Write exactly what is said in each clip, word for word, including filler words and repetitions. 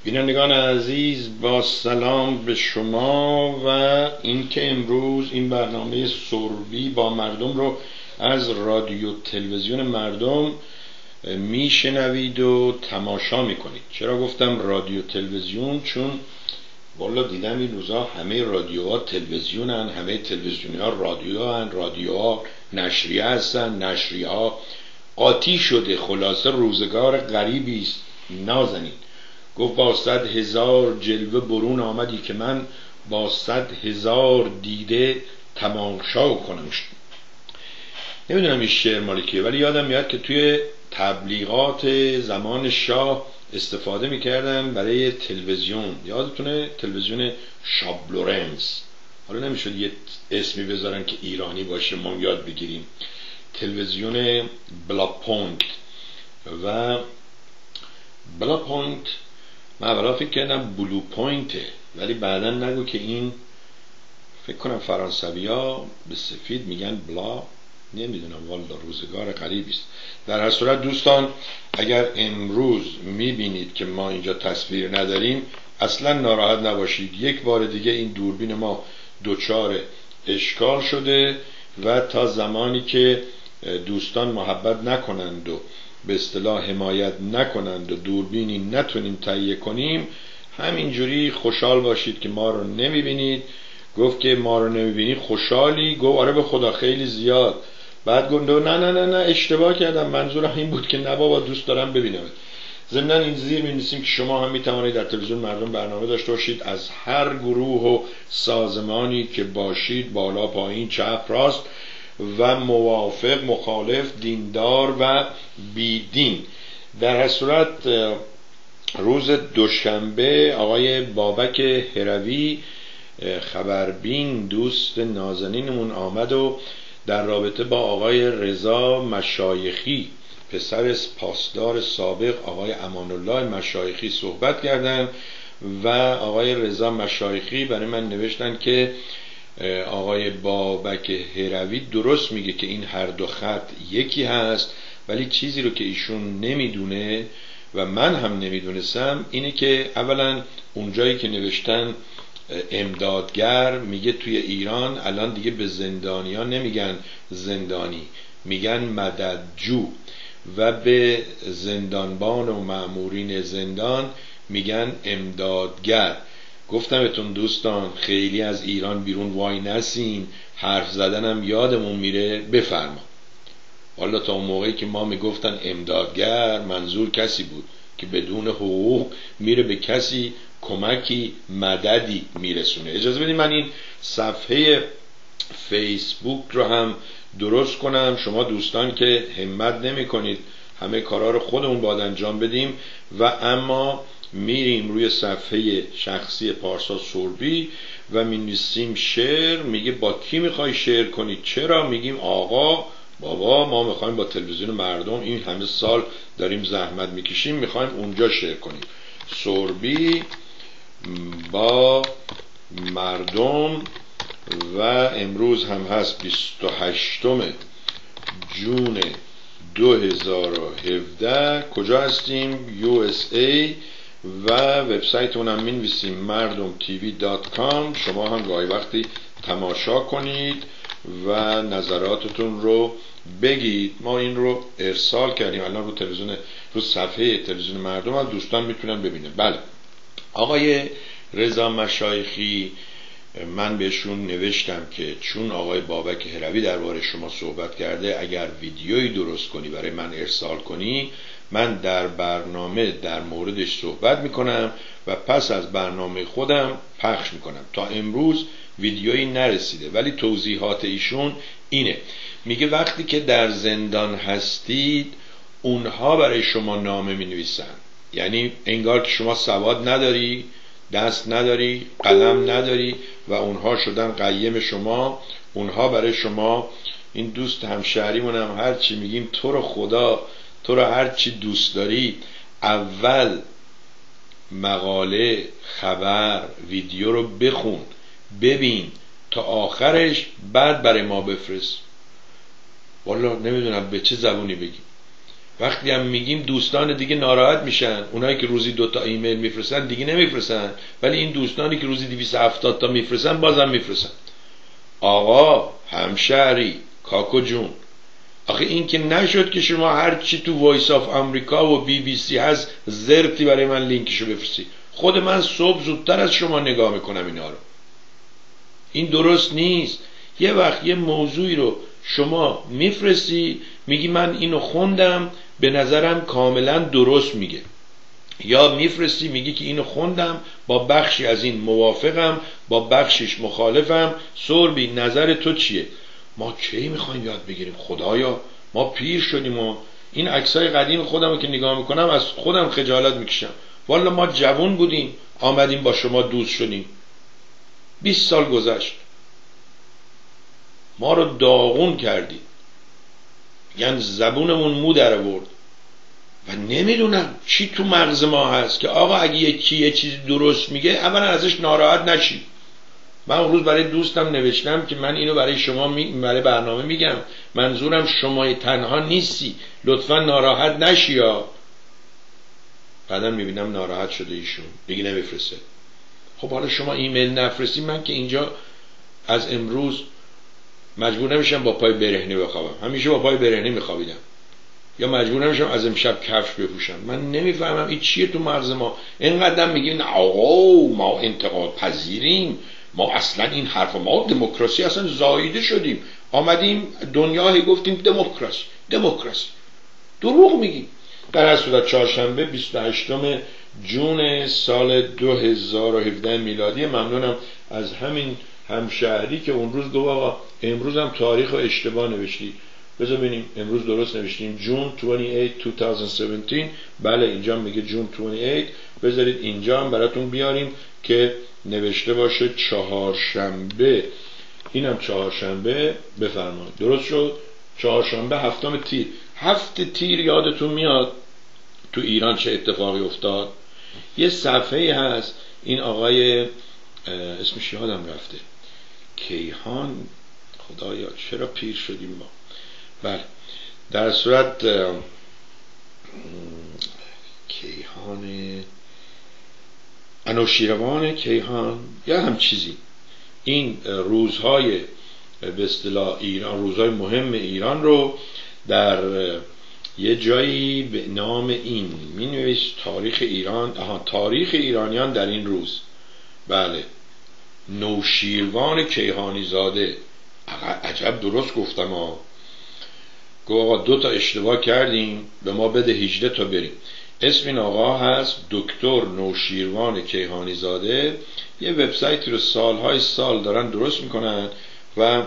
بینندگان عزیز، با سلام به شما و اینکه امروز این برنامه سروی با مردم رو از رادیو تلویزیون مردم میشنوید و تماشا میکنید. چرا گفتم رادیو تلویزیون؟ چون والا دیدم این روزا همه رادیوها تلویزیونن، همه تلویزیونی ها رادیو هن، رادیوها نشریه هستن، نشریه ها قاطی شده. خلاصه روزگار غریبی است نازنین. گفت با صد هزار جلوه برون آمدی که من با صد هزار دیده تماشا کنم. نمیدونم این شعر مالی کیه، ولی یادم میاد که توی تبلیغات زمان شاه استفاده میکردن برای تلویزیون. یادتونه تلویزیون شابلورنس؟ حالا نمیشد یه اسمی بذارن که ایرانی باشه ما یاد بگیریم. تلویزیون بلاپونت و بلاپونت من اولا فکر کردم بلو پوینته، ولی بعدا نگو که این فکر کنم فرانسوی ها به سفید میگن بلا. نمیدونم والا، روزگار غریبی است. در هر صورت دوستان، اگر امروز میبینید که ما اینجا تصویر نداریم اصلا ناراحت نباشید. یک بار دیگه این دوربین ما دچار اشکال شده و تا زمانی که دوستان محبت نکنند و به اصطلاح حمایت نکنند و دوربینی نتونیم تهیه کنیم، همینجوری خوشحال باشید که ما رو نمیبینید. گفت که ما رو نمیبینید خوشحالی؟ گفت آره به خدا خیلی زیاد. بعد گفت نه نه نه نه اشتباه کردم، منظورم این بود که نه بابا دوست دارم ببینم. ضمن این زیر می‌نویسیم که شما هم میتوانید در تلویزیون مردم برنامه داشته باشید از هر گروه و سازمانی که باشید، بالا پایین چپ راست و موافق مخالف، دیندار و بیدین. در هر صورت روز دوشنبه آقای بابک هروی خبربین دوست نازنینمون آمد و در رابطه با آقای رضا مشایخی پسر پاسدار سابق آقای امان الله مشایخی صحبت کردن و آقای رضا مشایخی برای من نوشتن که آقای بابک هروی درست میگه که این هر دو خط یکی هست، ولی چیزی رو که ایشون نمیدونه و من هم نمیدونستم اینه که اولا اونجایی که نوشتن امدادگر، میگه توی ایران الان دیگه به زندانیان نمیگن زندانی، میگن مددجو، و به زندانبان و مأمورین زندان میگن امدادگر. گفتم بهتون دوستان خیلی از ایران بیرون وای نسین، حرف زدنم یادمون میره. بفرما. والا تا اون موقعی که ما میگفتن امدادگر منظور کسی بود که بدون حقوق میره به کسی کمکی مددی میرسونه. اجازه بدید من این صفحه فیسبوک رو هم درست کنم. شما دوستان که همت نمی کنید همه کارا رو خودمون باید انجام بدیم و اما میریم روی صفحه شخصی پارسا سروی و می‌نویسیم شعر. میگه با کی میخوای شعر کنی؟ چرا؟ میگیم آقا بابا ما میخوایم با تلویزیون مردم، این همه سال داریم زحمت میکشیم، میخوایم اونجا شعر کنیم. سروی با مردم و امروز هم هست بیست و هشتم جون دو هزار و هفده. کجا هستیم؟ یو اس ای و وبسایت اونم می‌نویسیم مردم تیوی دات کام. شما هم گاهی وقتی تماشا کنید و نظراتتون رو بگید. ما این رو ارسال کردیم الان رو تلویزیون، رو صفحه تلویزیون مردم هم دوستان میتونن ببینن. بله، آقای رضا مشایخی من بهشون نوشتم که چون آقای بابک هروی درباره شما صحبت کرده، اگر ویدیویی درست کنی برای من ارسال کنی، من در برنامه در موردش صحبت میکنم و پس از برنامه خودم پخش میکنم. تا امروز ویدیویی نرسیده، ولی توضیحات ایشون اینه. میگه وقتی که در زندان هستید اونها برای شما نامه مینویسن، یعنی انگار که شما سواد نداری، دست نداری، قلم نداری و اونها شدن قیم شما. اونها برای شما، این دوست همشهریمون هم هر چی میگیم تو رو خدا، تو رو هر چی دوست داری، اول مقاله، خبر، ویدیو رو بخون، ببین تا آخرش، بعد برای ما بفرست. والا نمیدونم به چه زبونی بگیم. وقتی هم میگیم دوستان دیگه ناراحت میشن، اونایی که روزی دوتا ایمیل میفرستن دیگه نمیفرستن، ولی این دوستانی که روزی دویست و هفتاد تا میفرستن بازم میفرستن. آقا همشهری کاکو جون، آخه این که نشد که شما هر چی تو وایس آف امریکا و بی بی سی هست زرتی برای من لینکشو بفرستی. خود من صبح زودتر از شما نگاه میکنم اینا رو. این درست نیست. یه وقت یه موضوعی رو شما میفرستی میگی من اینو خوندم به نظرم کاملا درست میگه، یا میفرستی میگی که اینو خوندم با بخشی از این موافقم با بخشش مخالفم، سربی نظر تو چیه؟ ما کی میخوایم یاد بگیریم خدایا؟ ما پیر شدیم و این عکسای قدیم خودم رو که نگاه میکنم از خودم خجالت میکشم. والا ما جوان بودیم آمدیم با شما دوست شدیم، بیست سال گذشت ما رو داغون کردی، یعنی زبونمون مو در آورد و نمیدونم چی تو مغز ما هست که آقا اگه یکی یه چیزی درست میگه اولا ازش ناراحت نشی. من اون روز برای دوستم نوشتم که من اینو برای شما می... برای برنامه میگم، منظورم شما تنها نیستی، لطفا ناراحت نشی. یا بعدا میبینم ناراحت شده ایشون دیگه نمیفرسته. خب حالا شما ایمیل نفرستی، من که اینجا از امروز مجبور نمیشم با پای برهنه بخوابم، همیشه با پای برهنه میخوابیدم، یا مجبور نمیشم از امشب کفش بپوشم. من نمیفهمم این چیه تو مغز ما. اینقدر میگیم نه آقا ما انتقاد پذیریم، ما اصلا این حرف، ما دموکراسی اصلا زاییده شدیم، آمدیم دنیایی گفتیم دموکراسی دموکراسی. دروغ میگیم. در هر صورت چهارشنبه بیست و هشتم جون سال دو هزار و هفده میلادی. ممنونم از همین همشهری که اون روز گفت آقا امروز هم تاریخ رو اشتباه نوشتی. بذار ببینیم امروز درست نوشتیم جون بیست و هشت دو هزار و هفده. بله اینجا میگه جون بیست و هشت. بذارید اینجا هم براتون بیاریم که نوشته باشه چهارشنبه. اینم چهارشنبه. بفرمایید درست شد. چهارشنبه هفتم تیر. هفت تیر یادتون میاد تو ایران چه اتفاقی افتاد؟ یه صفحه هست این آقای اسمش یادم رفته، کیهان، خدایا چرا پیر شدیم ما. بله در صورت کیهان انوشیروان کیهان یا هم چیزی، این روزهای به اصطلاح ایران، روزهای مهم ایران رو در یه جایی به نام این می نویست تاریخ ایران. آها تاریخ ایرانیان در این روز. بله نوشیروان کیهانی زاده. عجب درست گفتم ها. گفت آقا دو تا اشتباه کردیم به ما بده هجده تا بریم. اسم این آقا هست دکتر نوشیروان کیهانی زاده. یه وبسایتی رو سالهای سال دارن درست میکنن و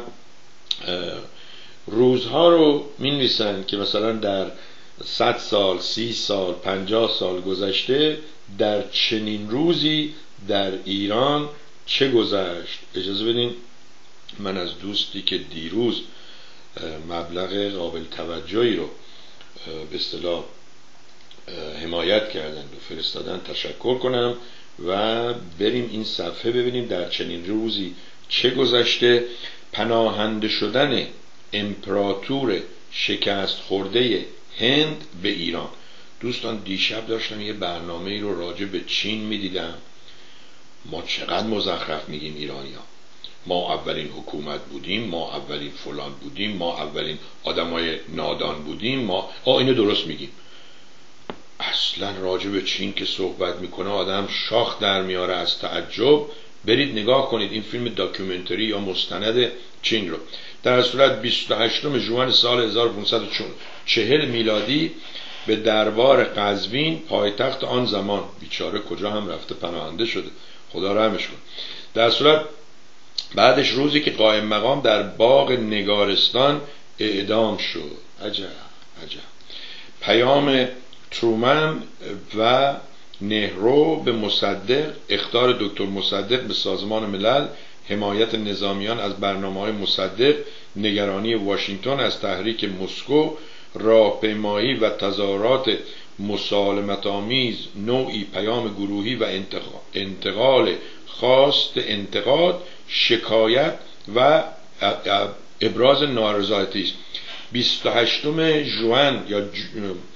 روزها رو می نویسن که مثلا در صد سال، سی سال، پنجاه سال گذشته در چنین روزی در ایران چه گذشت. اجازه بدین من از دوستی که دیروز مبلغ قابل توجهی رو به اصطلاح حمایت کردن و فرستادن تشکر کنم و بریم این صفحه ببینیم در چنین روزی چه گذشته. پناهنده شدن امپراتور شکست خورده هند به ایران. دوستان دیشب داشتم یه برنامه رو راجع به چین میدیدم. ما چقدر مزخرف میگیم ایرانی ها. ما اولین حکومت بودیم، ما اولین فلان بودیم، ما اولین آدمای نادان بودیم، ما آه اینو درست میگیم. اصلا راجع به چین که صحبت میکنه آدم شاخ در میاره از تعجب. برید نگاه کنید این فیلم داکیومنتری یا مستند چین رو. در صورت بیست و هشتم ژوئن سال هزار و پانصد و چهل میلادی به دربار قزوین پایتخت آن زمان، بیچاره کجا هم رفته پناهنده شده خدا رحمش کن. در صورت بعدش روزی که قائم مقام در باغ نگارستان اعدام شد. عجب عجب. پیام ترومن و نهرو به مصدق، اخطار دکتر مصدق به سازمان ملل، حمایت نظامیان از برنامه‌های مصدق، نگرانی واشنگتن از تحریک مسکو، راهپیمایی و تظاهرات مسالمت‌آمیز، نوعی پیام گروهی و انتقال خواست انتقاد، شکایت و ابراز نارضایتی است. بیست و هشتم ژوئن یا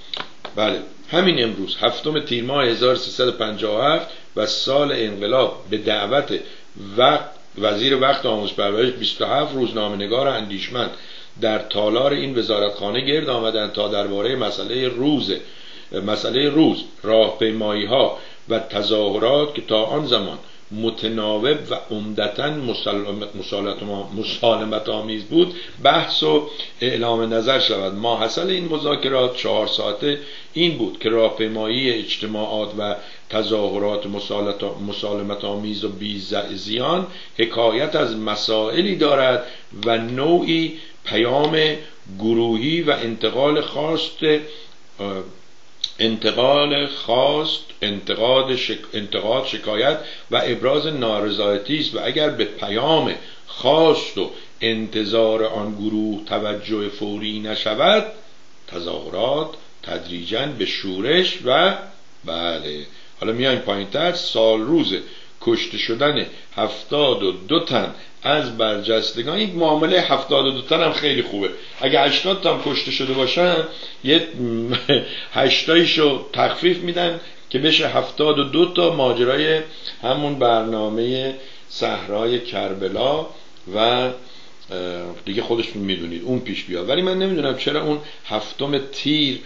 بله همین امروز هفتم تیر ماه هزار و سیصد و پنجاه و هفت و سال انقلاب به دعوت وقت وزیر وقت آموزش پرورش بیست و هفت روزنامه‌نگار اندیشمند در تالار این وزارتخانه گرد آمدند تا درباره مسئله روز مسئله روز راهپیمایی‌ها و تظاهرات که تا آن زمان متناوب و عمدتاً مسالمت آمیز بود بحث و اعلام نظر شود. ماحصل این مذاکرات چهار ساعته این بود که راهپیمایی اجتماعات و تظاهرات مسالمت آمیز و بی زیان حکایت از مسائلی دارد و نوعی پیام گروهی و انتقال خواست انتقال خواست انتقاد شک... انتقاد شکایت و ابراز نارضایتی است و اگر به پیام خواست و انتظار آن گروه توجه فوری نشود تظاهرات تدریجاً به شورش و بله حالا میایم پایین‌تر سال روز کشته شدن هفتاد و دو تن از برجستگان. این معامله هفتاد و دو تن هم خیلی خوبه، اگه هشتاد تا هم کشته شده باشن یه هشتایشو تخفیف میدن که بشه هفتاد و دو تا. ماجرای همون برنامه صحرای کربلا و دیگه خودشون میدونید اون پیش بیاد. ولی من نمیدونم چرا اون هفتم تیر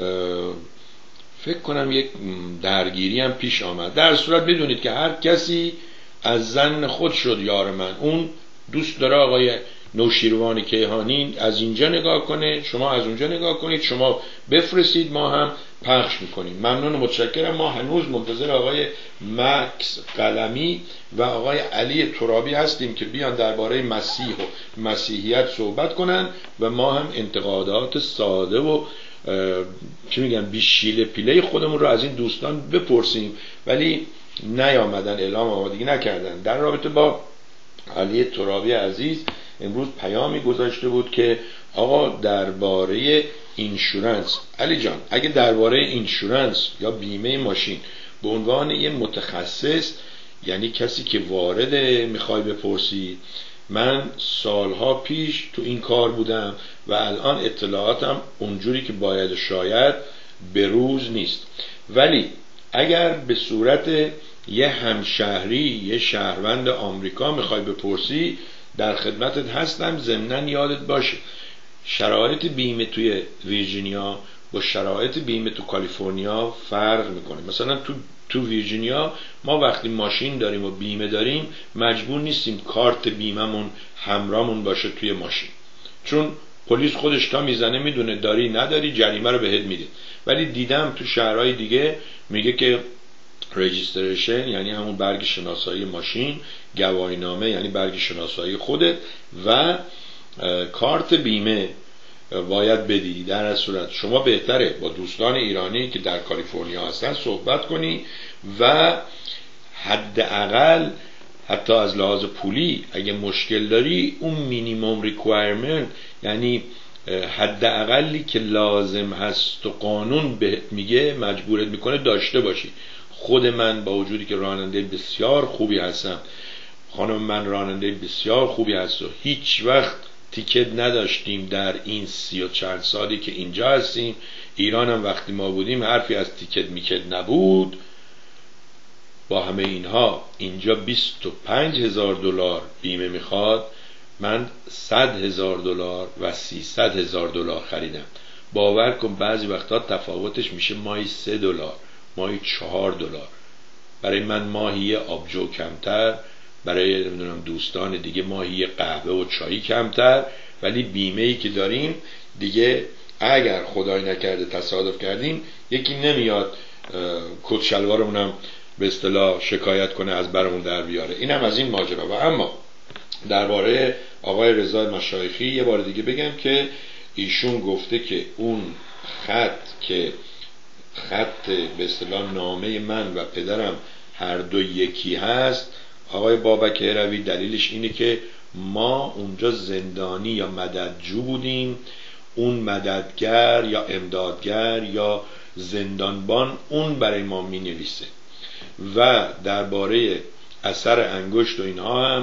فکر کنم یک درگیری هم پیش آمد. در صورت بدونید که هر کسی از زن خود شد یار من. اون دوست داره آقای نوشیروان کیهانی از اینجا نگاه کنه، شما از اونجا نگاه کنید، شما بفرستید ما هم پخش میکنیم. ممنون و متشکرم. ما هنوز منتظر آقای مکس قلمی و آقای علی ترابی هستیم که بیان درباره مسیح و مسیحیت صحبت کنن و ما هم انتقادات ساده و چی میگن بی شیله پیله خودمون رو از این دوستان بپرسیم. ولی نیامدن، اعلام آمادگی نکردن. در رابطه با علی ترابی عزیز امروز پیامی گذاشته بود که آقا درباره اینشورنس، علی جان اگه درباره اینشورنس یا بیمه ماشین به عنوان یه متخصص، یعنی کسی که وارده، میخوای بپرسی، من سالها پیش تو این کار بودم و الان اطلاعاتم اونجوری که باید شاید به روز نیست. ولی اگر به صورت یه همشهری، یه شهروند آمریکا میخوای بپرسی، در خدمتت هستم. ضمناً یادت باشه شرایط بیمه توی ویرجینیا با شرایط بیمه تو کالیفرنیا فرق میکنه. مثلا تو تو ویرجینیا ما وقتی ماشین داریم و بیمه داریم مجبور نیستیم کارت بیمه‌مون همراهمون باشه توی ماشین، چون پلیس خودش تا میزنه میدونه داری نداری جریمه رو بهت میده. ولی دیدم تو شهرهای دیگه میگه که رجیستریشن یعنی همون برگ شناسایی ماشین، گواهینامه یعنی برگ شناسایی خودت و کارت بیمه باید بدی. در این صورت شما بهتره با دوستان ایرانی که در کالیفرنیا هستن صحبت کنی و حداقل حتی از لحاظ پولی اگه مشکل داری اون مینیمم ریکوایرمنت، یعنی حداقلی که لازم هست و قانون بهت میگه مجبورت میکنه داشته باشی. خود من با وجودی که راننده بسیار خوبی هستم، خانم من راننده بسیار خوبی هست و هیچ وقت تیکت نداشتیم در این سی و چند سالی که اینجا هستیم. ایران هم وقتی ما بودیم حرفی از تیکت میکت نبود. با همه اینها اینجا بیست و پنج هزار دلار بیمه میخواد، من صد هزار دلار و سیصد هزار دلار خریدم. باور کن بعضی وقتا تفاوتش میشه ماهی سه دلار، ماهی چهار دلار. برای من ماهی آبجو کمتر، برای نمیدونم دوستان دیگه ماهی قهوه و چایی کمتر. ولی بیمه‌ای که داریم دیگه اگر خدای نکرده تصادف کردیم یکی نمیاد کت شلوارمونم به اصطلاح شکایت کنه از برمون در بیاره. اینم از این ماجرا. و اما درباره آقای رضا مشایخی یه بار دیگه بگم که ایشون گفته که اون خط که خط به اصطلاح نامه من و پدرم هر دو یکی هست، آقای بابک هروی، دلیلش اینه که ما اونجا زندانی یا مددجو بودیم، اون مددگر یا امدادگر یا زندانبان اون برای ما می نویسه. و درباره اثر انگشت و اینها هم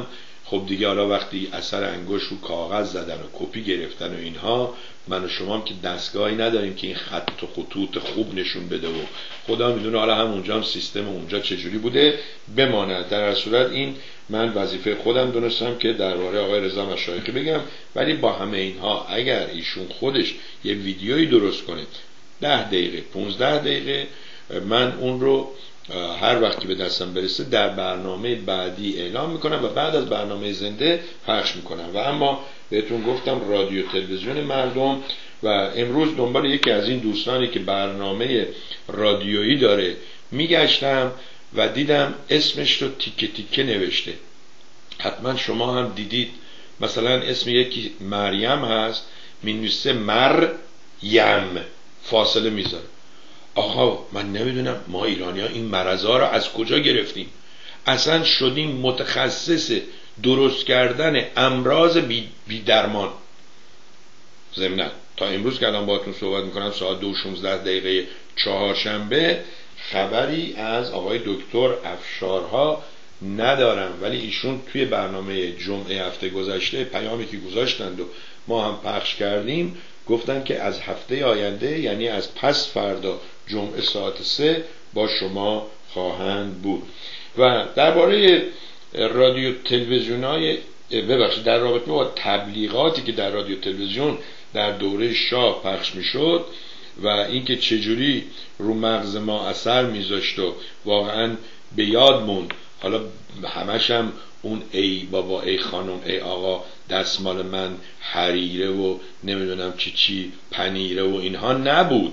خب دیگه حالا وقتی اثر انگشت رو کاغذ زدن و کپی گرفتن و اینها، من و شما هم که دستگاهی نداریم که این خط و خطوط خوب نشون بده و خدا میدونه حالا هم اونجا هم سیستم اونجا چجوری بوده بماند. در هر صورت این من وظیفه خودم دونستم که درباره آقای رضا مشایخی بگم. ولی با همه اینها اگر ایشون خودش یه ویدیویی درست کنه ده دقیقه پونزده دقیقه، من اون رو هر وقتی به دستم برسه در برنامه بعدی اعلام میکنم و بعد از برنامه زنده پخش میکنم. و اما بهتون گفتم رادیو تلویزیون مردم، و امروز دنبال یکی از این دوستانی که برنامه رادیویی داره میگشتم و دیدم اسمش رو تیکه تیکه نوشته. حتما شما هم دیدید، مثلا اسم یکی مریم هست، مینویسه مریم فاصله میذاره. آقا من نمیدونم ما ایرانی ها این مرضا رو از کجا گرفتیم، اصلا شدیم متخصص درست کردن امراض بی, بی درمان. ضمناً تا امروز که الان باهاتون صحبت میکنم ساعت دو شونزده دقیقه چهارشنبه خبری از آقای دکتر افشارها ندارم، ولی ایشون توی برنامه جمعه هفته گذشته پیامی که گذاشتند و ما هم پخش کردیم گفتن که از هفته آینده یعنی از پس فردا جمعه ساعت سه با شما خواهند بود. و درباره رادیو تلویزیونای ببخشید در رابطه با تبلیغاتی که در رادیو تلویزیون در دوره شاه پخش میشد و اینکه چجوری رو مغز ما اثر میذاشت و واقعا به یاد موند. حالا همش هم اون ای بابا ای خانم ای آقا دستمال من حریره و نمیدونم چی چی پنیره و اینها نبود.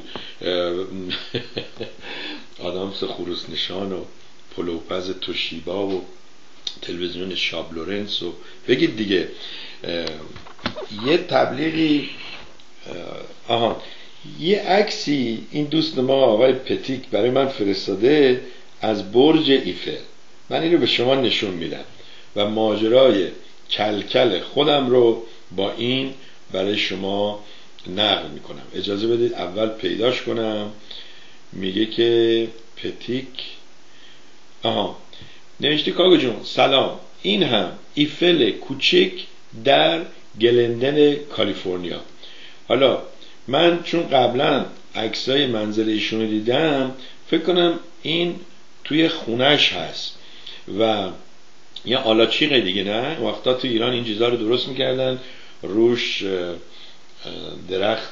آدامس خروس نشان و پلوپز توشیبا و تلویزیون شابلورنس و بگید دیگه. یه تبلیغی آها یه عکسی این دوست ما آقای پتیک برای من فرستاده از برج ایفل. من این رو به شما نشون میدم و ماجرای کلکل خودم رو با این برای شما نقل میکنم. اجازه بدید اول پیداش کنم. میگه که پتیک آها نوشته کاگو جون سلام، این هم ایفل کوچک در گلندن کالیفرنیا. حالا من چون قبلا عکسای منزل ایشون رو دیدم فکر کنم این توی خونش هست و یا آلاچیقه دیگه، نه وقتا تو ایران این چیزا رو درست میکردن روش درخت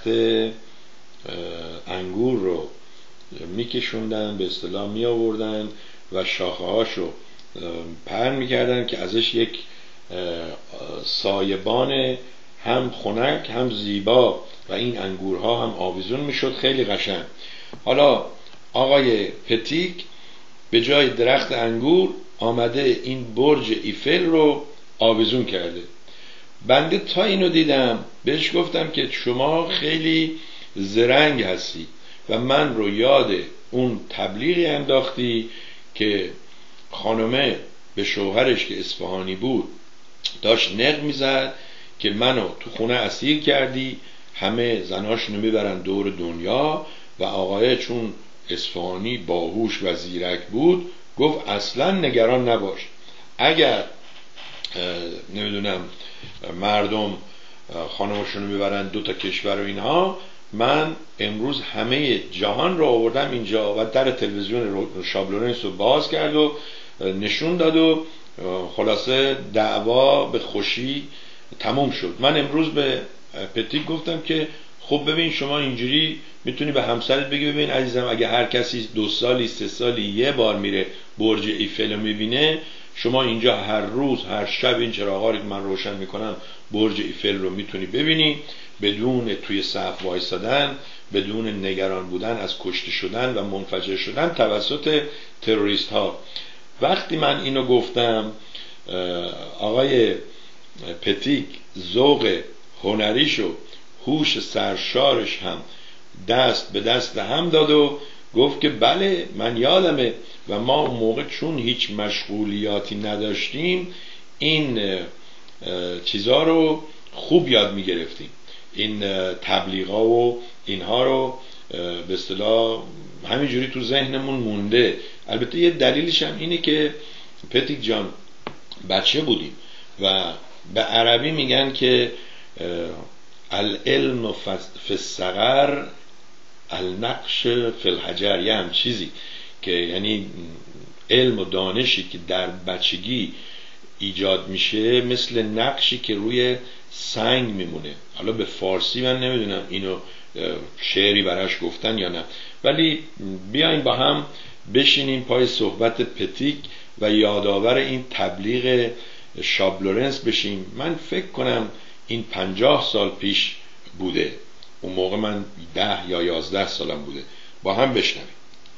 انگور رو میکشوندن به اصطلاح می آوردن و شاخه هاشو پهن میکردن که ازش یک سایبان هم خنک هم زیبا و این انگورها هم آویزون میشد، خیلی قشنگ. حالا آقای پتیک به جای درخت انگور آمده این برج ایفل رو آویزون کرده. بنده تا اینو دیدم بهش گفتم که شما خیلی زرنگ هستی و من رو یاد اون تبلیغی انداختی که خانمه به شوهرش که اصفهانی بود داشت نق میزد که منو تو خونه اسیر کردی، همه زناشونو میبرن دور دنیا و آقای چون اصفهانی باهوش و زیرک بود گفت اصلا نگران نباش، اگر نمیدونم مردم خانمشونو میبرن دو تا کشور و اینها، من امروز همه جهان رو آوردم اینجا و در تلویزیون شابلورنس رو باز کرد و نشون داد و خلاصه دعوا به خوشی تموم شد. من امروز به پتیک گفتم که خب ببین شما اینجوری میتونی به همسرت بگی ببین عزیزم اگه هر کسی دو سالی سه سالی یه بار میره برج ایفل رو میبینه، شما اینجا هر روز هر شب این چراغا رو که من روشن میکنم برج ایفل رو میتونی ببینی بدون توی صف وایسادن، بدون نگران بودن از کشته شدن و منفجر شدن توسط تروریست ها. وقتی من اینو گفتم آقای پتیک ذوق هنریشو هوش سرشارش هم دست به دست هم داد و گفت که بله من یادمه و ما اون موقع چون هیچ مشغولیاتی نداشتیم این چیزا رو خوب یاد میگرفتیم، این تبلیغا و اینها رو به اصطلاح همینجوری تو ذهنمون مونده. البته یه دلیلش هم اینه که پتیک جان بچه بودیم و به عربی میگن که العلم فی الصغر النقش فی الحجر، یه هم چیزی که یعنی علم و دانشی که در بچگی ایجاد میشه مثل نقشی که روی سنگ میمونه. حالا به فارسی من نمیدونم اینو شعری براش گفتن یا نه، ولی بیاین با هم بشینیم پای صحبت پتیک و یادآور این تبلیغ شاب لورنس بشیم. من فکر کنم این پنجاه سال پیش بوده، اون موقع من ده یا یازده سالم بوده. با هم بشنویم.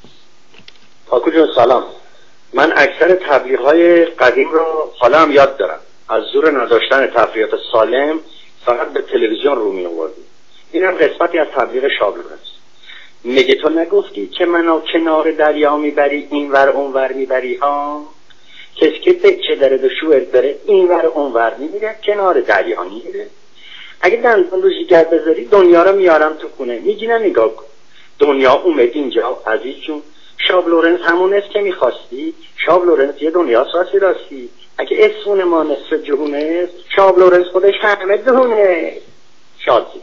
کاکو جون سلام. من اکثر تبلیغ‌های قدیم رو حالا هم یاد دارم. از زور نداشتن تفریحات سالم فقط به تلویزیون رو می آوردیم. این هم قسمتی از تبلیغ شاب لورنس. میگه تو نگفتی که منو کنار دریا میبری اینور اونور میبری ها؟ کسی که بچه داره به شوهر داره اینور اونور میبره کنار دریا میبره. اگه دندون رو جیگر بذاری دنیا رو میارم تو خونه. میگی نه نگاه کن دنیا اومد اینجا عزیز جون. شاب لورنس همون است که میخواستی. شاب لورنس یه دنیا ساسی راستی. اگه اسفون ما نصف جهونه است شاب لورنس خودش همه دهونه. شادی.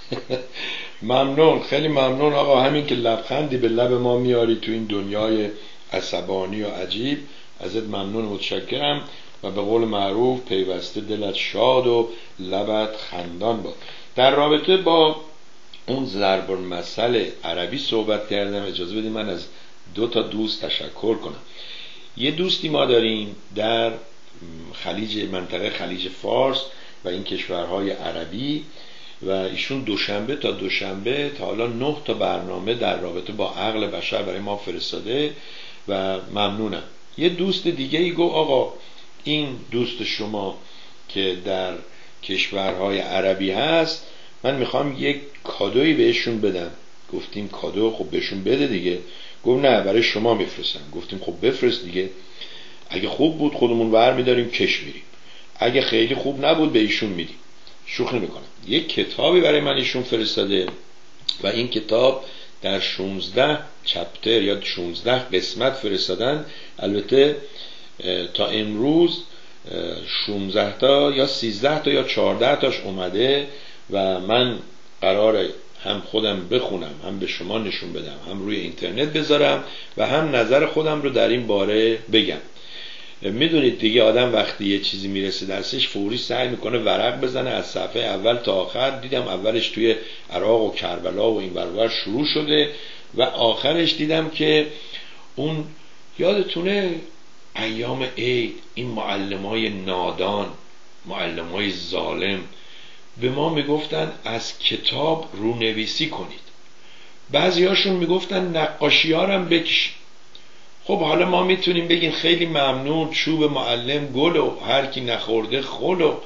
ممنون، خیلی ممنون آقا. همین که لبخندی به لب ما میاری تو این دنیای عصبانی و عجیب، ازت ممنون و متشکرم. و به قول معروف پیوسته دلت شاد و لبت خندان باد. در رابطه با اون ضرب المثل عربی صحبت کردم. اجازه بدید من از دو تا دوست تشکر کنم. یه دوستی ما داریم در خلیج منطقه خلیج فارس و این کشورهای عربی و ایشون دوشنبه تا دوشنبه تا حالا نه تا برنامه در رابطه با عقل بشر برای ما فرستاده و ممنونم. یه دوست دیگه ای گفت آقا این دوست شما که در کشورهای عربی هست من میخوام یک کادویی بهشون بدم. گفتیم کادو؟ خب بهشون بده دیگه. گفت نه برای شما میفرستم. گفتیم خب بفرست دیگه. اگه خوب بود خودمون ور میداریم کش میریم، اگه خیلی خوب نبود به ایشون میدیم. شوخی میکنم. یک کتابی برای من ایشون فرستاده و این کتاب در شانزده چپتر یا شانزده قسمت فرستادن. البته تا امروز شانزده تا یا سیزده تا یا چهارده تاش اومده و من قراره هم خودم بخونم، هم به شما نشون بدم، هم روی اینترنت بذارم و هم نظر خودم رو در این باره بگم. میدونید دیگه آدم وقتی یه چیزی میرسه دستش فوری سعی میکنه ورق بزنه از صفحه اول تا آخر. دیدم اولش توی عراق و کربلا و این ور شروع شده و آخرش دیدم که اون یادتونه ایام عید این معلمای نادان، معلمای ظالم به ما میگفتن از کتاب رونویسی کنید. بعضی هاشون میگفتن نقاشی ها رو هم بکشید. خب حالا ما میتونیم بگیم خیلی ممنون، چوب معلم گل و هر کی نخورده خل، و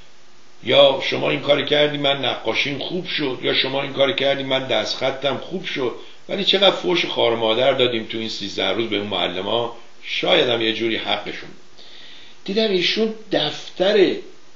یا شما این کار کردی من نقاشیم خوب شد، یا شما این کار کردی من دستخطم خوب شد. ولی چقدر فوش خار مادر دادیم تو این سیزده روز به اون معلم ها. شاید هم یه جوری حقشون. دیدم ایشون دفتر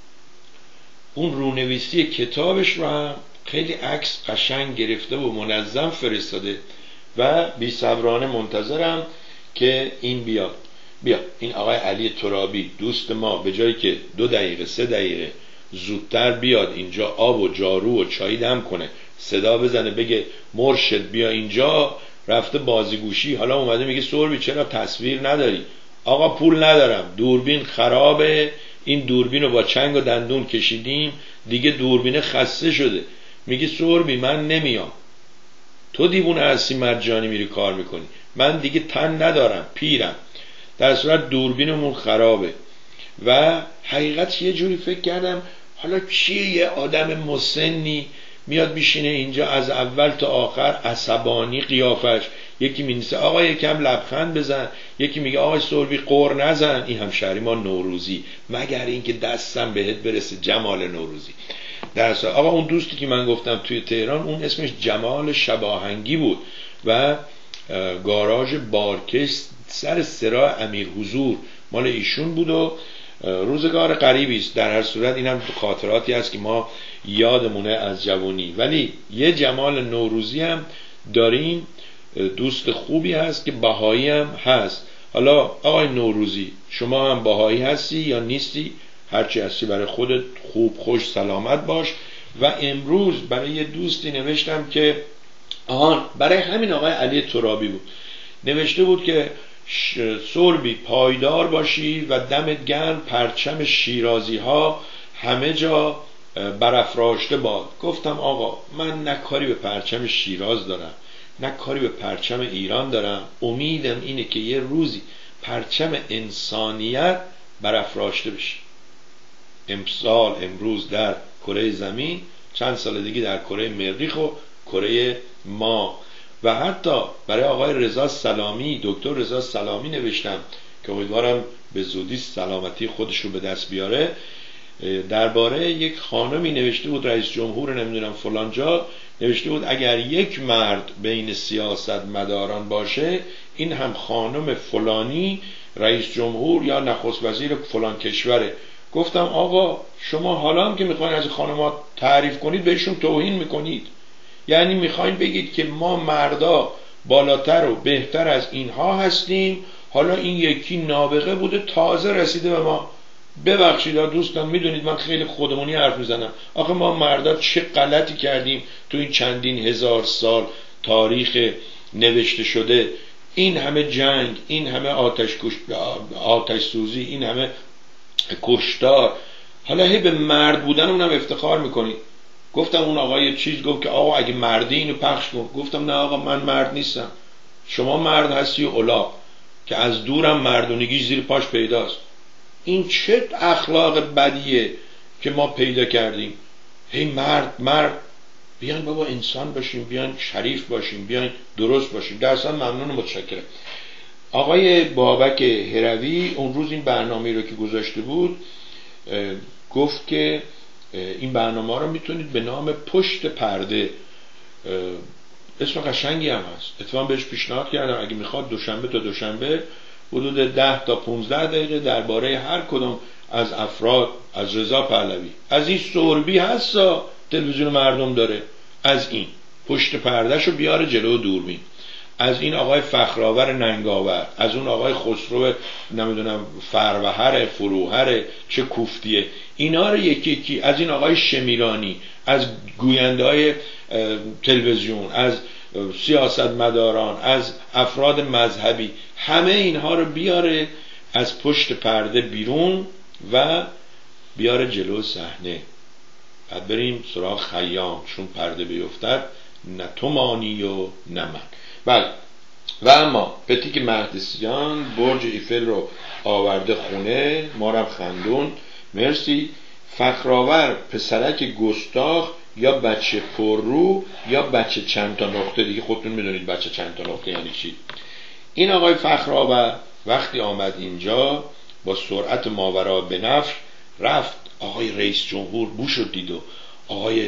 اون رونویسی کتابش رو هم خیلی عکس قشنگ گرفته و منظم فرستاده و بی صبرانه منتظرم که این بیاد. بیا این آقای علی ترابی دوست ما به جایی که دو دقیقه سه دقیقه زودتر بیاد اینجا آب و جارو و چای دم کنه، صدا بزنه بگه مرشد بیا اینجا، رفته بازیگوشی. حالا اومده میگه سوربی چرا تصویر نداری؟ آقا پول ندارم، دوربین خرابه، این دوربین رو با چنگ و دندون کشیدیم دیگه دوربین خسته شده. میگه سوربی من نمیام. تو دیوونه هستی مرجانی میری کار میکنی، من دیگه تن ندارم پیرم. در صورت دوربینمون خرابه. و حقیقت یه جوری فکر کردم حالا چیه یه آدم مسنی میاد میشینه اینجا از اول تا آخر عصبانی قیافش، یکی مینیسه آقا یکم لبخند بزن، یکی میگه آقا سوربی قور نزن. این همشهری ما نوروزی، مگر اینکه دستم بهت برسه جمال نوروزی. در صورت آقا اون دوستی که من گفتم توی تهران اون اسمش جمال شباهنگی بود و گاراژ بارکش سر سرا امیر حضور مال ایشون بود و روزگار قریبی است. در هر صورت اینم خاطراتی هست که ما یادمونه از جوانی. ولی یه جمال نوروزی هم داریم، دوست خوبی هست که بهایی هم هست. حالا آقای نوروزی شما هم بهایی هستی یا نیستی؟ هرچی هستی برای خودت خوب خوش سلامت باش. و امروز برای یه دوستی نوشتم که آهان برای همین آقای علی ترابی بود، نوشته بود که سربی پایدار باشی و دمت گرم، پرچم شیرازی ها همه جا برافراشته باد. گفتم آقا من نه کاری به پرچم شیراز دارم نه کاری به پرچم ایران دارم، امیدم اینه که یه روزی پرچم انسانیت برافراشته بشه. امسال امروز در کره زمین، چند سال دیگه در کره مریخ و کره ماه. و حتی برای آقای رضا سلامی، دکتر رضا سلامی نوشتم که امیدوارم به زودی سلامتی خودش رو به دست بیاره. درباره یک خانمی نوشته بود، رئیس جمهور نمیدونم فلان جا، نوشته بود اگر یک مرد بین سیاست مداران باشه این هم خانم فلانی رئیس جمهور یا نخست وزیر فلان کشوره. گفتم آقا شما حالا هم که میخواین از خانمات تعریف کنید بهشون توهین میکنید، یعنی میخواین بگید که ما مردا بالاتر و بهتر از اینها هستیم، حالا این یکی نابغه بوده تازه رسیده به ما. ببخشید دوستان، میدونید من خیلی خودمونی حرف میزنم، آخه ما مردا چه غلطی کردیم تو این چندین هزار سال تاریخ نوشته شده، این همه جنگ، این همه آتش, کش... آتش سوزی، این همه کشتار، حالا هی به مرد بودن اونم افتخار میکنی. گفتم اون آقای چیز گفت که آقا اگه مردی اینو پخش کن. گفتم نه آقا من مرد نیستم، شما مرد هستی و الاغ که از دورم مردونگی زیر پاش پیداست. این چه اخلاق بدیه که ما پیدا کردیم، هی مرد مرد. بیان بابا انسان باشیم، بیان شریف باشیم، بیان درست باشیم. درسا ممنون و متشکرم. آقای بابک هروی اون روز این برنامه رو که گذاشته بود گفت که این برنامه رو میتونید به نام پشت پرده، اسم قشنگی هم هست، اتفاقا بهش پیشنهاد کردم اگه میخواد دوشنبه تا دوشنبه حدود ده تا پونزده دقیقه درباره هر کدوم از افراد، از رضا پهلوی، از این سربی هستا تلویزیون مردم داره، از این پشت پردهشو بیاره جلو دوربین، از این آقای فخرآور ننگاور، از اون آقای خسرو نمیدونم فروهر فروهر چه کوفتیه، اینا رو یکی یکی، از این آقای شمیرانی، از گوینده های تلویزیون، از سیاستمداران، از افراد مذهبی، همه اینها رو بیاره از پشت پرده بیرون و بیاره جلو صحنه. بعد بریم سراغ خیام، چون پرده بیفتد نه تو مانی و نه من. بله. و اما پتیک مهدیسیان برج ایفل رو آورده خونه، ما رو خندون، مرسی. فخرآور پسرک گستاخ یا بچه پررو یا بچه چند تا نقطه، دیگه خودتون میدونید بچه چند تا نقطه یعنی چی. این آقای فخرآور وقتی آمد اینجا با سرعت ماورا به نفر رفت آقای رئیس جمهور بوش رو دید و آقای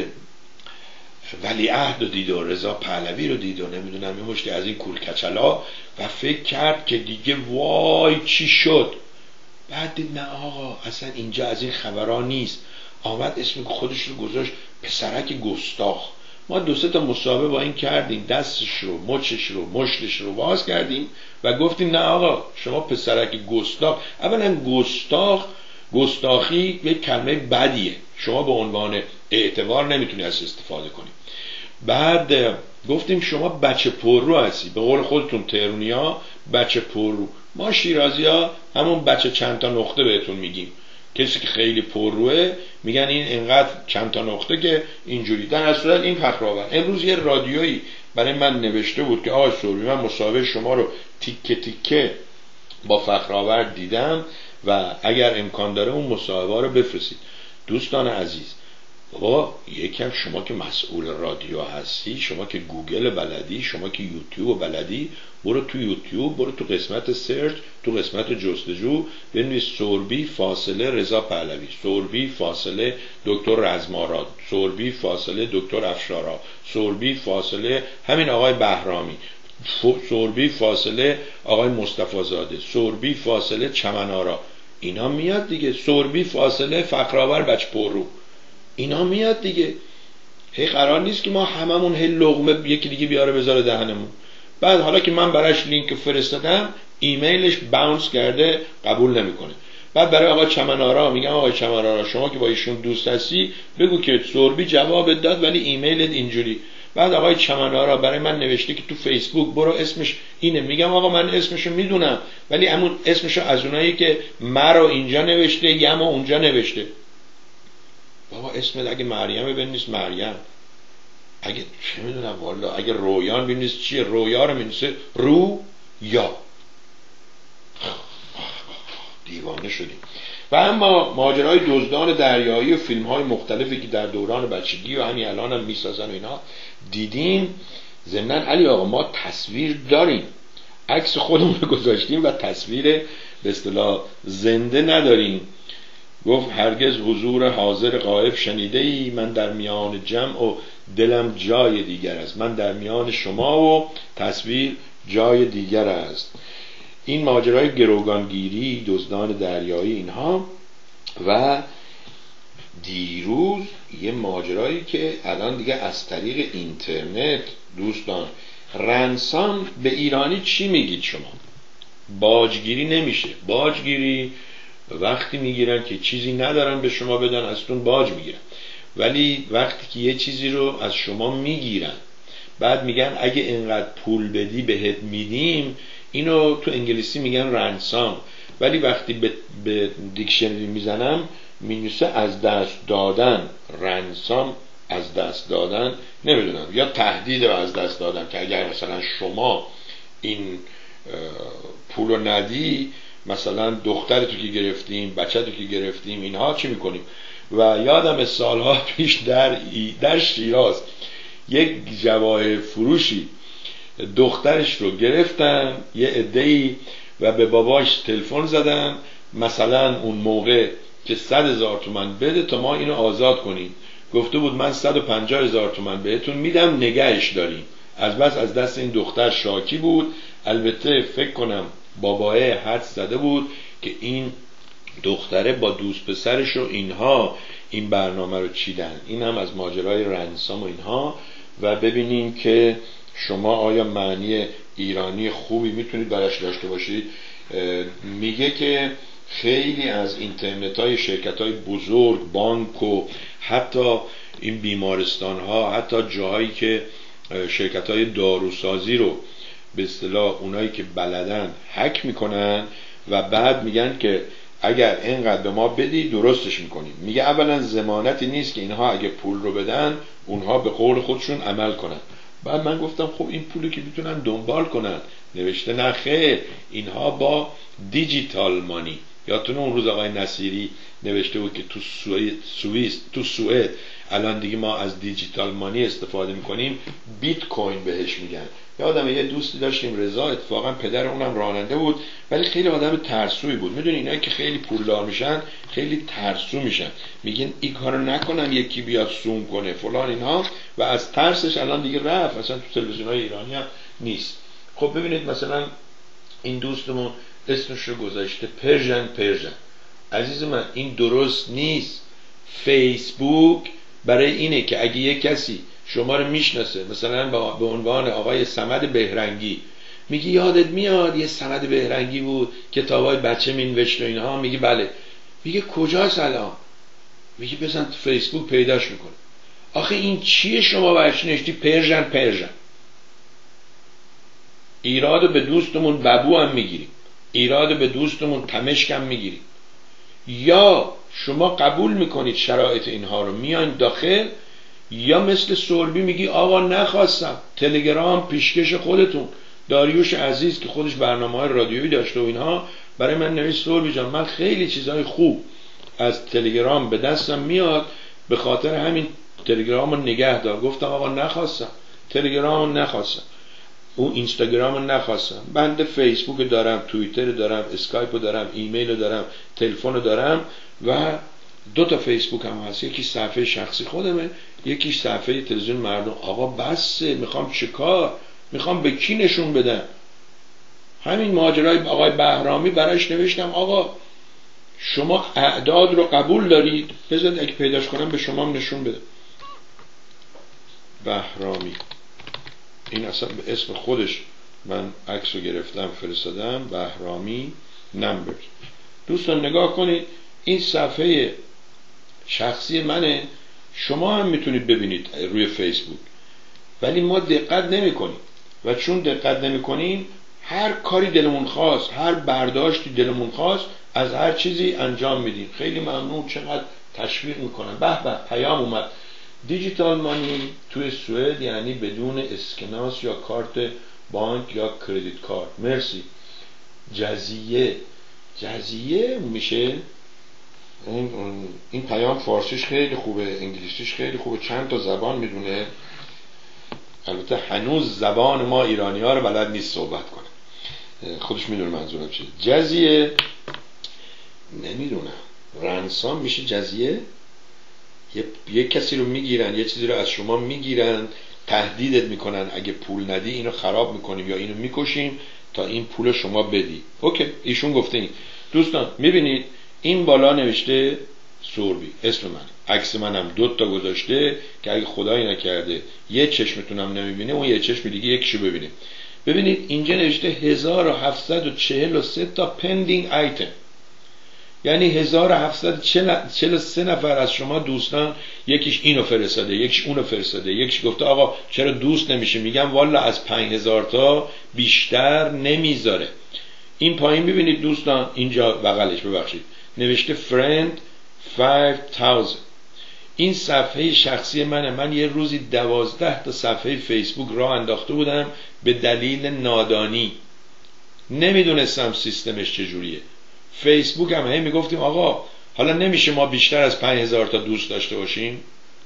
ولیعهد رو دید و رضا پهلوی رو دید و نمیدونم یه مشتی از این کولکچلا و فکر کرد که دیگه وای چی شد. بعد دید نه آقا اصلا اینجا از این خبرها نیست. آمد اسم خودش رو گذاشت پسرک گستاخ. ما دو سه تا مسابقه با این کردیم، دستش رو مچش رو مشتش رو باز کردیم و گفتیم نه آقا شما پسرک گستاخ. اولا گستاخ گستاخی یک کلمه بدیه، شما به عنوان اعتبار نمیتونی از استفاده کنی. بعد گفتیم شما بچه پررو هستی، به قول خودتون تهرونیا بچه پررو، ما شیرازی ها همون بچه چند تا نقطه بهتون میگیم. کسی که خیلی پرروه میگن این انقدر چند تا نقطه که اینجوری. در اصل این فخرآور امروز یه رادیویی برای من نوشته بود که آقای سربی من مصاحبه شما رو تیکه تیکه با فخرآور دیدم و اگر امکان داره اون مصاحبه رو بفرستید. دوستان عزیز، بابا یکم شما که مسئول رادیو هستی، شما که گوگل بلدی، شما که یوتیوب بلدی، برو تو یوتیوب، برو تو قسمت سرچ، تو قسمت جستجو بنویس سربی فاصله رضا پهلوی، سربی فاصله دکتر رزماراد، سربی فاصله دکتر افشارا، سربی فاصله همین آقای بهرامی، سربی فاصله آقای مصطفی زاده، سربی فاصله چمنارا. اینا میاد دیگه. سربی فاصله فخرآور بچه پررو، اینا میاد دیگه. هی قرار نیست که ما هممون هی لقمه یکی دیگه بیاره بذاره دهنمون. بعد حالا که من براش لینک فرستادم ایمیلش باونس کرده قبول نمیکنه. بعد برای آقای چمن‌آرا میگم آقای چمن‌آرا شما که با ایشون دوست هستی بگو که سوربی جواب داد ولی ایمیلت اینجوری. بعد آقای چمن‌آرا برای من نوشته که تو فیسبوک برو اسمش اینه. میگم آقا من اسمشو میدونم ولی همون اسمشو از اونایی که مرا اینجا نوشته یما اونجا نوشته. بابا اسمت اگه مریم بنویس مریم، اگه چه میدونم والا اگه رویان بنویس چیه، رویا رو بنویسه رو یا. دیوانه شدیم. و اما ماجرای دزدان دریایی و فیلم های مختلفی که در دوران بچگی و همین الان هم میسازن و اینا دیدیم. ضمناً علی آقا ما تصویر داریم، عکس خودمون رو گذاشتیم و تصویر به اصطلاح زنده نداریم. گفت هرگز حضور حاضر غایب شنیده ای، من در میان جمع و دلم جای دیگر است. من در میان شما و تصویر جای دیگر است. این ماجرای گروگانگیری، دزدان دریایی اینها. و دیروز یه ماجرایی که الان دیگه از طریق اینترنت دوستان، رنسان به ایرانی چی میگید شما؟ باجگیری نمیشه. باجگیری وقتی میگیرن که چیزی ندارن به شما بدن ازتون باج میگیرن، ولی وقتی که یه چیزی رو از شما میگیرن بعد میگن اگه اینقدر پول بدی بهت میدیم، اینو تو انگلیسی میگن رنسام، ولی وقتی به, به دیکشنری میزنم مینویسه از دست دادن. رنسام از دست دادن نمیدونم، یا تهدید و از دست دادن که اگر مثلا شما این پولو ندی مثلا دخترتو که گرفتیم بچه‌تو که گرفتیم اینها چی میکنیم. و یادم سالها پیش در در شیراز یک جواهر فروشی دخترش رو گرفتن یه عده‌ای و به باباش تلفن زدن مثلا اون موقع که صد هزار تومان بده تا ما اینو آزاد کنیم. گفته بود من صد و پنجاه هزار تومان بهتون میدم نگهش داریم. از بس از دست این دختر شاکی بود. البته فکر کنم باباه حدس زده بود که این دختره با دوست پسرش و اینها این برنامه رو چیدن. این هم از ماجرای رنسام و اینها. و ببینیم که شما آیا معنی ایرانی خوبی میتونید براش داشته باشید. میگه که خیلی از اینترنت های شرکت های بزرگ، بانک و حتی این بیمارستان ها، حتی جاهایی که شرکت های داروسازی رو به اصطلاح اونایی که بلدن هک میکنن و بعد میگن که اگر اینقدر به ما بدی درستش میکنیم. میگه اولا ضمانتی نیست که اینها اگه پول رو بدن اونها به قول خودشون عمل کنن. بعد من گفتم خب این پولی که میتونن دنبال کنن. نوشته نه خیر، اینها با دیجیتال مانی. یادتونه اون روز آقای نصیری نوشته بود که تو سوئیس تو سوئد الان دیگه ما از دیجیتال مانی استفاده میکنیم، بیت کوین بهش میگن. یادم یه دوستی داشتیم رضا، اتفاقا پدر اونم راننده بود ولی خیلی آدم ترسویی بود. میدونی اینایی که خیلی پولدار میشن خیلی ترسو میشن، میگن این کارو نکنم یکی بیاد سوم کنه فلان اینها، و از ترسش الان دیگه رفت، اصلا تو تلویزیون‌های ایرانی هم نیست. خب ببینید مثلا این دوستمون اسمش رو گذاشته پرژن پرژن. عزیز من این درست نیست. فیسبوک برای اینه که اگه یک کسی شما رو میشناسه مثلا به عنوان آقای صمد بهرنگی، میگی یادت میاد یه صمد بهرنگی بود کتابای بچه مینوشت و اینها، میگی بله، میگه کجاست الان؟ میگی بزن تو فیسبوک پیداش میکنه. آخه این چیه شما برش نوشتی پرژن پرژن؟ ایراد به دوستمون ببو هم میگیریم، ایراد به دوستمون تمشک هم میگیریم. یا شما قبول میکنید شرایط اینها رو میان داخل، یا مثل سوربی میگی آقا نخواستم، تلگرام پیشکش خودتون. داریوش عزیز که خودش برنامه‌های رادیویی داشته و اینها برای من نوشت سوربی جان من خیلی چیزهای خوب از تلگرام به دستم میاد، به خاطر همین تلگرام رو نگه دار. گفتم آقا نخواستم، تلگرام رو نخواستم، اون اینستاگرام رو نخواستم، بنده فیسبوک دارم، توییتر دارم، اسکایپ دارم، ایمیل دارم، تلفن دارم و دو تا فیسبوک هم هست، یکی صفحه شخصی خودمه، یکی صفحه تلویزیون مردم. آقا بسه، میخوام چیکار؟ میخوام به کی نشون بدم؟ همین ماجرای آقای بهرامی براش نوشتم آقا شما اعداد رو قبول دارید؟ بذارید اگه پیداش کنم به شما نشون بده. بهرامی، این اصلا به اسم خودش من عکس رو گرفتم فرستادم، بهرامی نمبر دوستان نگاه کنید، این صفحه شخصی منه، شما هم میتونید ببینید روی فیسبوک، ولی ما دقت نمی کنیم و چون دقت نمی کنیم هر کاری دلمون خواست، هر برداشتی دلمون خواست از هر چیزی انجام میدیم. خیلی ممنون، چقدر تشویق میکنن. به به پیام اومد. دیجیتال مانی توی سوئد یعنی بدون اسکناس یا کارت بانک یا کردیت کارت. مرسی. جزیه جزیه میشه این, این پیام فارسیش خیلی خوبه، انگلیسیش خیلی خوبه، چند تا زبان میدونه. البته هنوز زبان ما ایرانی ها رو بلد نیست صحبت کنه، خودش میدونه منظورم چیه. جزیه نمیدونم، رنسان میشه جزیه. یه،, یه کسی رو میگیرن، یه چیزی رو از شما میگیرن، تهدیدت میکنن اگه پول ندی اینو خراب میکنیم یا اینو میکشیم تا این پول شما بدی. اوکی، ایشون گفته این. دوستان میبینید این بالا نوشته سوربی، اسم من، عکس منم دو تا گذاشته که اگه خدایی نکرده یه چشمتونم نمیبینه اون یه چشم دیگه یکیشو ببینه. ببینید اینجا نوشته هزار و هفتصد و چهل و سه تا پندینگ آیتم، یعنی هزار و هفتصد و چهل و سه نفر از شما دوستان یکیش اینو فرستاده، یکیش اونو فرستاده، یکیش گفته آقا چرا دوست نمیشه، میگم والا از پنج هزار تا بیشتر نمیذاره. این پایین ببینید دوستان، اینجا بغلش ببخشید نوشته فرند پنج هزار. این صفحه شخصی منه. من یه روزی دوازده تا صفحه فیسبوک راه انداخته بودم به دلیل نادانی، نمیدونستم سیستمش چجوریه. فیسبوک هم هی میگفتیم آقا حالا نمیشه ما بیشتر از پنج هزار تا دوست داشته باشیم؟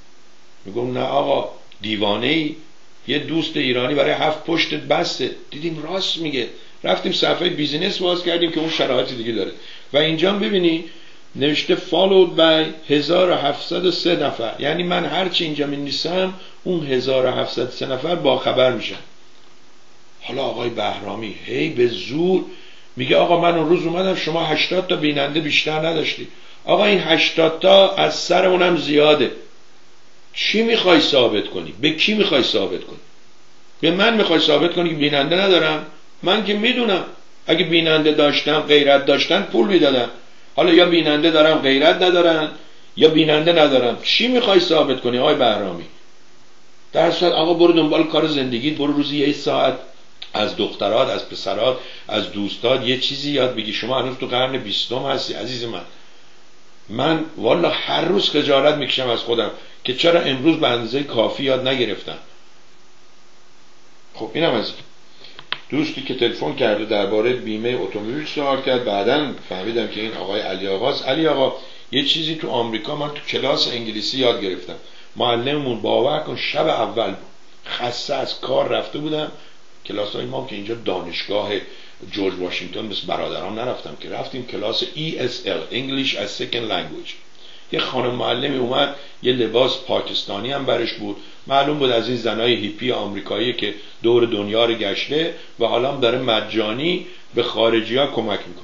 میگم نه آقا دیوانه ای، یه دوست ایرانی برای هفت پشتت بسته. دیدیم راست میگه، رفتیم صفحه بیزینس باز کردیم که اون شرایط دیگه داره و اینجا ببینی نوشته followed by هزار و هفتصد و سه نفر، یعنی من هرچی اینجا می‌نویسم اون هزار و هفتصد و سه نفر با خبر میشن. حالا آقای بهرامی هی به زور میگه آقا من اون روز اومدم شما هشتاد تا بیننده بیشتر نداشتی. آقا این هشتاد تا از سر اونم زیاده. چی میخوای ثابت کنی؟ به کی میخوای ثابت کنی؟ به من میخوای ثابت کنی که بیننده ندارم؟ من که میدونم اگه بیننده داشتم، غیرت داشتن، پول میدادم. حالا یا بیننده دارم غیرت ندارن یا بیننده ندارم. چی میخوای ثابت کنی آقای بهرامی؟ در صورت آقا برو دنبال کار زندگیت، برو روزی یه ساعت از دخترات، از پسرات، از دوستات یه چیزی یاد بگی. شما هنوز تو قرن بیستم هستی عزیز من. من والا هر روز خجالت میکشم از خودم که چرا امروز به اندازه کافی یاد نگرفتم. خب اینم از دوستی که تلفن کرده درباره بیمه اتومبیل سوال کرد. بعداً فهمیدم که این آقای علی آقاست. علی آقا یه چیزی تو آمریکا من تو کلاس انگلیسی یاد گرفتم. معلممون باور کن شب اول بود، خسته از کار رفته بودم کلاس های ما که اینجا دانشگاه جورج واشنگتن مثل برادران نرفتم که رفتیم کلاس ای اس ال English as Second Language. یه خانم معلمی اومد یه لباس پاکستانی هم برش بود، معلوم بود از این زنای هیپی آمریکایی که دور دنیا رو گشته و حالا هم داره مجانی به خارجی ها کمک میکنه.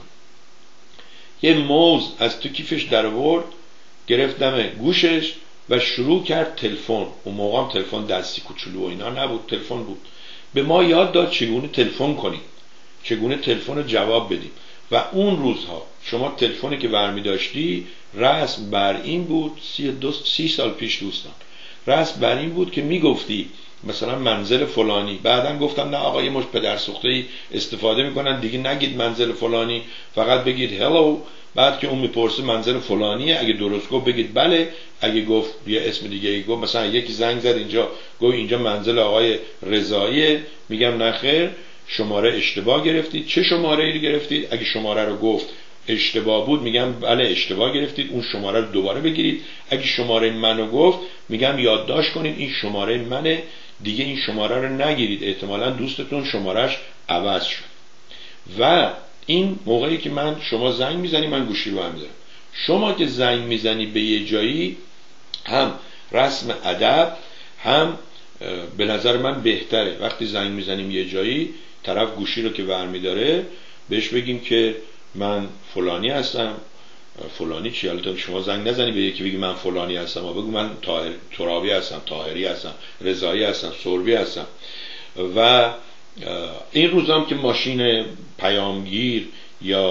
یه موز از تو کیفش در آورد، گرفتم گوشش و شروع کرد تلفن. اون موقع هم تلفن دستی کوچولو و اینا نبود، تلفن بود. به ما یاد داد چگونه تلفن کنیم، چگونه تلفن رو جواب بدیم. و اون روزها شما تلفنی که برمی داشتی رسم بر این بود، سی, دو، سی سال پیش دوستان، رسم بر این بود که میگفتی مثلا منزل فلانی. بعدم گفتم نه آقا یه مش پدر سوخته‌ای استفاده میکنن دیگه، نگید منزل فلانی، فقط بگید هلو. بعد که اون میپرسه منزل فلانیه، اگه درست گفت بگید بله، اگه گفت یه اسم دیگه ای گفت، مثلا یکی زنگ زد اینجا گفت اینجا منزل آقای رضاییه، میگم نه خیر شماره اشتباه گرفتید. چه شماره ای گرفتید؟ اگه شماره رو گفت اشتباه بود میگم بله اشتباه گرفتید، اون شماره رو دوباره بگیرید. اگه شماره منو گفت میگم یادداشت کنید این شماره منه، دیگه این شماره رو نگیرید، احتمالاً دوستتون شمارهش عوض شد. و این موقعی که من شما زنگ میزنی من گوشی رو هم میذارم. شما که زنگ میزنی به یه جایی هم رسم ادب هم به نظر من بهتره وقتی زنگ میزنیم یه جایی طرف گوشی رو که برمیداره بهش بگیم که من فلانی هستم. فلانی چی؟ حالا شما زنگ نزنی به یکی بگی من فلانی هستم، بگو من طاهر ترابی هستم، طاهری هستم، رضایی هستم، سوربی هستم. و این روزام که ماشین پیامگیر یا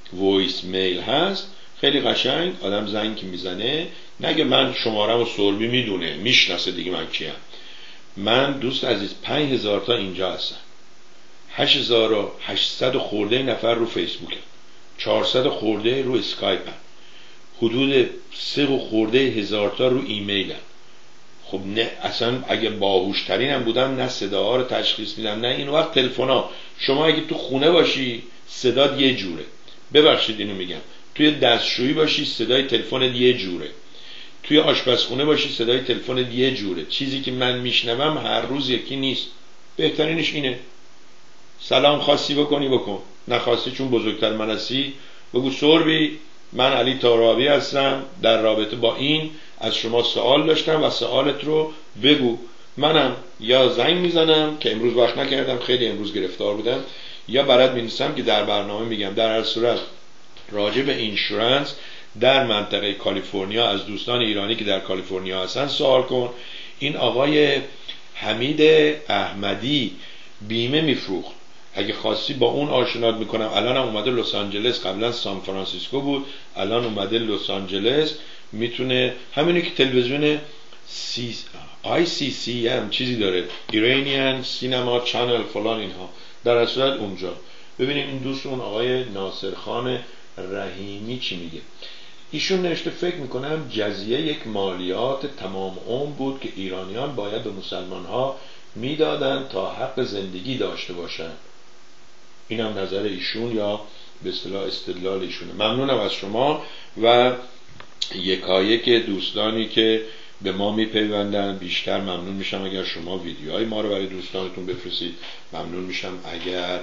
وایس میل هست، خیلی قشنگ آدم زنگ که میزنه نگه من شمارم و سربی میدونه میشناسه دیگه من کیم. من دوست عزیز پنج هزار تا اینجا هستن، هشت هزار و هشتصد خورده نفر رو فیسبوکه، چهارصد خورده رو اسکایپ هست، حدود سه خورده هزار تا رو ایمیل هست. خب نه اصلا اگه باهوشترین هم بودم نه صداها رو تشخیص میدم نه این وقت تلفن‌ها. شما اگه تو خونه باشی صدات یه جوره، ببخشید اینو میگم، توی دستشویی باشی صدای تلفنت یه جوره، توی آشپزخونه باشی صدای تلفنت یه جوره. چیزی که من میشنوم هر روز یکی نیست. بهترینش اینه سلام خواستی بکنی بکن، نخواستی چون بزرگتر من هستی بگو سربی من علی تارابی هستم، در رابطه با این از شما سوال داشتم و سوالت رو بگو. منم یا زنگ میزنم که امروز وقت نکردم خیلی امروز گرفتار بودم، یا برات می‌نویسم که در برنامه میگم. در هر صورت راجع به اینشورنس در منطقه کالیفرنیا از دوستان ایرانی که در کالیفرنیا هستن سوال کن. این آقای حمید احمدی بیمه میفروخت، اگه خواستی با اون آشنات میکنم. الان هم اومده لس آنجلس، قبلا سان فرانسیسکو بود، الان اومده لس آنجلس. میتونه همینی که تلویزیون سی آی سی سی هم چیزی داره، ایرانیان سینما چنل فلان، اینها در اصل اونجا. ببینیم این دوست اون آقای ناصرخان رحیمی چی میگه. ایشون نوشته فکر میکنم جزیه یک مالیات تمام عمر بود که ایرانیان باید به مسلمان ها میدادن تا حق زندگی داشته باشن. اینم نظر ایشون یا به اصطلاح استدلال ایشونه. ممنونم از شما و یکایک دوستانی که به ما میپیوندن. بیشتر ممنون میشم اگر شما ویدیوهای ما رو برای دوستانتون بفرستید. ممنون میشم اگر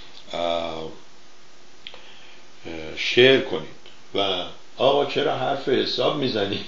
شیر کنید. و آقا چرا حرف حساب میزنی؟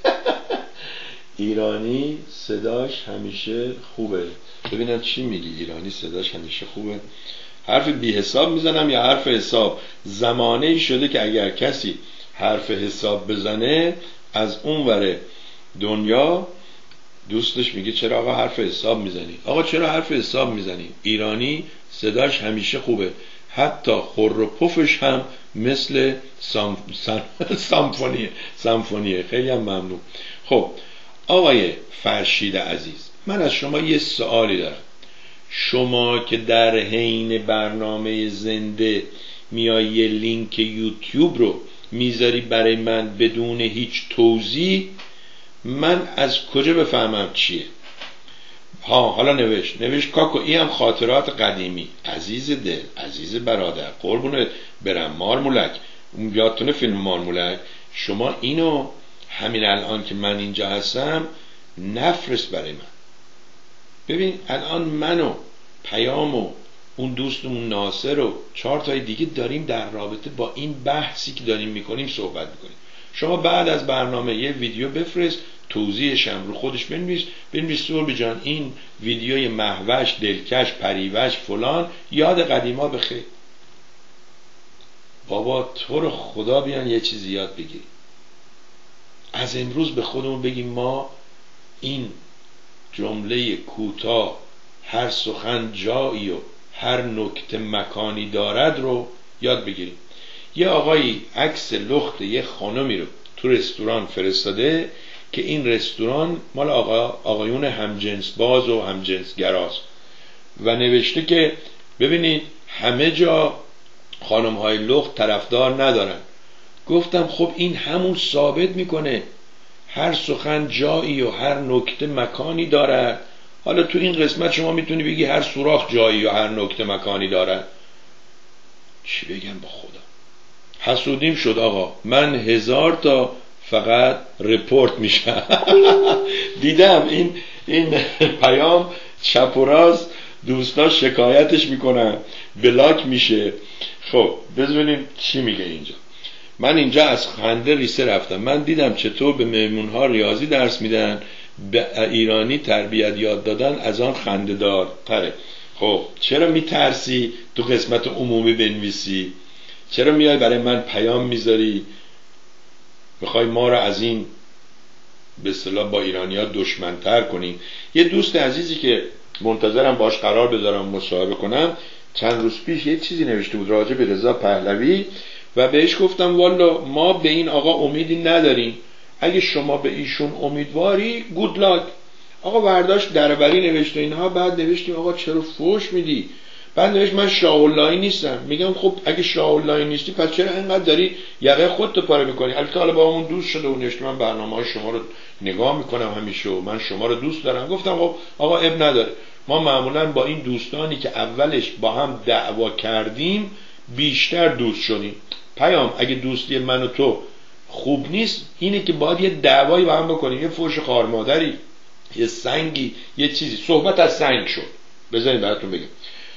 ایرانی صداش همیشه خوبه. ببینم چی میگی. ایرانی صداش همیشه خوبه. حرف بی حساب میزنم یا حرف حساب؟ زمانه ای شده که اگر کسی حرف حساب بزنه از اون وره دنیا دوستش میگه چرا آقا حرف حساب میزنی؟ آقا چرا حرف حساب میزنی؟ ایرانی صداش همیشه خوبه، حتی خور و پفش هم مثل سام... سامفونیه سامفونیه. خیلی هم ممنون. خب آقای فرشید عزیز، من از شما یه سوالی دارم. شما که در حین برنامه زنده میای یه لینک یوتیوب رو میذاری برای من بدون هیچ توضیح، من از کجا بفهمم چیه؟ ها حالا نوشت نوشت کاکو این هم خاطرات قدیمی. عزیز دل، عزیز برادر، قربونت برم مارمولک، اون یادتونه فیلم مارمولک؟ شما اینو همین الان که من اینجا هستم نفرست برای من. ببین الان منو پیام و اون دوستمون ناصر و چهار تای دیگه داریم در رابطه با این بحثی که داریم میکنیم صحبت میکنیم. شما بعد از برنامه یه ویدیو بفرست، توضیحش هم رو خودش بنویس، بنویس سربی جان این ویدیوی مهوش، دلکش، پریوش فلان، یاد قدیما بخیر. بابا تو رو خدا بیان یه چیزی یاد بگیری. از امروز به خودمون بگیم ما این جمله کوتاه هر سخن جایی و هر نکته مکانی دارد رو یاد بگیریم. یه آقایی عکس لخت یه خانمی رو تو رستوران فرستاده که این رستوران مال آقا آقایون همجنس باز و همجنس گراست و نوشته که ببینید همه جا خانم های لخت طرفدار ندارن. گفتم خب این همون ثابت میکنه هر سخن جایی و هر نکته مکانی دارد. حالا تو این قسمت شما میتونی بگی هر سوراخ جایی و هر نکته مکانی دارد. چی بگم با خدا؟ حسودیم شد آقا. من هزار تا فقط رپورت میشم. دیدم این این پیام چپ و راست دوستا شکایتش میکنن، بلاک میشه. خب ببینیم چی میگه اینجا. من اینجا از خنده ریسه رفتم. من دیدم چطور به مهمونها ریاضی درس میدن، به ایرانی تربیت یاد دادن از آن خنده دار تره. خب چرا میترسی تو قسمت عمومی بنویسی؟ چرا میای برای من پیام میذاری؟ میخوای ما رو از این به اصطلاح با ایرانی‌ها دشمن‌تر کنیم؟ یه دوست عزیزی که منتظرم باش قرار بذارم مصاحبه کنم چند روز پیش یه چیزی نوشته بود راجع به رضا پهلوی و بهش گفتم والا ما به این آقا امیدی نداریم، اگه شما به ایشون امیدواری گود لاک. آقا برداشت دربری نوشته اینها. بعد نوشتیم آقا چرا فوش میدی؟ بعد نوشت من شاه اللهی نیستم. میگم خب اگه شاه اللهی نیستی پس چرا اینقدر داری یقه خودت پاره میکنی؟ البته حالا با همون دوست شده و نوشته من برنامه‌های شما رو نگاه میکنم همیشه و من شما رو دوست دارم. گفتم خب آقا اب نداره، ما معمولا با این دوستانی که اولش با هم دعوا کردیم بیشتر دوست شدیم. پیام اگه دوستی من و تو خوب نیست اینه که باید یه دعوایی با هم بکنیم، یه فوش خار مادری، یه سنگی، یه چیزی. صحبت از سنگ شد. بذارید براتون بگم.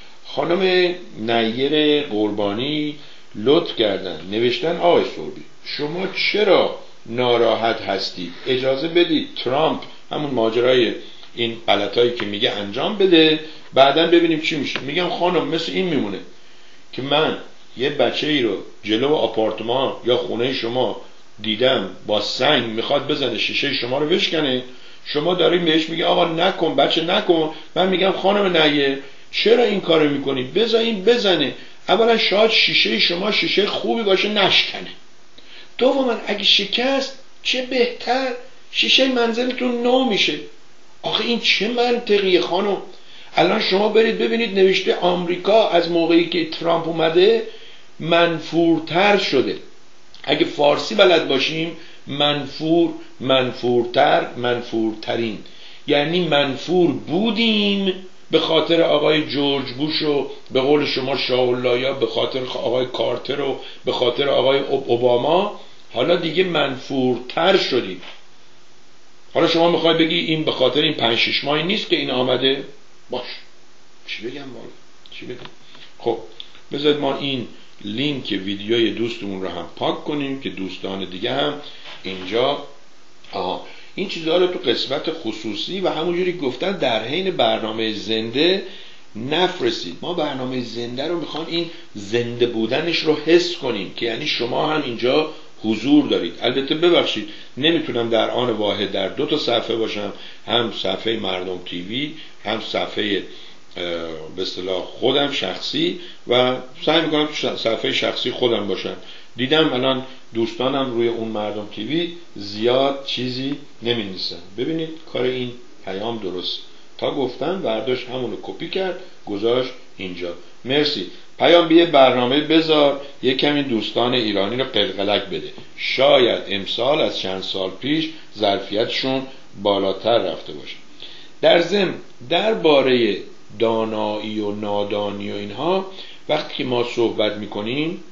خانم نیر قربانی لطف کردن نوشتن آقای سوربی شما چرا ناراحت هستید؟ اجازه بدید ترامپ همون ماجرای این غلطایی که میگه انجام بده، بعداً ببینیم چی میشه. میگم خانم مثل این میمونه که من یه بچه ای رو جلو آپارتمان یا خونه شما دیدم با سنگ میخواد بزنه شیشه شما رو بشکنه، شما دارین بهش میگه آقا نکن بچه نکن. من میگم خانم نیر چرا این کارو میکنی؟ بذار این بزنه. اولا شاید شیشه شما شیشه خوبی باشه نشکنه، دوما اگه شکست چه بهتر، شیشه منزلتون نو میشه. آخه این چه منطقیه خانم؟ الان شما برید ببینید نوشته آمریکا از موقعی که ترامپ اومده منفورتر شده. اگه فارسی بلد باشیم منفور، منفورتر، منفورترین، یعنی منفور بودیم به خاطر آقای جورج بوش و به قول شما شاه الله‌یا به خاطر آقای کارتر و به خاطر آقای اوباما، حالا دیگه منفورتر شدیم. حالا شما میخوای بگی این به خاطر این پنج شش ماهی نیست که این آمده؟ باش چی بگم والا چی بگم؟ خب بذارید ما این لینک ویدیوی دوستمون رو هم پاک کنیم که دوستان دیگه هم اینجا آها این چیزها رو تو قسمت خصوصی و همونجوری گفتن در حین برنامه زنده نفرستید. ما برنامه زنده رو میخوام این زنده بودنش رو حس کنیم که یعنی شما هم اینجا حضور دارید. البته ببخشید نمیتونم در آن واحد در دو تا صفحه باشم، هم صفحه مردم تیوی هم صفحه به اصطلاح خودم شخصی و سعی میکنم تو صفحه شخصی خودم باشم. دیدم الان دوستانم روی اون مردم تیوی زیاد چیزی نمی‌نویسن. ببینید کار این پیام درست تا گفتن برداشت همونو کپی کرد گذاشت اینجا. مرسی پیام بیه برنامه بذار یک کمی دوستان ایرانی رو قلقلک بده، شاید امسال از چند سال پیش ظرفیتشون بالاتر رفته باشه. در ضمن درباره دانایی و نادانی و اینها وقتی که ما صحبت میکنیم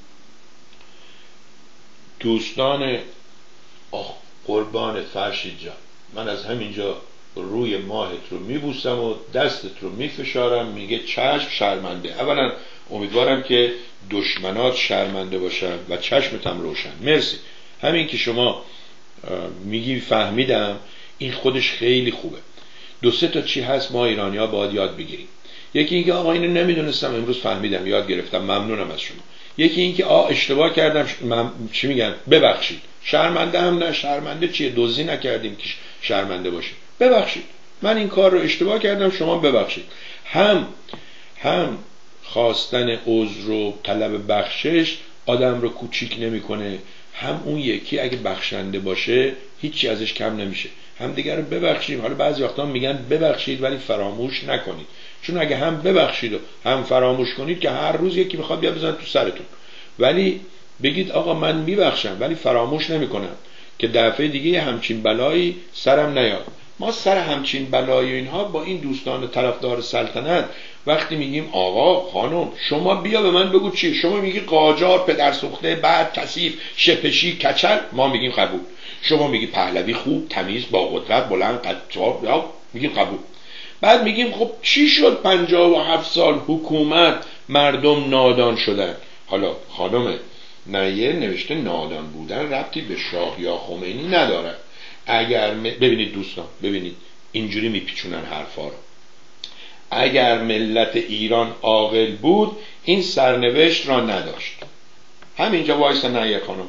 دوستان آه قربان فرشید جان من از همینجا روی ماهت رو میبوسم و دستت رو میفشارم، میگه چشم شرمنده. اولا امیدوارم که دشمنات شرمنده باشن و چشمتم روشن. مرسی. همین که شما میگی فهمیدم این خودش خیلی خوبه. دو سه تا چی هست ما ایرانی ها باید یاد بگیریم. یکی اینکه آقا اینو نمیدونستم امروز فهمیدم یاد گرفتم ممنونم از شما. یکی اینکه آ اشتباه کردم من... چی میگن ببخشید. شرمنده هم نه، شرمنده چیه؟ دزدی نکردیم که شرمنده باشه. ببخشید من این کار رو اشتباه کردم شما ببخشید. هم هم خواستن عذر و طلب بخشش آدم رو کوچیک نمیکنه، هم اون یکی اگه بخشنده باشه هیچی ازش کم نمیشه. هم دیگر رو ببخشید. حالا بعضی وقتا میگن ببخشید ولی فراموش نکنید، چون اگه هم ببخشید و هم فراموش کنید که هر روز یکی میخواد بیا بزنه تو سرتون. ولی بگید آقا من میبخشم ولی فراموش نمیکنم که دفعه دیگه همچین بلایی سرم نیاد. ما سر همچین بلایی اینها با این دوستان طرفدار سلطنت وقتی میگیم آقا خانم شما بیا به من بگو چی، شما میگی قاجار پدر سوخته بعد کثیف شپشی کچل، ما میگیم قبول. شما میگی پهلوی خوب تمیز با قدرت بلند قطار، یا میگیم قبول. بعد میگیم خب چی شد پنجاه و هفت سال حکومت مردم نادان شدن؟ حالا خانم نیر نوشته نادان بودن ربطی به شاه یا خمینی نداره. اگر م... ببینید دوستان ببینید اینجوری میپیچونن حرفا رو. اگر ملت ایران عاقل بود این سرنوشت را نداشت. همینجا وایسا نیر خانم.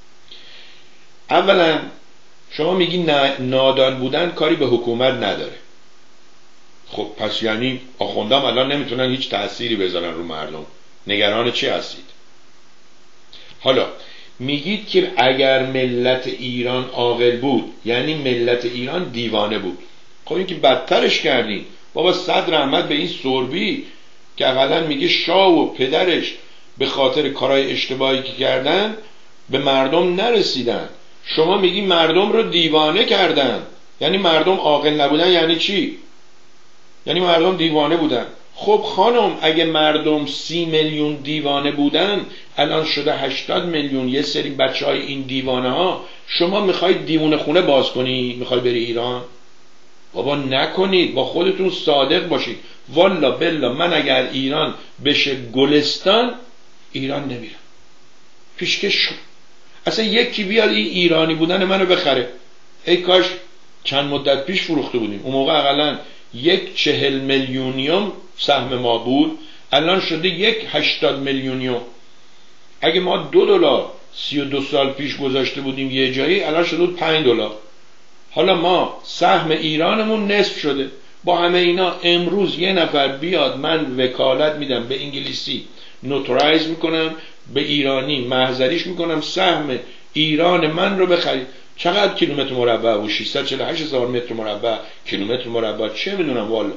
اولا شما میگی نادان بودن کاری به حکومت نداره. خب پس یعنی آخوندام الان نمیتونن هیچ تأثیری بذارن رو مردم. نگران چی هستید؟ حالا میگید که اگر ملت ایران عاقل بود یعنی ملت ایران دیوانه بود. خب این که بدترش کردین بابا. صد رحمت به این سربی که اولا میگه شاه و پدرش به خاطر کارهای اشتباهی که کردن به مردم نرسیدن. شما میگی مردم رو دیوانه کردن، یعنی مردم عاقل نبودن. یعنی چی؟ یعنی مردم دیوانه بودن. خب خانم اگه مردم سی میلیون دیوانه بودن الان شده هشتاد میلیون یه سری بچه های این دیوانه ها. شما میخواید دیوانه خونه باز کنی؟ میخوای بری ایران؟ بابا نکنید، با خودتون صادق باشید. والا بلا من اگر ایران بشه گلستان ایران نمیرم. پیشکش شو. اصلا یکی بیاد این ایرانی بودن منو بخره. ای کاش چند مدت پیش فروخته بودیم. اون موقع اقلا یک چهل میلیونیوم سهم ما بود، الان شده یک هشتاد میلیونیوم. اگه ما دو دلار سی و دو سال پیش گذاشته بودیم یه جایی، الان شده بود پنج دلار. حالا ما سهم ایرانمون نصف شده. با همه اینا امروز یه نفر بیاد من وکالت میدم به انگلیسی نوترایز میکنم، به ایرانی محضریش میکنم سهم ایران من رو بخرید. چقدر کیلومتر مربع و ششصد و چهل و هشت هزار متر مربع کیلومتر مربع چه میدونم والا.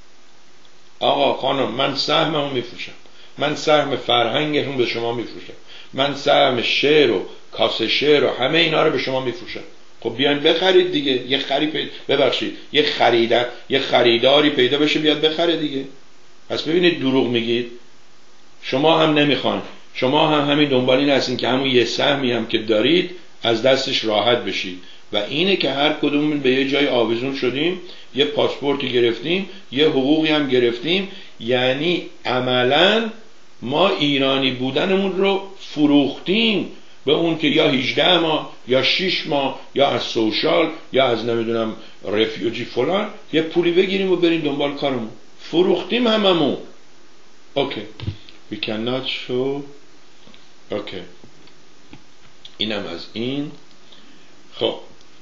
آقا خانم من سهممو میفروشم، من سهم فرهنگتون به شما میفروشم، من سهم شعر و کاسه شعر و همه اینا رو به شما میفروشم. خب بیاین بخرید دیگه. یه خری پیدا ببخشید یه خریدار یه خریداری پیدا بشه بیاد بخره دیگه. پس ببینید دروغ میگید. شما هم نمیخوان، شما هم همین دنبال این هستین که همون یه سهمی هم که دارید از دستش راحت بشید. و اینه که هر کدومون به یه جای آویزون شدیم، یه پاسپورتی گرفتیم، یه حقوقی هم گرفتیم. یعنی عملاً ما ایرانی بودنمون رو فروختیم به اون که یا هجده ماه یا شش ماه یا از سوشال یا از نمیدونم رفیوجی فلان یه پولی بگیریم و بریم دنبال کارمون. فروختیم هممون. اوکی we cannot show. اوکی اینم از این. خب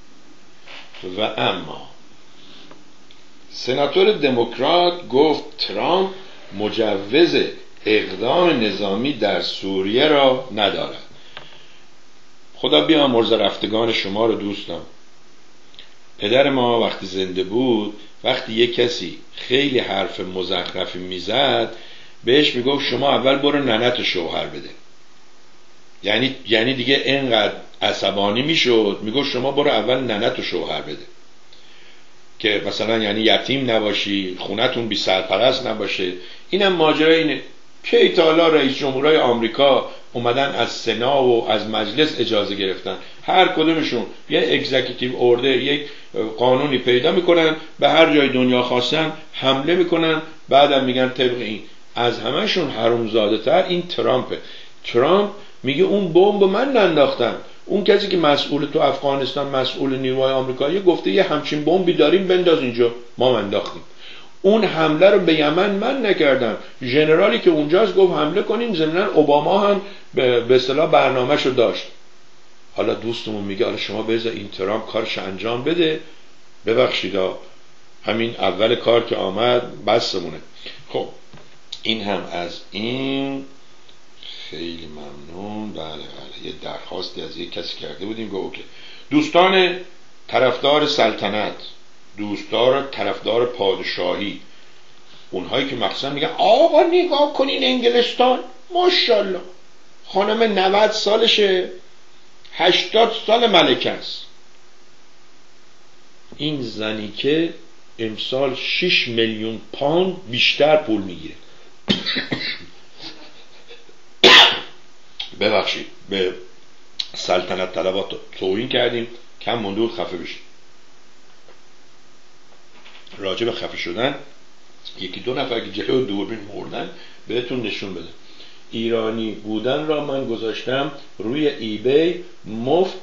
و اما سناتور دموکرات گفت ترامپ مجوز اقدام نظامی در سوریه را ندارد. خدا بیامرز رفتگان شما رو دوستان. پدر ما وقتی زنده بود وقتی یک کسی خیلی حرف مزخرفی میزد بهش میگفت شما اول برو ننت شوهر بده. یعنی یعنی دیگه اینقدر عصبانی میشد میگفت شما برو اول ننت شوهر بده که مثلا یعنی یتیم نباشی، خونتون بی سرپرست نباشه. اینم ماجرا اینه که ایتالا رئیس جمهورهای آمریکا اومدن از سنا و از مجلس اجازه گرفتن، هر کدومشون یه اگزیکیتیو اوردر یک قانونی پیدا میکنن، به هر جای دنیا خواستن حمله میکنن، بعدم میگن طبق این. از همهشون حرومزاده تر این ترامپه. ترامپ میگه اون بمب من ننداختم. اون کسی که مسئول تو افغانستان مسئول نیروهای آمریکایی گفته یه همچین بمبی داریم بنداز اینجا، ما انداختیم. اون حمله رو به یمن من نکردم. ژنرالی که اونجاست گفت حمله کنیم. ضمناً اوباما هم به اصطلاح برنامه‌شو داشت. حالا دوستمون میگه حالا شما بذار این ترامپ کارش انجام بده. ببخشید همین اول کار که آمد بسمونه. خب این هم از این. خیلی ممنون. بله بله یه درخواستی از یک کسی کرده بودیم گفت اوکی. دوستان طرفدار سلطنت، دوستان طرفدار پادشاهی، اونهایی که مخصوصا میگن آقا نگاه کنین انگلستان ماشاءالله خانم نود سالشه، هشتاد سال ملکه است. این زنی که امسال شش میلیون پوند بیشتر پول میگیره. ببخشید به سلطنت طلبات توهین کردیم، کم مونده بود خفه بشید. راجع به خفه شدن یکی دو نفر که جلو دوربین مردن بهتون نشون بده. ایرانی بودن را من گذاشتم روی ای بی مفت.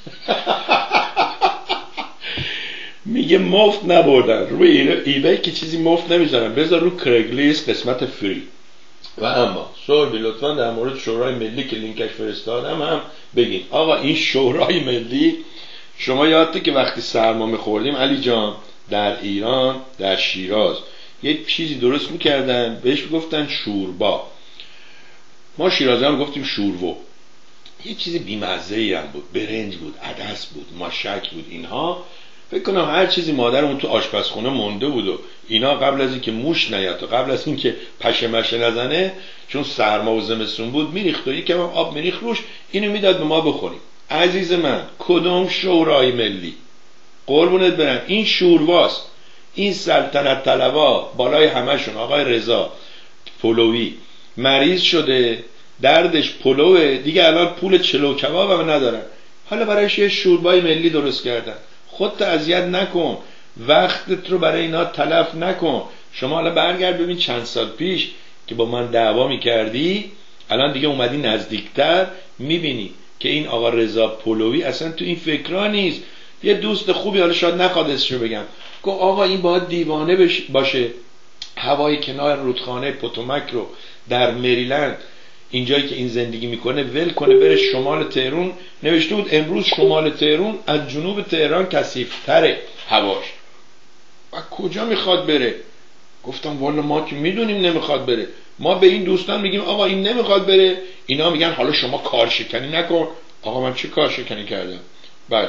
میگه مفت نبردن. روی ای بی که چیزی مفت نمیذارن، بذار رو کرگلیست قسمت فری. و اما سوال لطفا در مورد شورای ملی که لینکش فرستادم هم بگین. آقا این شورای ملی شما یادته که وقتی سرما میخوردیم علی جان در ایران در شیراز یه چیزی درست میکردن بهش میگفتن شوربا. ما شیرازی هم گفتیم شوربو. یه چیز بیمزه‌ای هم بود، برنج بود، عدس بود، ماشک بود. اینها فکر کنم هر چیزی مادرمون تو آشپزخونه مونده بود و اینا قبل از اینکه موش نیاد و قبل از اینکه پشه مشه نزنه، چون سرما و زمستون بود، میریخت و یکم آب میریخت روش، اینو میداد به ما بخوریم. عزیز من، کدوم شورای ملی؟ قربونت برم، این شورواست. این سلطنت طلبا بالای همشون، آقای رضا پلوی مریض شده، دردش پلوه دیگه، الان پول چلو کباب هم ندارن، حالا برایش یه شوربای ملی درست کردن. خودت اذیت نکن، وقتت رو برای اینا تلف نکن. شما حالا برگرد ببین چند سال پیش که با من دعوا میکردی، الان دیگه اومدی نزدیکتر، میبینی که این آقا رضا پلوی اصلا تو این فکرها نیست. یه دوست خوبی، حالا شاید نخواد اسمشو بگم، گفت آقا این باید دیوانه باشه هوای کنار رودخانه پوتومک رو در مریلند، اینجایی که این زندگی میکنه، ول کنه بره شمال تهران. نوشته بود امروز شمال تهران از جنوب تهران کثیف‌تره هواش. و کجا میخواد بره؟ گفتم والا ما که میدونیم نمیخواد بره. ما به این دوستان میگیم آقا این نمیخواد بره، اینا میگن حالا شما کارشکنی نکن. آقا من چه کارشکنی کردم؟ بله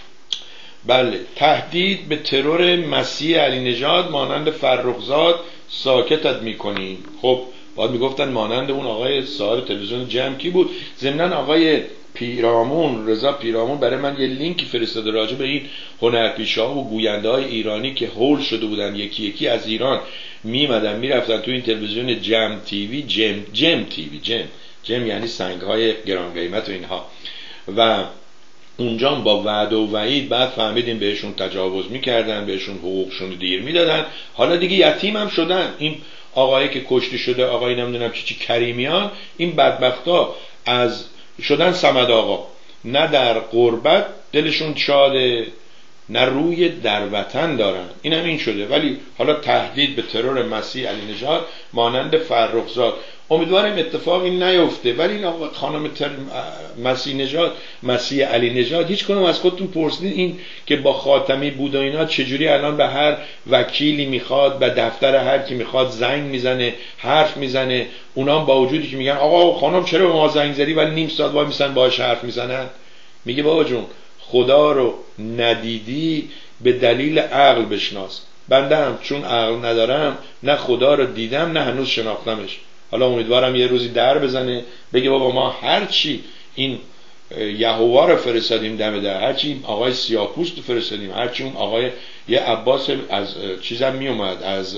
بله تهدید به ترور مسیح علی نژاد مانند فرخزاد ساکتت میکنیم. خب باید میگفتن مانند اون آقای صاحب تلویزیون جمع کی بود. ضمن آقای پیرامون، رضا پیرامون، برای من یه لینکی فرستاده راجع به این هنرپیشه‌ها و گوینده های ایرانی که هول شده بودن، یکی یکی از ایران میمدن میرفتن تو این تلویزیون جم تیوی، جم جم تیوی، جم جم یعنی سنگ های گران قیمت و اینها، و اونجا با وعده و وعید بعد فهمیدیم بهشون تجاوز میکردن، بهشون حقوقشون دیر میدادن. حالا دیگه یتیم هم شدن. این آقایی که کشته شده، آقایی نمیدونم چی چی کریمیان، این بدبختا از شدن صمد آقا، نه در غربت دلشون شاده، نه روی در وطن دارن، این هم این شده. ولی حالا تهدید به ترور مسیح علی نژاد مانند فرخزاد، امیدوارم اتفاقی نیفته. ولی این خانم تر... مسیح نژاد، مسیح علی نژاد، هیچ کنم از خودتون پرسیدین این که با خاتمی بود و اینا چجوری الان به هر وکیلی میخواد، به دفتر هر کی میخواد زنگ میزنه، حرف میزنه، اونا با وجودی که میگن آقا خانم چرا به ما زنگ زدی، ولی نیم ساعت وای میسن باهاش حرف میزنن. میگه بابا جون خدا رو ندیدی به دلیل عقل بشناس. بنده هم چون عقل ندارم، نه خدا رو دیدم نه هنوز شناختمش. حالا امیدوارم یه روزی در بزنه بگه بابا ما هرچی این یهوه رو فرستادیم دم در، هرچی این آقای سیاپوست رو فرستادیم، هرچی اون آقای یه عباس از چیزم می اومد از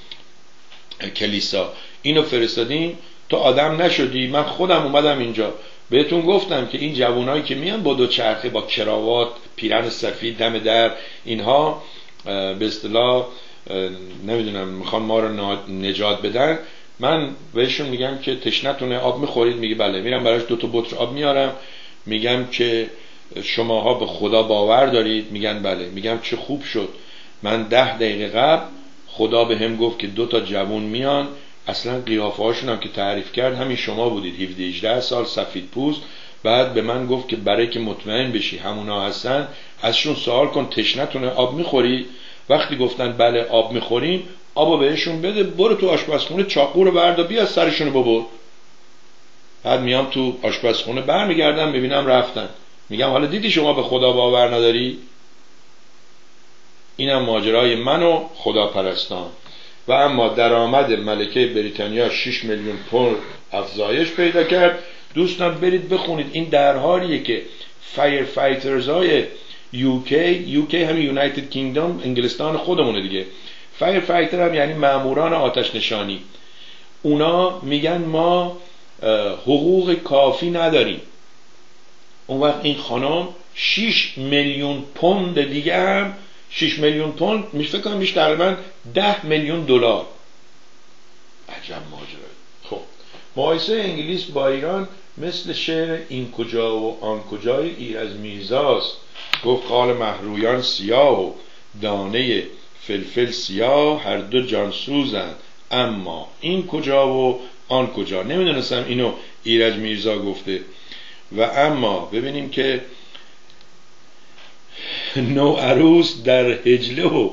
کلیسا اینو فرستادیم، تو آدم نشدی. من خودم اومدم اینجا بهتون گفتم که این جوانایی که میان با دو چرخه با کراوات پیرن سفید دم در، اینها به اصطلاح نمیدونم میخوان ما رو نجات بدن. من بهشون میگم که تشنتونه آب میخورید؟ میگه بله. میرم براش دو تا بطر آب میارم، میگم که شماها به خدا باور دارید؟ میگن بله. میگم چه خوب شد، من ده دقیقه قبل خدا به هم گفت که دو تا جوان میان، اصلا قیافه هاشون هم که تعریف کرد همین شما بودید، هفده هجده سال سفید پوست. بعد به من گفت که برای که مطمئن بشی همونا هستن ازشون سوال کن تشنتونه آب میخوری؟ وقتی گفتن بله آب میخوریم، آبو بهشون بده، برو تو آشپزخونه چاقو رو بردار بیا سرشونو ببر. بعد میام تو آشپزخونه برمیگردم میبینم رفتن. میگم حالا دیدی شما به خدا باور نداری؟ اینم ماجرای من و خدا پرستان. و اما درآمد ملکه بریتانیا شش میلیون پوند افزایش پیدا کرد. دوستان برید بخونید، این در حالیه که فایر فایترز های یوکی، یوکی هم یونایتد کینگدم، انگلستان خودمونه دیگه، فایر فایتر هم یعنی ماموران آتش نشانی، اونا میگن ما حقوق کافی نداریم. اون وقت این خانم شش میلیون پوند دیگه هم، شش میلیون پوند میشه فکر کنم میشه تقریبا ده میلیون دلار. عجب ماجرا. خب مقایسه انگلیس با ایران مثل شعر این کجا و آن کجای ایرج میرزاست. گفت قال مهرویان سیاه و دانه فلفل سیاه، هر دو جانسوزند اما این کجا و آن کجا. نمیدونستم اینو ایرج میرزا گفته. و اما ببینیم که نو عروس در هجله و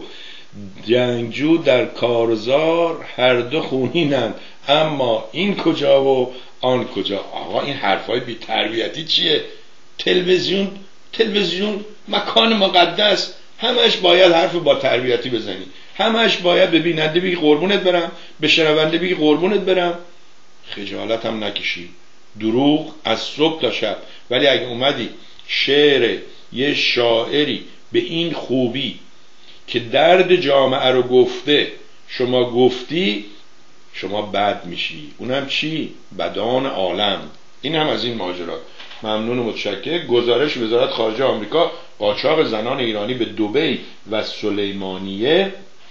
جنگجو در کارزار، هر دو خونینند اما این کجا و آن کجا. آقا این حرفای بی تربیتی چیه؟ تلویزیون تلویزیون مکان مقدس، همش باید حرف با تربیتی بزنی، همش باید به بیننده بگی قربونت برم، به شنونده بگی قربونت برم. خجالت هم نکشی. دروغ از صبح تا شب. ولی اگه اومدی شعر یه شاعری به این خوبی که درد جامعه رو گفته شما گفتی، شما بد میشی. اونم چی؟ بدان عالم. این هم از این ماجرات. ممنون و متشکر. گزارش وزارت خارجه آمریکا: قاچاق زنان ایرانی به دبی و سلیمانیه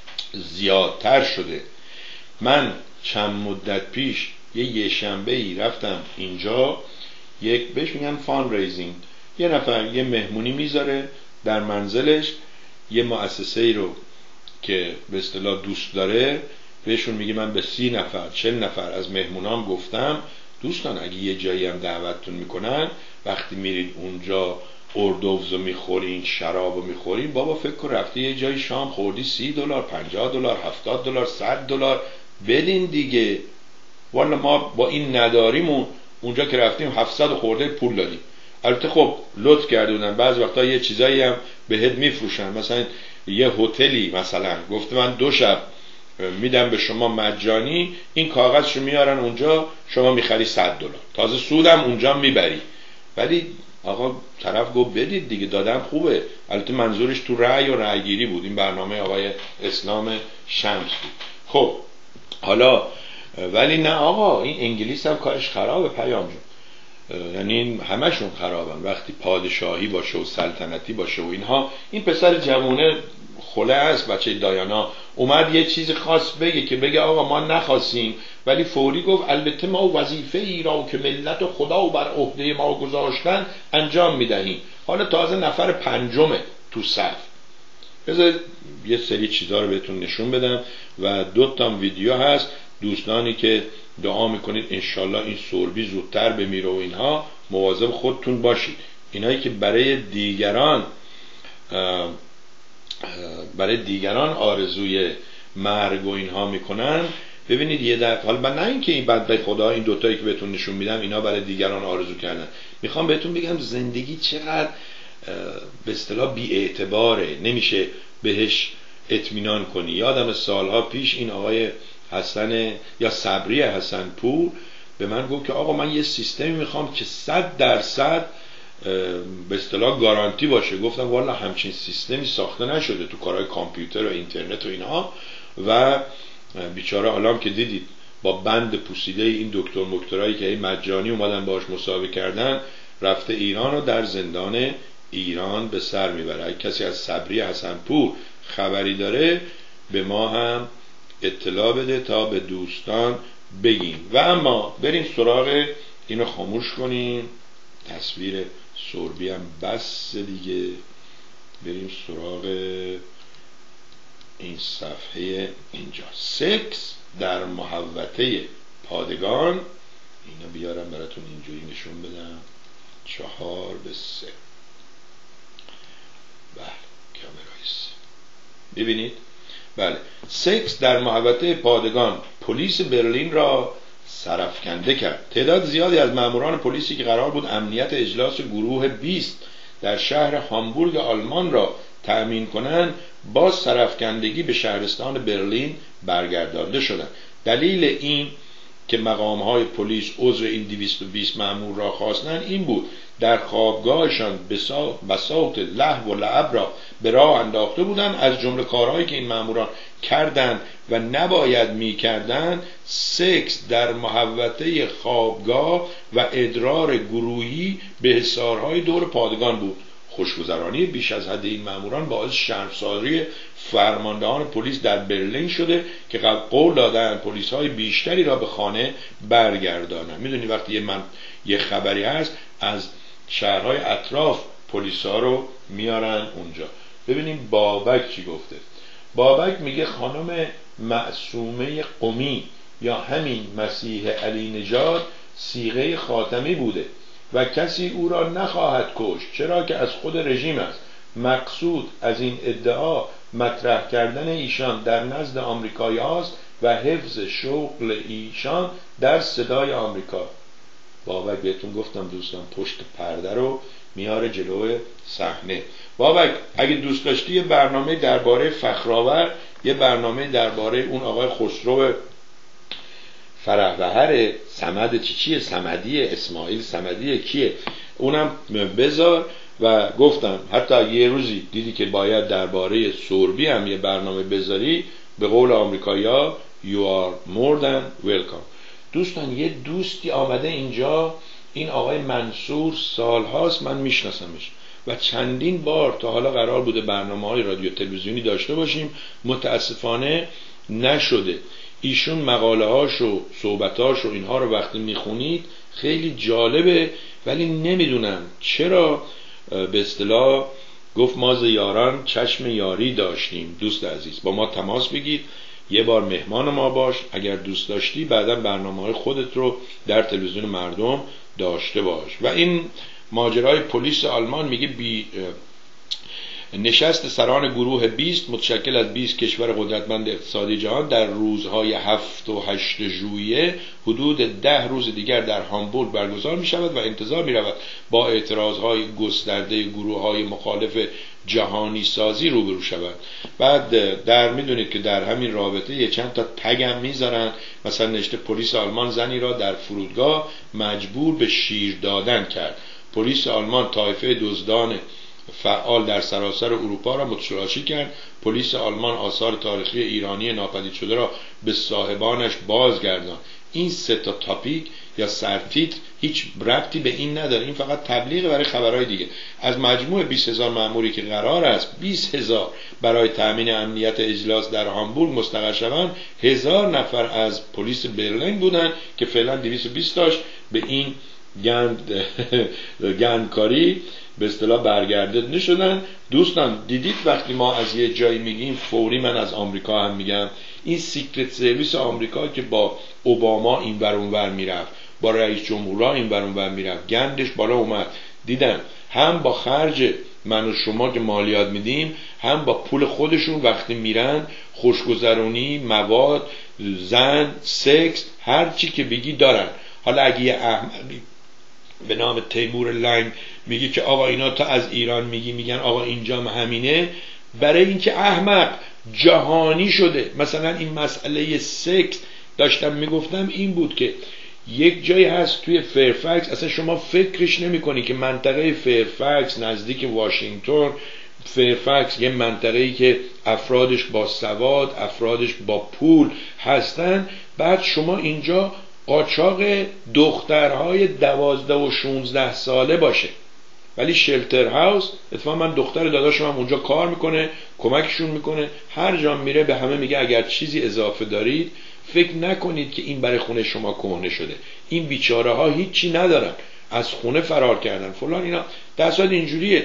زیادتر شده. من چند مدت پیش یه یه شنبه ای رفتم اینجا، یک بهش میگن فان ریزینگ، یه نفر یه مهمونی میذاره در منزلش، یه مؤسسه ای رو که به اصطلاح دوست داره بهشون میگه من به سی نفر چل نفر از مهمونام گفتم دوستان اگه یه جایی هم دعوتتون میکنن، وقتی میرید اونجا اردوزو میخورین، شرابو میخورین، بابا فکر کن رفتی یه جایی شام خوردی سی دلار، پنجاه دلار، هفتاد دلار، صد دلار، بدین دیگه. والا ما با این نداریمون اونجا که رفتیم هفتصد خورده پول دادیم. البته خب لطف کردونن بعض وقتا یه چیزایی هم بهت میفروشن، مثلا یه هتلی مثلا گفته من دو شب میدم به شما مجانی، این کاغذشو میارن اونجا شما میخری صد دلار، تازه سودم اونجا میبری. ولی آقا طرف گفت بدید دیگه، دادم خوبه. البته منظورش تو رأی و رأیگیری بود، این برنامه آقای اسلام شمس بود. خب حالا ولی نه آقا، این انگلیس هم کارش خرابه پیام جون، یعنی همشون خرابن وقتی پادشاهی باشه و سلطنتی باشه و اینها. این پسر جوونه خله است، بچه دایانا، اومد یه چیز خاص بگه که بگه آقا ما نخواستیم، ولی فوری گفت البته ما وظیفه ای را که ملت و خدا بر عهده ما گذاشتن انجام میدهیم. حالا تازه نفر پنجمه تو صف. بذار یه سری چیزا رو بهتون نشون بدم و دو تا ویدیو هست. دوستانی که دعا میکنید انشالله این سوربی زودتر بمیره و اینها، مواظب خودتون باشید. اینایی که برای دیگران برای دیگران آرزوی مرگ و اینها میکنن، ببینید یه در حال من نه اینکه این بنده خدا این دوتایی که بهتون نشون میدم اینا برای دیگران آرزو کردن، میخوام بهتون بگم زندگی چقدر به اصطلاح بی اعتباره، نمیشه بهش اطمینان کنی. یادم سالها پیش این آقای حسن یا صبری حسن پور به من گفت که آقا من یه سیستمی میخوام که صد درصد به اصطلاح گارانتی باشه. گفتم والا همچین سیستمی ساخته نشده تو کارهای کامپیوتر و اینترنت و اینها. و بیچاره حالا که دیدید با بند پوسیده این دکتر مکترایی که این مجانی اومدن باهاش مسابقه کردن، رفته ایران و در زندان ایران به سر میبره. اگه کسی از صبری حسن پور خبری داره به ما هم اطلاع بده تا به دوستان بگیم. و اما بریم سراغ اینو خاموش کنیم، تصویر سوربی هم بس دیگه. بریم سراغ این صفحه اینجا، سکس در محوطه پادگان. اینو بیارم براتون اینجوری نشون بدم، چهار به سه. بله کامرای سه، ببینید. بله، سکس در محوطه پادگان پلیس برلین را سرافکنده کرد. تعداد زیادی از ماموران پلیسی که قرار بود امنیت اجلاس گروه بیست در شهر هامبورگ آلمان را تأمین کنند، با سرافکندگی به شهرستان برلین برگردانده شدند. دلیل این که مقام‌های پلیس عضو این دویست و بیست مأمور را خواستند این بود در خوابگاهشان بساط لهو و لعب را به راه انداخته بودند. از جمله کارهایی که این مأموران کردند و نباید می‌کردند، سکس در محوطه خوابگاه و ادرار گروهی به حصارهای دور پادگان بود. خوشگذرانی بیش از حد این ماموران باعث شرمساری فرماندهان پلیس در برلین شده که قول دادن پلیس های بیشتری را به خانه برگردانند. میدونی وقتی یه من یه خبری هست از شهرهای اطراف پلیس ها رو میارن اونجا. ببینیم بابک چی گفته. بابک میگه خانم معصومه قمی یا همین مسیح علی نژاد صیغه خاتمی بوده و کسی او را نخواهد کشت، چرا که از خود رژیم است. مقصود از این ادعا مطرح کردن ایشان در نزد آمریکایی هاست و حفظ شغل ایشان در صدای آمریکا. بابک بهتون گفتم دوستان پشت پرده رو میاره جلوی صحنه. بابک اگه دوست داشتی یه برنامه درباره فخرآور، یه برنامه درباره اون آقای خسرو فرهبهر صمد چی چیه صمدیه اسماعیل صمدیه کیه اونم بذار. و گفتم حتی یه روزی دیدی که باید درباره سوربی هم یه برنامه بذاری، به قول آمریکایی‌ها you are more than welcome. دوستان یه دوستی آمده اینجا، این آقای منصور، سالهاست من میشناسمش و چندین بار تا حالا قرار بوده برنامه‌های رادیو تلویزیونی داشته باشیم، متاسفانه نشده. ایشون مقاله هاشو صحبتاشو اینها رو وقتی میخونید خیلی جالبه، ولی نمیدونم چرا به اصطلاح گفت ما ز یاران چشم یاری داشتیم. دوست عزیز با ما تماس بگیر، یه بار مهمان ما باش، اگر دوست داشتی بعدا برنامه‌های خودت رو در تلویزیون مردم داشته باش. و این ماجرای پلیس آلمان میگه بی نشست سران گروه بیست متشکل از بیست کشور قدرتمند اقتصادی جهان در روزهای هفت و هشت ژوئیه حدود ده روز دیگر در هامبورگ برگزار می شود و انتظار می رود با اعتراضهای گسترده گروه های مخالف جهانی سازی روبرو شود. بعد در میدونید که در همین رابطه یه چند تا تگ هم میذارن، مثلا نوشته پلیس آلمان زنی را در فرودگاه مجبور به شیر دادن کرد. پلیس آلمان طایفه دزدان فعال در سراسر اروپا را متلاشی کرد. پلیس آلمان آثار تاریخی ایرانی ناپدید شده را به صاحبانش بازگرداند. این سه تا تاپیک یا سرتیتر هیچ ربطی به این نداره، این فقط تبلیغ برای خبرهای دیگه. از مجموع بیست هزار مأموری که قرار است بیست هزار برای تأمین امنیت اجلاس در هامبورگ مستقر شوند، هزار نفر از پلیس برلین بودند که فعلا دویست و بیست تاش به این گند گندکاری به اصطلاح برگردد نشدن. دوستان دیدید وقتی ما از یه جایی میگیم فوری من از آمریکا هم میگم، این سیکرت سرویس آمریکا که با اوباما این ور اون ور میرفت، با رئیس جمهورها این ور اون ور میرفت، گندش بالا اومد، دیدن هم با خرج من و شما که مالیات میدیم، هم با پول خودشون وقتی میرن خوشگذرونی، مواد، زن، سکس، هر چی که بگی دارن. حالا اگه یه احمقی به نام تیمور لنگ میگه که آقا اینا تا از ایران میگی، میگن آقا اینجا همینه، برای اینکه احمق جهانی شده. مثلا این مسئله سکس داشتم میگفتم این بود که یک جایی هست توی فیرفکس، اصلا شما فکرش نمی کنی که منطقه فیرفکس نزدیک واشنگتن، فیرفکس یه منطقه‌ای که افرادش با سواد، افرادش با پول هستن. بعد شما اینجا قاچاق دخترهای دوازده و شونزده ساله باشه، ولی شلتر هاوس، اتفاقا من دختر داداشم هم اونجا کار میکنه، کمکشون میکنه، هر جا میره به همه میگه اگر چیزی اضافه دارید فکر نکنید که این برای خونه شما کهنه شده، این بیچاره ها هیچی ندارن، از خونه فرار کردن فلان اینا. در صورت اینجوریه.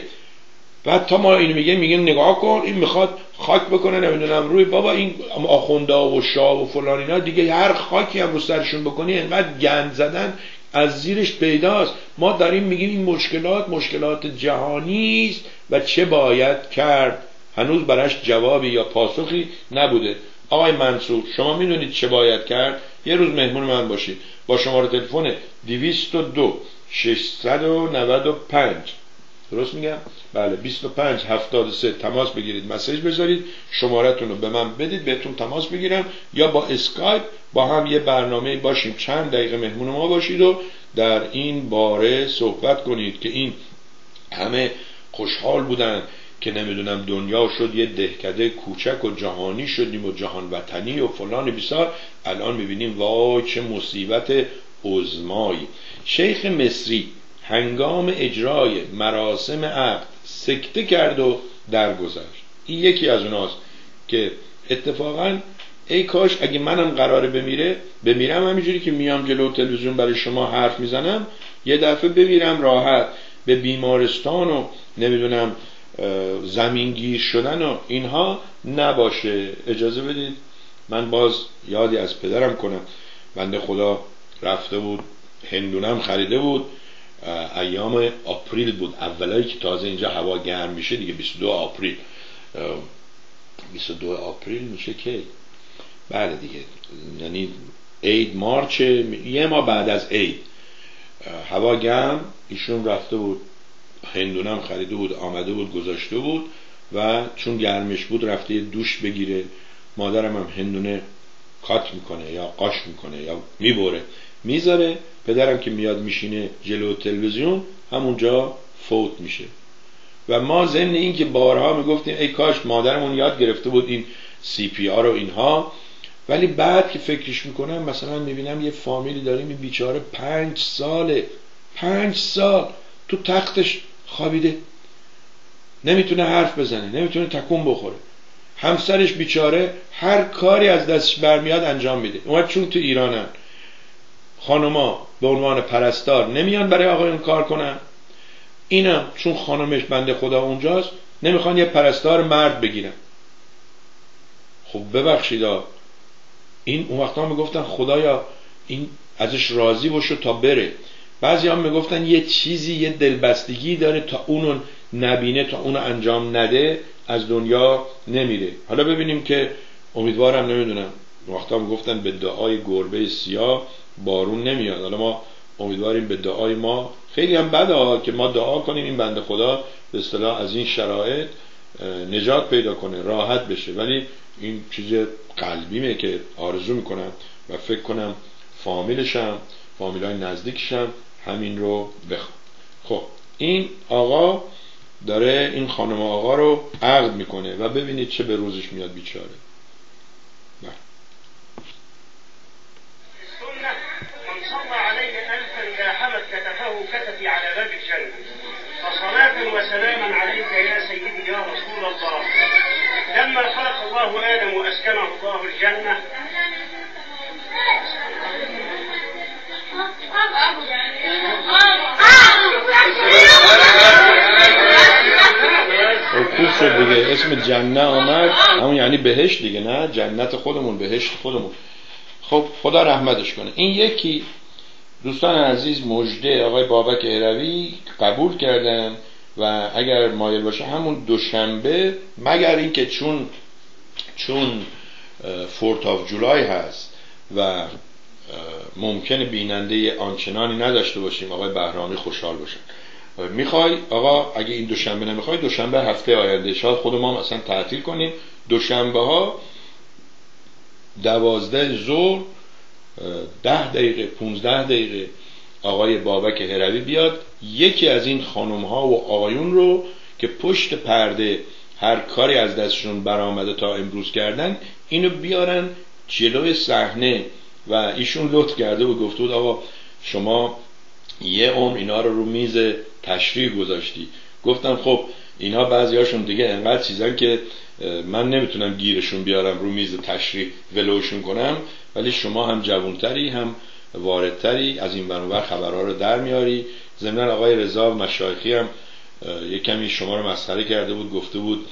بعد تا ما اینو میگه میگه نگاه کن این میخواد خاک بکنه نمیدونم روی بابا این آخونده و شاه و فلان اینا دیگه، هر خاکی هم رو سرشون بکنی انقدر گند زدن از زیرش پیداست. ما داریم میگیم این مشکلات مشکلات جهانی است و چه باید کرد، هنوز براش جوابی یا پاسخی نبوده. آقای منصور شما میدونید چه باید کرد؟ یه روز مهمون من باشید، با شماره تلفن دویست و دو ششصد و نود و پنج، درست میگم؟ بله، بیست و پنج هفتاد و سه تماس بگیرید، مسیج بذارید، شمارتون رو به من بدید، بهتون تماس بگیرم، یا با اسکایپ با هم یه برنامه باشیم، چند دقیقه مهمون ما باشید و در این باره صحبت کنید که این همه خوشحال بودن که نمیدونم دنیا شد یه دهکده کوچک و جهانی شدیم و جهان وطنی و فلان بیسار. الان میبینیم وای چه مصیبت عظمایی. شیخ مصری هنگام اجرای مراسم عقد سکته کرد و درگذشت. این یکی از اوناست که اتفاقا ای کاش اگه منم قراره بمیره بمیرم همینجوری که میام جلو تلویزیون برای شما حرف میزنم، یه دفعه بمیرم راحت، به بیمارستان و نمیدونم زمینگیر شدن و اینها نباشه. اجازه بدید من باز یادی از پدرم کنم. بنده خدا رفته بود هندونم خریده بود، ایام آپریل بود، اولایی که تازه اینجا هوا گرم میشه دیگه، بیست و دو آپریل بیست و دو آپریل میشه که بله دیگه، یعنی عید مارچ، یه ما بعد از عید هوا گرم، ایشون رفته بود هندونم خریده بود آمده بود گذاشته بود و چون گرمش بود رفته یه دوش بگیره. مادرم هم هندونه کات میکنه یا قاش میکنه یا میبره میذاره. پدرم که میاد میشینه جلو تلویزیون همونجا فوت میشه. و ما ضمن این که بارها میگفتیم ای کاش مادرمون یاد گرفته بود این سی پی آر و اینها، ولی بعد که فکرش میکنم مثلا میبینم یه فامیلی داریم این بیچاره پنج ساله پنج سال تو تختش خوابیده، نمیتونه حرف بزنه، نمیتونه تکون بخوره، همسرش بیچاره هر کاری از دستش برمیاد انجام میده. اومد چون تو ایرانن خانوما به عنوان پرستار نمیان برای آقایون کار کنن، اینم چون خانمش بنده خدا اونجاست نمیخوان یه پرستار مرد بگیرن. خب ببخشید این اون وقتا میگفتن خدایا این ازش راضی باشه تا بره. بعضی هم میگفتن یه چیزی یه دلبستگی داره تا اونو نبینه تا اونو انجام نده از دنیا نمیره. حالا ببینیم که امیدوارم نمیدونم وقتا میگفتن به دعای گربه سیاه بارون نمیاد. حالا ما امیدواریم به دعای ما، خیلی هم بده که ما دعا کنیم این بنده خدا به اصطلاح از این شرایط نجات پیدا کنه راحت بشه، ولی این چیز قلبیمه که آرزو میکنم و فکر کنم فامیلشم فامیلای نزدیکشم همین رو بخوام. خب این آقا داره این خانم آقا رو عقد میکنه و ببینید چه به روزش میاد بیچاره. فصلاة وسلاما عليك يا سيدي يا رسول الله. لما خلق الله آدم وأسكنه الله الجنة خوب شد دیگه اسم جنه آمد همون یعنی بهشت دیگه، نه جنت خودمون بهشت خودمون. خب خدا رحمتش کنه. این یکی دوستان عزیز مژده آقای بابک هروی قبول کردن و اگر مایل باشه همون دوشنبه، مگر اینکه چون چون فورت آف جولای هست و ممکنه بیننده آنچنانی نداشته باشیم آقای بهرامی خوشحال باشن. میخوای آقا اگه این دوشنبه نمیخوای دوشنبه هفته آینده شاید خود ما مثلا تعطیل کنیم، دوشنبه ها دوازده ظهر ده دقیقه پونزده دقیقه آقای بابک هروی بیاد یکی از این خانم ها و آقایون رو که پشت پرده هر کاری از دستشون برآمده تا امروز کردن اینو بیارن جلوی صحنه. و ایشون لطف کرده و گفته بود آقا شما یه عمر اینا رو رو میز تشریح گذاشتی. گفتم خب اینا بعضی هاشون دیگه انقدر چیزن که من نمیتونم گیرشون بیارم رو میز تشریح ولوشون کنم، ولی شما هم جوانتری هم واردتری از این برانور خبرها رو در میاری. ضمن آقای رضا مشایخی هم یک کمی شما رو مسخره کرده بود، گفته بود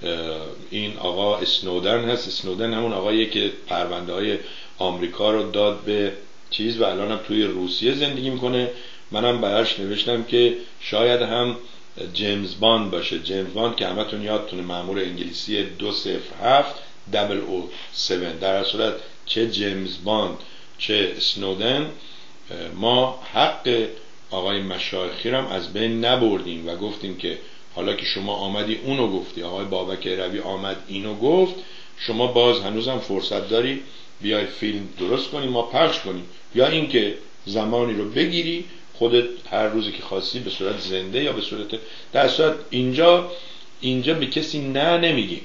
این آقا اسنودن هست. اسنودن همون آقاییه که پرونده های آمریکا رو داد به چیز و الان هم توی روسیه زندگی میکنه. منم براش نوشتم که شاید هم جیمز باند باشه. جیمز باند که همتون یادتونه مأمور انگلیسی دو صفر هفت دبل او سون. در صورت چه جیمز باند چه اسنودن ما حق آقای مشایخی هم از بین نبردیم و گفتیم که حالا که شما آمدی اونو گفتی، آقای بابک هروی آمد اینو گفت، شما باز هنوزم فرصت داری بیای فیلم درست کنی ما پخش کنیم، یا اینکه زمانی رو بگیری خودت هر روزی که خواستی به صورت زنده یا به صورت در صورت اینجا اینجا به کسی نه نمیگیم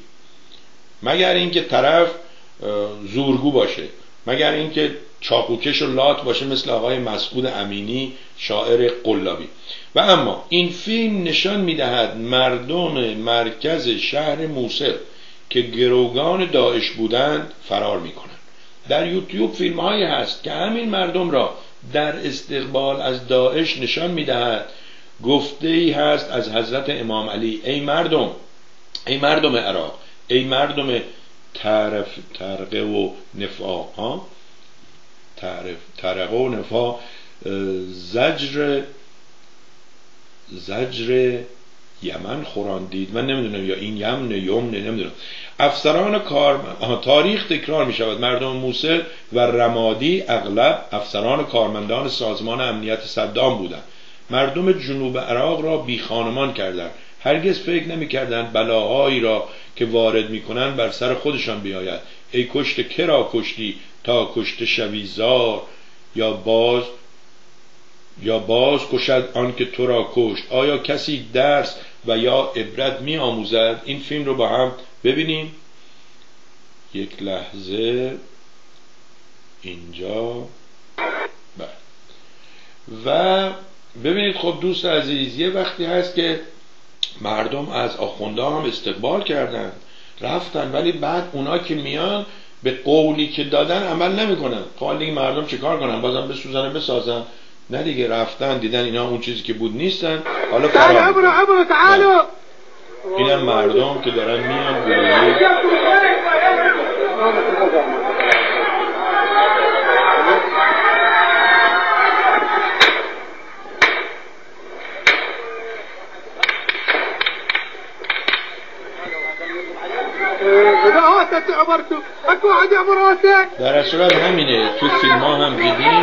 مگر اینکه طرف زورگو باشه، مگر اینکه چاقوکش و لات باشه مثل آقای مسعود امینی شاعر قلابی. و اما این فیلم نشان میدهد مردم مرکز شهر موصل که گروگان داعش بودند فرار میکنند. در یوتیوب فیلم هایی هست که همین مردم را در استقبال از داعش نشان میدهد. گفته ای هست از حضرت امام علی ای مردم ای مردم عراق ای مردم تعرف ترقه و نفاق ها تعرف ترقه و نفاق زجر زجر یمن خوراندید، من نمیدونم یا این یمن یمن نمیدونم. افسران کار تاریخ تکرار می شود مردم موصل و رمادی اغلب افسران کارمندان سازمان امنیت صدام بودند. مردم جنوب عراق را بی خانمان کردند. هرگز فکر نمی کردند بلاهایی را که وارد می کنند بر سر خودشان بیاید. ای کشته کرا کشتی تا کشته شوی زار، یا باز یا باز کشد آن که تو را کشت. آیا کسی درس و یا عبرت می آموزد؟ این فیلم رو با هم ببینیم. یک لحظه اینجا بله. و ببینید خب دوست عزیز، یه وقتی هست که مردم از آخونده هم استقبال کردن رفتن، ولی بعد اونا که میان به قولی که دادن عمل نمی کنن. خب دیگه مردم چه کار کنن؟ بازم بسوزن بسازن؟ نه دیگه، رفتن دیدن اینا اون چیزی که بود نیستن، حالا فرار. اینم مردم که دارن میان گروهی. در اصالت همینه، تو فیلم ها هم دیدیم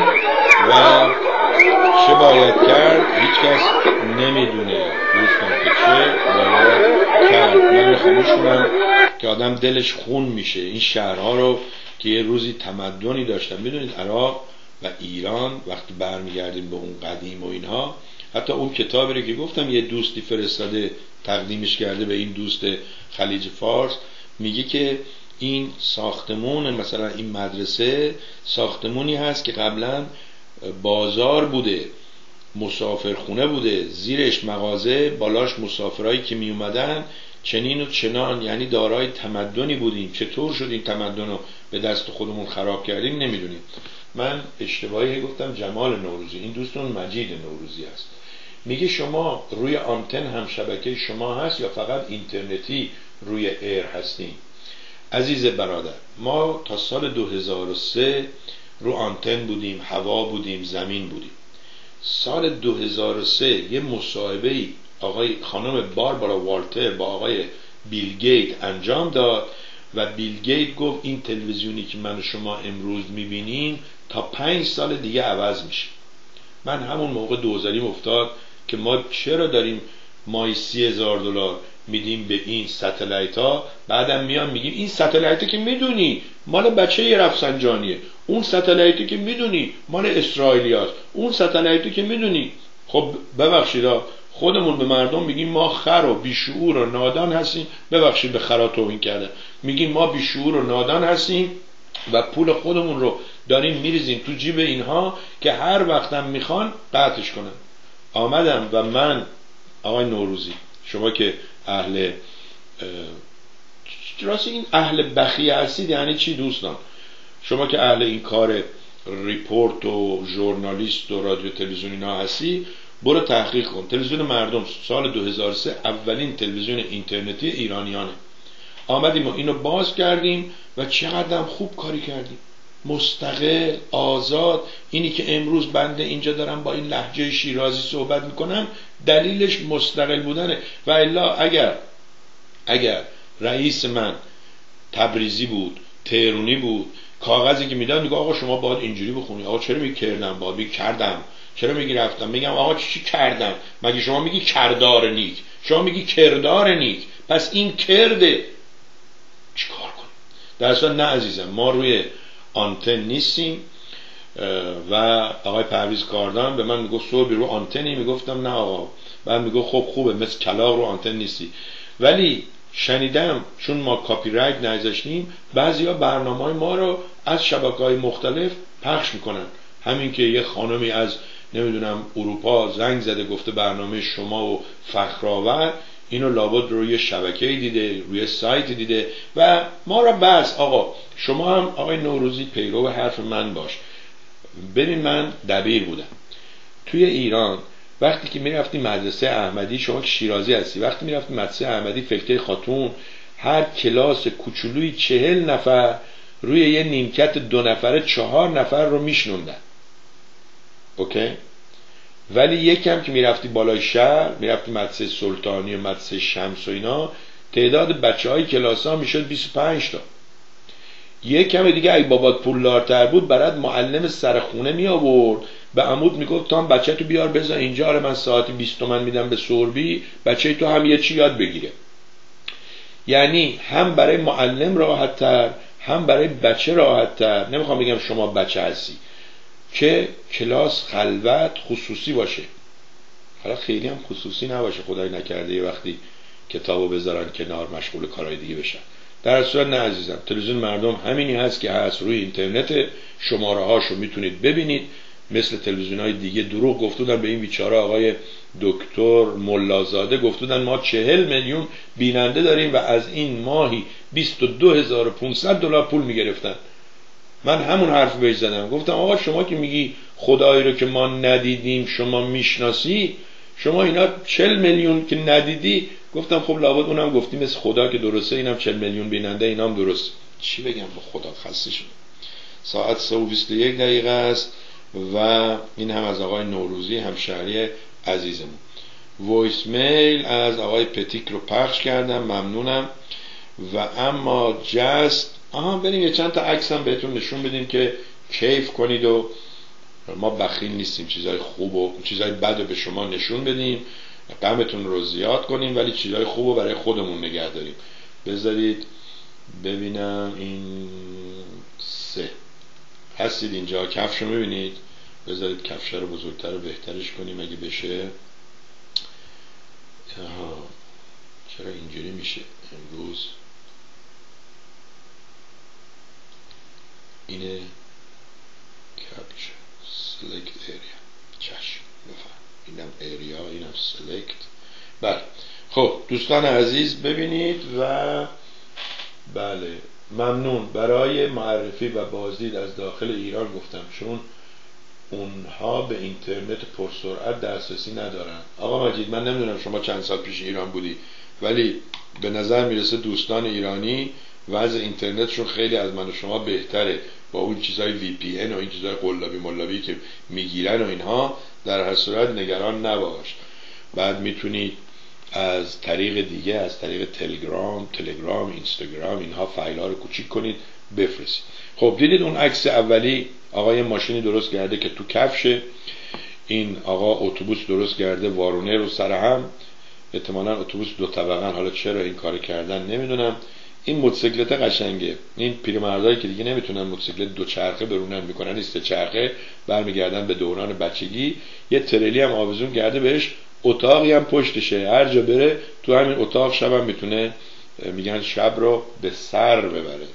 و چه باید کرد هیچ کس نمیدونه دوستان که چه باید کرد. من میخوامشونم که آدم دلش خون میشه این شهرها رو که یه روزی تمدنی داشتن. میدونید عراق و ایران وقتی برمیگردیم به اون قدیم و اینها، حتی اون کتابی رو که گفتم یه دوستی فرستاده تقدیمش کرده به این دوست خلیج فارس، میگه که این ساختمون مثلا این مدرسه ساختمونی هست که قبلا بازار بوده، مسافرخونه بوده، زیرش مغازه، بالاش مسافرایی که می اومدن، چنین و چنان، یعنی دارای تمدنی بودیم. چطور شد این تمدن رو به دست خودمون خراب کردیم نمیدونیم. من اشتباهی گفتم جمال نوروزی، این دوستون مجید نوروزی است. میگه شما روی آنتن هم شبکه شما هست یا فقط اینترنتی روی ایر هستیم؟ عزیز برادر، ما تا سال دو هزار و سه رو آنتن بودیم، هوا بودیم، زمین بودیم. سال دو هزار و سه یه مصاحبه‌ای آقای خانم باربارا والتر با آقای بیل گیت انجام داد و بیل گیت گفت این تلویزیونی که من و شما امروز میبینیم تا پنج سال دیگه عوض میشه. من همون موقع دوزاریم افتاد که ما چرا داریم مای سی هزار دلار میدیم به این ستلایت ها، بعدم میان میگیم این ستلایت که میدونی مال بچه ی رفسنجانیه، اون ستلایتی که میدونی مال اسرائیلیاست، اون ستلایتی که میدونی. خب ببخشید خودمون به مردم میگیم ما خر و بیشعور و نادان هستیم، ببخشید به خرا توهین کرده، میگیم ما بیشعور و نادان هستیم و پول خودمون رو داریم میریزیم تو جیب اینها که هر وقتم میخوان قطعش کنن. آمدم و من آقای نوروزی، شما که اهل راستی این اهل بخیه هستید یعنی چی دوستان؟ شما که اهل این کار ریپورت و ژورنالیست و رادیو تلویزیون اینا هستی، برو تحقیق کن. تلویزیون مردم سال دو هزار و سه اولین تلویزیون اینترنتی ایرانیانه. آمدیم و اینو باز کردیم و چقدر خوب کاری کردیم، مستقل، آزاد. اینی که امروز بنده اینجا دارم با این لهجه شیرازی صحبت میکنم دلیلش مستقل بودنه. و الا اگر اگر رئیس من تبریزی بود، تهرونی بود، کاغذی که میدن میگه آقا شما باید اینجوری بخونی. آقا چرا میگی کردم؟ باید میگی کردم. چرا میگی رفتم؟ میگم آقا چی کردم؟ مگه شما میگی کردار نیک، شما میگی کردار نیک، پس این کرده چیکار کنیم؟ در اصل نه عزیزم، ما روی آنتن نیستیم. و آقای پرویز کاردان به من میگفت صبح رو آنتنی، میگفتم نه آقا. بعد میگفت خب خوبه مثل کلاغ رو آنتن نیستی. ولی شنیدم چون ما کاپی رایت نذاشتیم بعضیا برنامه‌های ما رو از شبکه‌های مختلف پخش میکنن. همین که یه خانمی از نمیدونم اروپا زنگ زده گفته برنامه شما و فخرآور اینو لابد روی شبکه‌ای دیده، روی سایت دیده و ما را بس. آقا شما هم آقای نوروزی پیرو حرف من باش. ببین من دبیر بودم توی ایران. وقتی که میرفتی مدرسه احمدی، شما که شیرازی هستی، وقتی میرفتی مدرسه احمدی فکته خاتون، هر کلاس کوچولوی چهل نفر روی یه نیمکت دو نفره چهار نفر رو میشنوندن. اوکی؟ ولی یکم که میرفتی بالای شهر، میرفتی مدرسه سلطانی و مدرسه شمس و اینا، تعداد بچه های کلاس ها میشد بیست و پنج تا. یک کم دیگه اگه بابات پولدارتر بود برات معلم سر خونه می آورد، به عمود میگفت تا بچه تو بیار بذار اینجا، آره من ساعتی بیست تومن میدم به سوربی، بچه تو هم یه چی یاد بگیره. یعنی هم برای معلم راحت تر، هم برای بچه راحت تر. نمیخوام بگم شما بچه هستی که کلاس خلوت خصوصی باشه، حالا خیلی هم خصوصی نباشه، خدای نکرده یه وقتی کتابو بذارن کنار مشغول کارهای دیگه بشن. در صورت نه عزیزم، تلویزیون مردم همینی هست که هست، روی اینترنت، شماره هاشو میتونید ببینید. مثل تلویزیون های دیگه دروغ گفتودن به این بیچاره آقای دکتر ملازاده، گفتودن ما چهل میلیون بیننده داریم و از این ماهی بیست و دو هزار و پانصد دلار پول میگرفتن. من همون حرف بهش زدم، گفتم آقا شما که میگی خدایی رو که ما ندیدیم شما میشناسی، شما اینا چهل میلیون که ندیدی. گفتم خب لابد اونم گفتی مثل خدا که درسته، اینم چهل میلیون بیننده، اینام درست. چی بگم با خدا، خسته شدم. ساعت سه و بیست و یک دقیقه است و این هم از آقای نوروزی همشهری عزیزمون. وایس میل از آقای پتیک رو پخش کردم، ممنونم. و اما جست آها بریم یه چند تا عکس هم بهتون نشون بدیم که کیف کنید و ما بخیل نیستیم چیزای خوب و چیزای بد رو به شما نشون بدیم، غمتون رو زیاد کنیم، ولی چیزای خوب رو برای خودمون نگه داریم. بذارید ببینم این سه هستید اینجا، کفش رو میبینید؟ بذارید کفش رو بزرگتر و بهترش کنیم اگه بشه. آها چرا اینجوری میشه امروز؟ اینه کپچر سلکت ایریا، چشم بفهم، اینم ایریا، اینم سلکت. بله خب دوستان عزیز ببینید و بله ممنون برای معرفی و بازدید از داخل ایران. گفتم چون اونها به اینترنت پرسرعت دسترسی ندارن. آقا مجید من نمیدونم شما چند سال پیش ایران بودی، ولی به نظر میرسه دوستان ایرانی وضع اینترنتشون خیلی از من و شما بهتره، با اون چیزای وی پی ان و این چیزای قلابی ملابی که میگیرن و اینها. در هر صورت نگران نباش، بعد میتونید از طریق دیگه، از طریق تلگرام، تلگرام، اینستاگرام اینها فایل ها رو کوچیک کنید بفرستید. خب دیدید اون عکس اولی آقای ماشینی درست کرده که تو کفشه، این آقا اتوبوس درست کرده وارونه رو سر هم، احتمالاً اتوبوس دو طبقه، حالا چرا این کار کردن نمیدونم. این موتوسیکلت قشنگه، این پیرمردایی که دیگه نمیتونن موتوسیکلت دو چرخه برونن میکنن این سه چرخه، برمیگردن به دوران بچگی. یه تریلی هم آویزون کرده بهش، اتاقی هم پشتشه، هر جا بره تو همین اتاق شب هم میتونه میگن شب رو به سر ببره.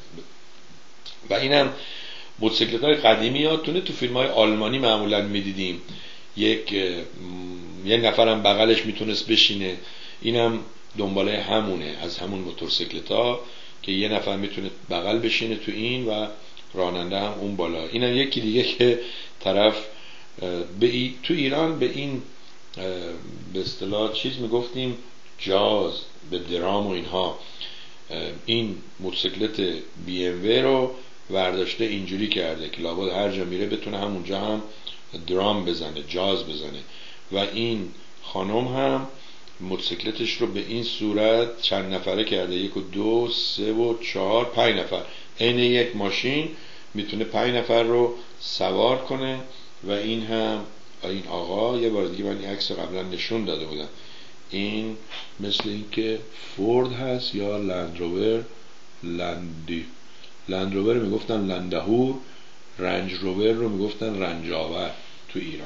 و اینم موتوسیکلت های قدیمی یادتونه تو فیلم های آلمانی معمولا میدیدیم، یک یک نفرم بغلش میتونست بشینه. اینم دنباله همونه، از همون موتورسیکلت ها که یه نفر میتونه بغل بشینه تو این و راننده هم اون بالا. اینم یکی دیگه که طرف به ای تو ایران به این به اصطلاح چیز میگفتیم جاز، به درام و اینها. این موتورسیکلت بی ام وی رو ورداشته اینجوری کرده که لابد هر جا میره بتونه همونجا هم درام بزنه، جاز بزنه. و این خانم هم موتوسیکلتش رو به این صورت چند نفره کرده، یک و دو سه و چهار پنج نفر، عین یک ماشین میتونه پنج نفر رو سوار کنه. و این هم این آقا یه بار دیگه من این عکس قبلا نشون داده بودم، این مثل این که فورد هست یا لندروور، لندی لندروور میگفتن لندهور، رنج روور رو میگفتن رنجاور تو ایران.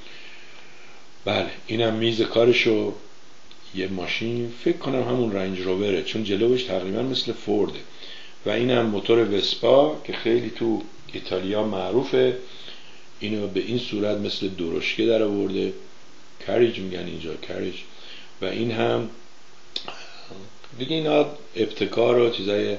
بله اینم میز کارشو، یه ماشین فکر کنم همون رنج رووره چون جلوش تقریبا مثل فورده. و اینم موتور وسپا که خیلی تو ایتالیا معروفه، اینو به این صورت مثل درشکه در آورده، کریج میگن اینجا، کریج. و این هم دیگه اینا ابتکار و چیزای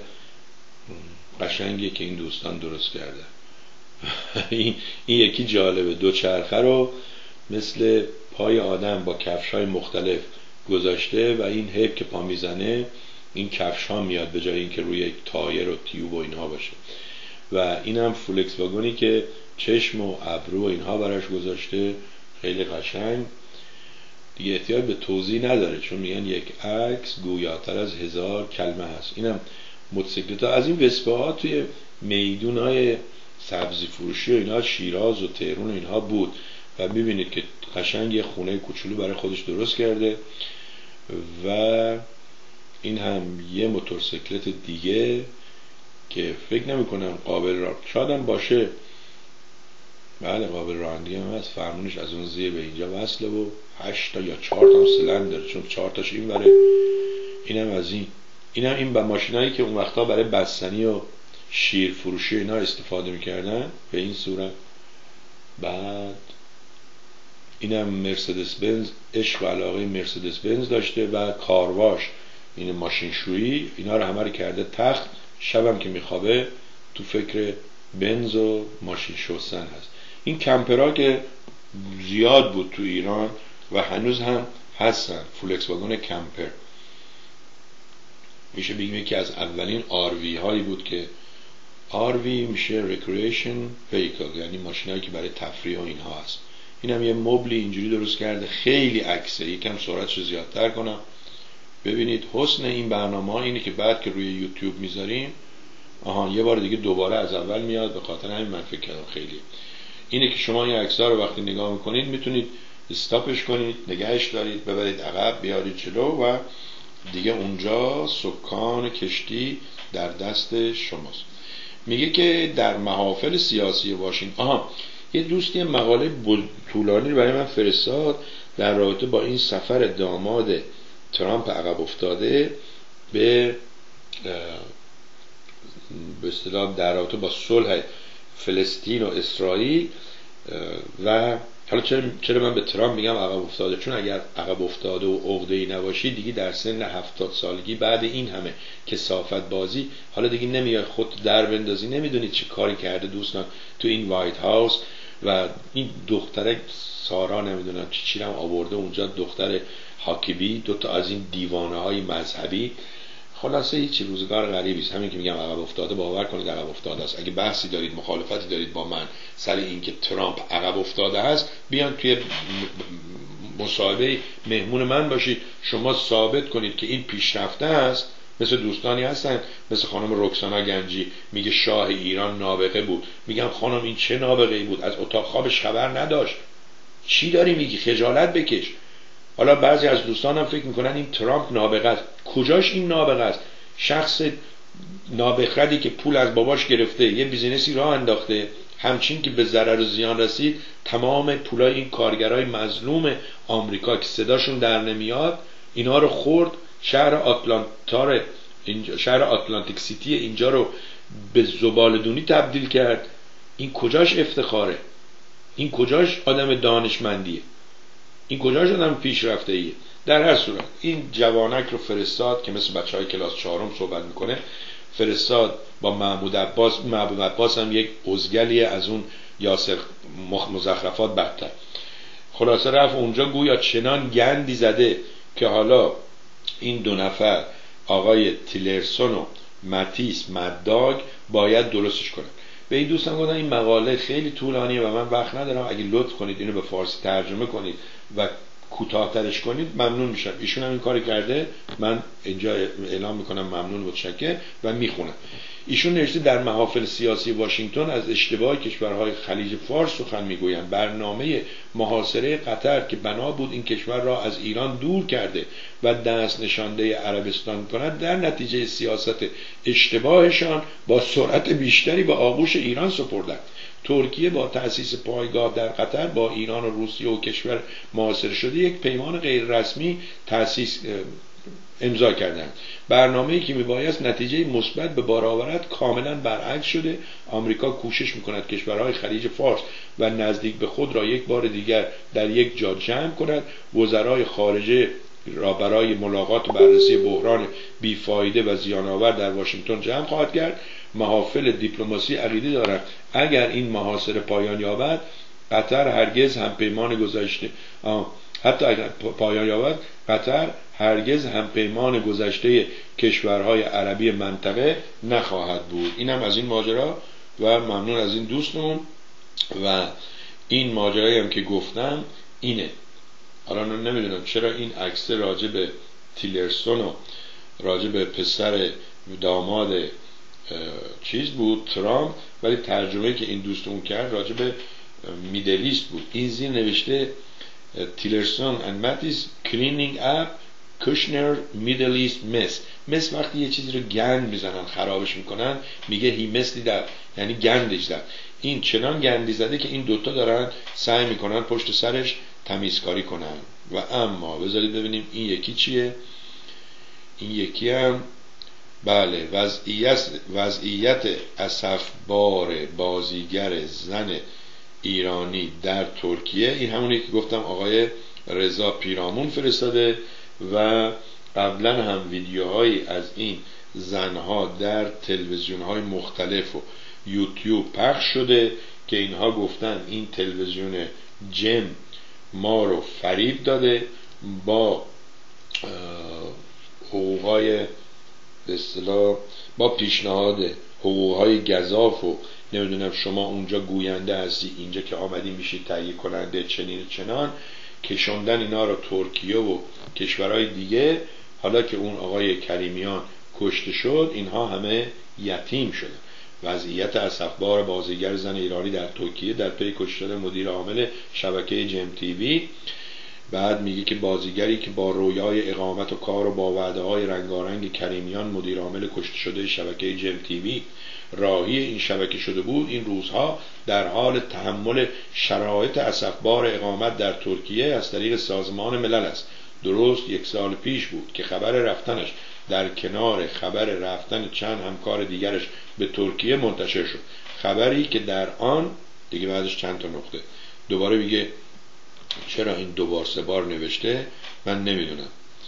قشنگی که این دوستان درست کرده. این یکی جالبه، دو چرخه رو مثل پای آدم با کفش‌های مختلف گذاشته و این هیپ که پا میزنه این کفش ها میاد به جای اینکه روی یک تایر و تیوب و اینها باشه. و اینم فولکس واگونی که چشم و ابرو و اینها براش گذاشته، خیلی قشنگ، دیگه احتیاج به توضیح نداره، چون میگن یک عکس گویاتر از هزار کلمه هست. اینم موتوسیکلت ها از این وسپه ها توی میدون های سبزی فروشی و اینها شیراز و تهران و اینها بود و میبینید که قشنگ یه خونه کوچولو برای خودش درست کرده. و این هم یه موتورسیکلت دیگه که فکر نمی کنم قابل را شادم باشه، بله قابل رانندگی هم هست، فرمونش از اون زیر به اینجا وصله و هشت تا یا چهار تا سلندر داره، چون چهار تاش این بره. اینم از این اینم این با ماشینایی که اون وقتا برای بستنی و شیر فروشی اینا استفاده میکردن به این صورت. بعد اینم مرسدس بنز، عشق و علاقه مرسدس بنز داشته و کارواش، این ماشین شویی، اینا رو همه رو کرده تخت، شبم که میخوابه تو فکر بنز و ماشین شستن هست. این کمپرها که زیاد بود تو ایران و هنوز هم هستن، فولکس واگن کمپر، میشه بگیم یکی از اولین آروی هایی بود که آروی میشه ریکرییشن ویکل، یعنی ماشینایی که برای تفریح و اینها هست. اینم یه مبلی اینجوری درست کرده، خیلی عکسه، یکم سرعتش رو زیادتر کنم ببینید. حسن این برنامه ها اینه که بعد که روی یوتیوب میذاریم آها یه بار دیگه دوباره از اول میاد، به خاطر همین من فکر کردم خیلی اینه که شما این عکس‌ها رو وقتی نگاه میکنید میتونید استاپش کنید، نگهش دارید، ببرید عقب، بیارید جلو و دیگه اونجا سکان کشتی در دست شماست. میگه که در محافل سیاسی واشنگتن، آها یه دوستی مقاله طولانی برای من فرستاد در رابطه با این سفر داماد ترامپ عقب افتاده به به اصطلاح در رابطه با صلح فلسطین و اسرائیل. و حالا چرا چرا من به ترامپ میگم عقب افتاده؟ چون اگر عقب افتاده و عقده‌ای نباشی دیگه در سن هفتاد سالگی بعد این همه کثافت بازی حالا دیگه نمیای خود در بندازی، نمیدونید چه کاری کرده دوستان تو این وایت هاوس. و این دختره سارا نمیدونم چی چی هم آورده اونجا، دختر هاکیبی، دوتا از این دیوانه های مذهبی. خلاصه هیچی، روزگار غریبی است. همین که میگم عقب افتاده، باور کنید عقب افتاده است. اگه بحثی دارید، مخالفتی دارید با من سر این که ترامپ عقب افتاده هست، بیان توی مصاحبه مهمون من باشید، شما ثابت کنید که این پیشرفته است. مثل دوستانی هستن مثل خانم رکسانا گنجی میگه شاه ایران نابغه بود. میگم خانم این چه نابغه‌ای بود؟ از اتاق خوابش خبر نداشت. چی داری میگی؟ خجالت بکش. حالا بعضی از دوستانم فکر میکنن این ترامپ نابغه است. کجاش این نابغه است؟ شخص نابخردی که پول از باباش گرفته، یه بیزینسی راه انداخته، همچین که به ضرر و زیان رسید تمام پولای این کارگرای مظلوم آمریکا که صداشون در نمیاد اینا رو خورد، شهر آتلانتا، شهر آتلانتیک سیتی اینجا رو به زباله‌دونی تبدیل کرد. این کجاش افتخاره؟ این کجاش آدم دانشمندیه؟ این کجاش آدم پیشرفته ایه؟ در هر صورت این جوانک رو فرستاد که مثل بچه های کلاس چهارم صحبت میکنه، فرستاد با محمود عباس. محمود عباس هم یک ازگلیه از اون یاسر مزخرفات بدتر. خلاصه رفت اونجا، گویا چنان گندی زده که حالا این دو نفر آقای تیلرسون و ماتیس مداگ باید درستش کنن. به این دوستان گفتم این مقاله خیلی طولانیه و من وقت ندارم، اگه لطف کنید اینو به فارسی ترجمه کنید و کوتاه‌ترش کنید ممنون میشم. ایشون هم این کاری کرده، من اینجا اعلام میکنم ممنون و متشکر و میخونم. ایشون نوشته در محافل سیاسی واشنگتن از اشتباه کشورهای خلیج فارس سخن میگویند. برنامه محاصره قطر که بنا بود این کشور را از ایران دور کرده و دست نشانده عربستان کند، در نتیجه سیاست اشتباهشان با سرعت بیشتری به آغوش ایران سپردند. ترکیه با تأسیس پایگاه در قطر با ایران و روسیه و کشور محاصره شده یک پیمان غیر رسمی تأسیس امضا کردند. برنامه‌ای که میبایست نتیجه مثبت به بار آورد کاملا برعکس شده. آمریکا کوشش میکند کشورهای خلیج فارس و نزدیک به خود را یک بار دیگر در یک جا جمع کند. وزرای خارجه را برای ملاقات و بررسی بحران بیفایده و زیان‌آور در واشنگتن جمع خواهد کرد. محافل دیپلماسی عقیده دارند اگر این محاصره پایان یابد قطر هرگز هم پیمان گذشته حتی اگر پایان یابد قطر هرگز هم پیمان گذشته کشورهای عربی منطقه نخواهد بود. اینم از این ماجرا و ممنون از این دوستمون. و این ماجرایی هم که گفتم اینه. حالا نمیدونم چرا این عکس راجع به تیلرسون و راجع به پسر داماد چیز بود ترامپ، ولی ترجمه که این دوستمون کرد راجع به میدلیست بود. این زیر نوشته تیلرسون and Mattis cleaning up Kushner Middle East mess. mess وقتی یه چیزی رو گند میزنن خرابش میکنن میگه he messed it up، یعنی گندش زد. این چنان گندی زده که این دوتا دارن سعی میکنن پشت سرش تمیزکاری کنن. و اما بذارید ببینیم این یکی چیه. این یکی هم بله وضعیت وضعیت اسفبار بازیگر زن ایرانی در ترکیه. این همونی که گفتم آقای رضا پیرامون فرستاده و قبلا هم ویدیوهایی از این زنها در تلویزیونهای مختلف و یوتیوب پخش شده که اینها گفتن این تلویزیون جم ما رو فریب داده با حقوقهای به اصطلاح با پیشنهاد حقوقهای گزاف و نمیدونم شما اونجا گوینده هستی اینجا که آمدی میشی تهیه کننده چنین چنان، کشوندن اینا رو ترکیه و کشورهای دیگه. حالا که اون آقای کریمیان کشته شد اینها همه یتیم شدن. وضعیت اسفبار بازیگر زن ایرانی در ترکیه در پی کشتن مدیر عامل شبکه جم تیوی. بعد میگه که بازیگری که با رویای اقامت و کار و با وعده های رنگارنگ کریمیان مدیر عامل کشته شده شبکه جم تیوی راهی این شبکه شده بود، این روزها در حال تحمل شرایط اسفبار اقامت در ترکیه از طریق سازمان ملل است. درست یک سال پیش بود که خبر رفتنش در کنار خبر رفتن چند همکار دیگرش به ترکیه منتشر شد. خبری که در آن دیگه بعدش چند تا نقطه دوباره میگه چرا این دوبار سه بار نوشته من نمیدونم.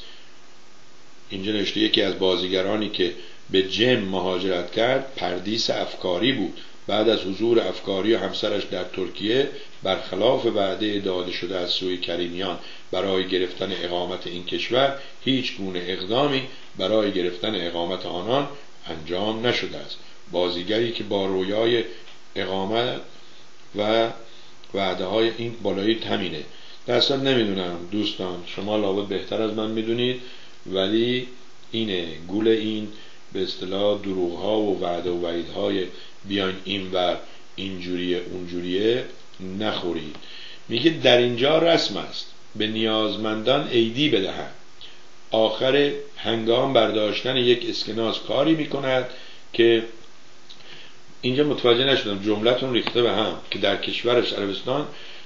اینجا نوشته یکی از بازیگرانی که به جم مهاجرت کرد پردیس افکاری بود. بعد از حضور افکاری و همسرش در ترکیه برخلاف وعده داده شده از سوی کریمیان برای گرفتن اقامت این کشور هیچ گونه اقدامی برای گرفتن اقامت آنان انجام نشده است. بازیگری که با رویای اقامت و وعده های این بالایی همینه. درصد نمیدونم دوستان، شما لابد بهتر از من میدونید، ولی اینه گول این به اصطلاح دروغ ها و وعده و وعید های بیاین این ور اینجوریه اونجوریه نخورید. میگه در اینجا رسم است به نیازمندان ایدی بدهند. آخر هنگام برداشتن یک اسکناس کاری میکند که اینجا متوجه نشدم جملتون ریخته به هم که در کشورش عربستان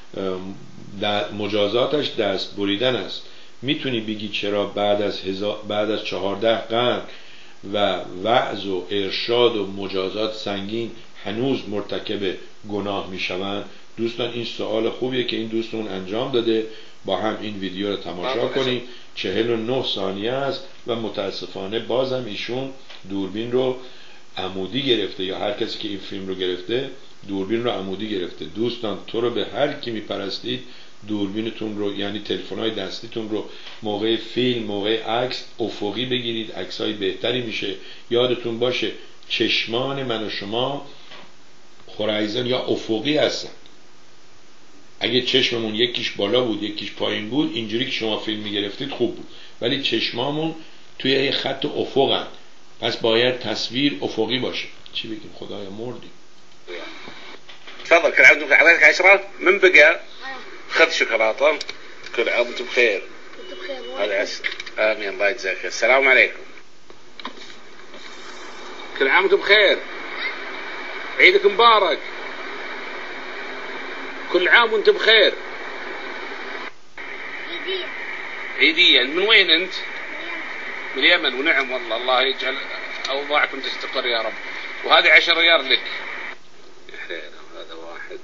در مجازاتش دست بریدن است. میتونی بگی چرا بعد از هزار بعد از چهارده قرن و وعظ و ارشاد و مجازات سنگین هنوز مرتکب گناه میشوند؟ دوستان این سوال خوبیه که این دوستون انجام داده. با هم این ویدیو رو تماشا کنیم. چهل و نه ثانیه است و متاسفانه بازم ایشون دوربین رو عمودی گرفته، یا هر کسی که این فیلم رو گرفته دوربین رو عمودی گرفته. دوستان تو رو به هر کی میپرستید دوربینتون رو یعنی تلفن‌های دستیتون رو موقع فیلم موقع عکس افقی بگیرید، عکسای بهتری میشه. یادتون باشه چشمان من و شما هورایزن یا افقی هستن. اگه چشممون یکیش بالا بود یکیش پایین بود اینجوری که شما فیلم میگرفتید خوب بود، ولی چشمامون توی یه خط افقن، پس باید تصویر افقی باشه. چی بگیم خدایا مردیم. تفضل كل عام وانتم بخير. عشرة من بقى خذ شوكولاته. كل عام وانتم بخير. وانتم بخير. هذا عسل. امين الله يجزاك خير. السلام عليكم. كل عام وانتم بخير. عيدك مبارك. كل عام وانت بخير. عيدية. عيدية. من وين انت؟ من اليمن. ونعم والله الله يجعل اوضاعكم تستقر يا رب. وهذه عشر ريال لك. هذا واحد.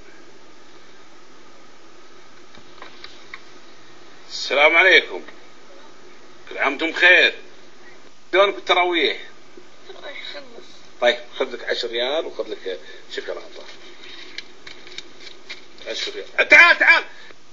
السلام عليكم. كل عام وانتم بخير. شلونك بالتراويح؟ رايح خلص. طيب خذ لك عشر ريال وخذ لك شوكولاته. تعال تعال.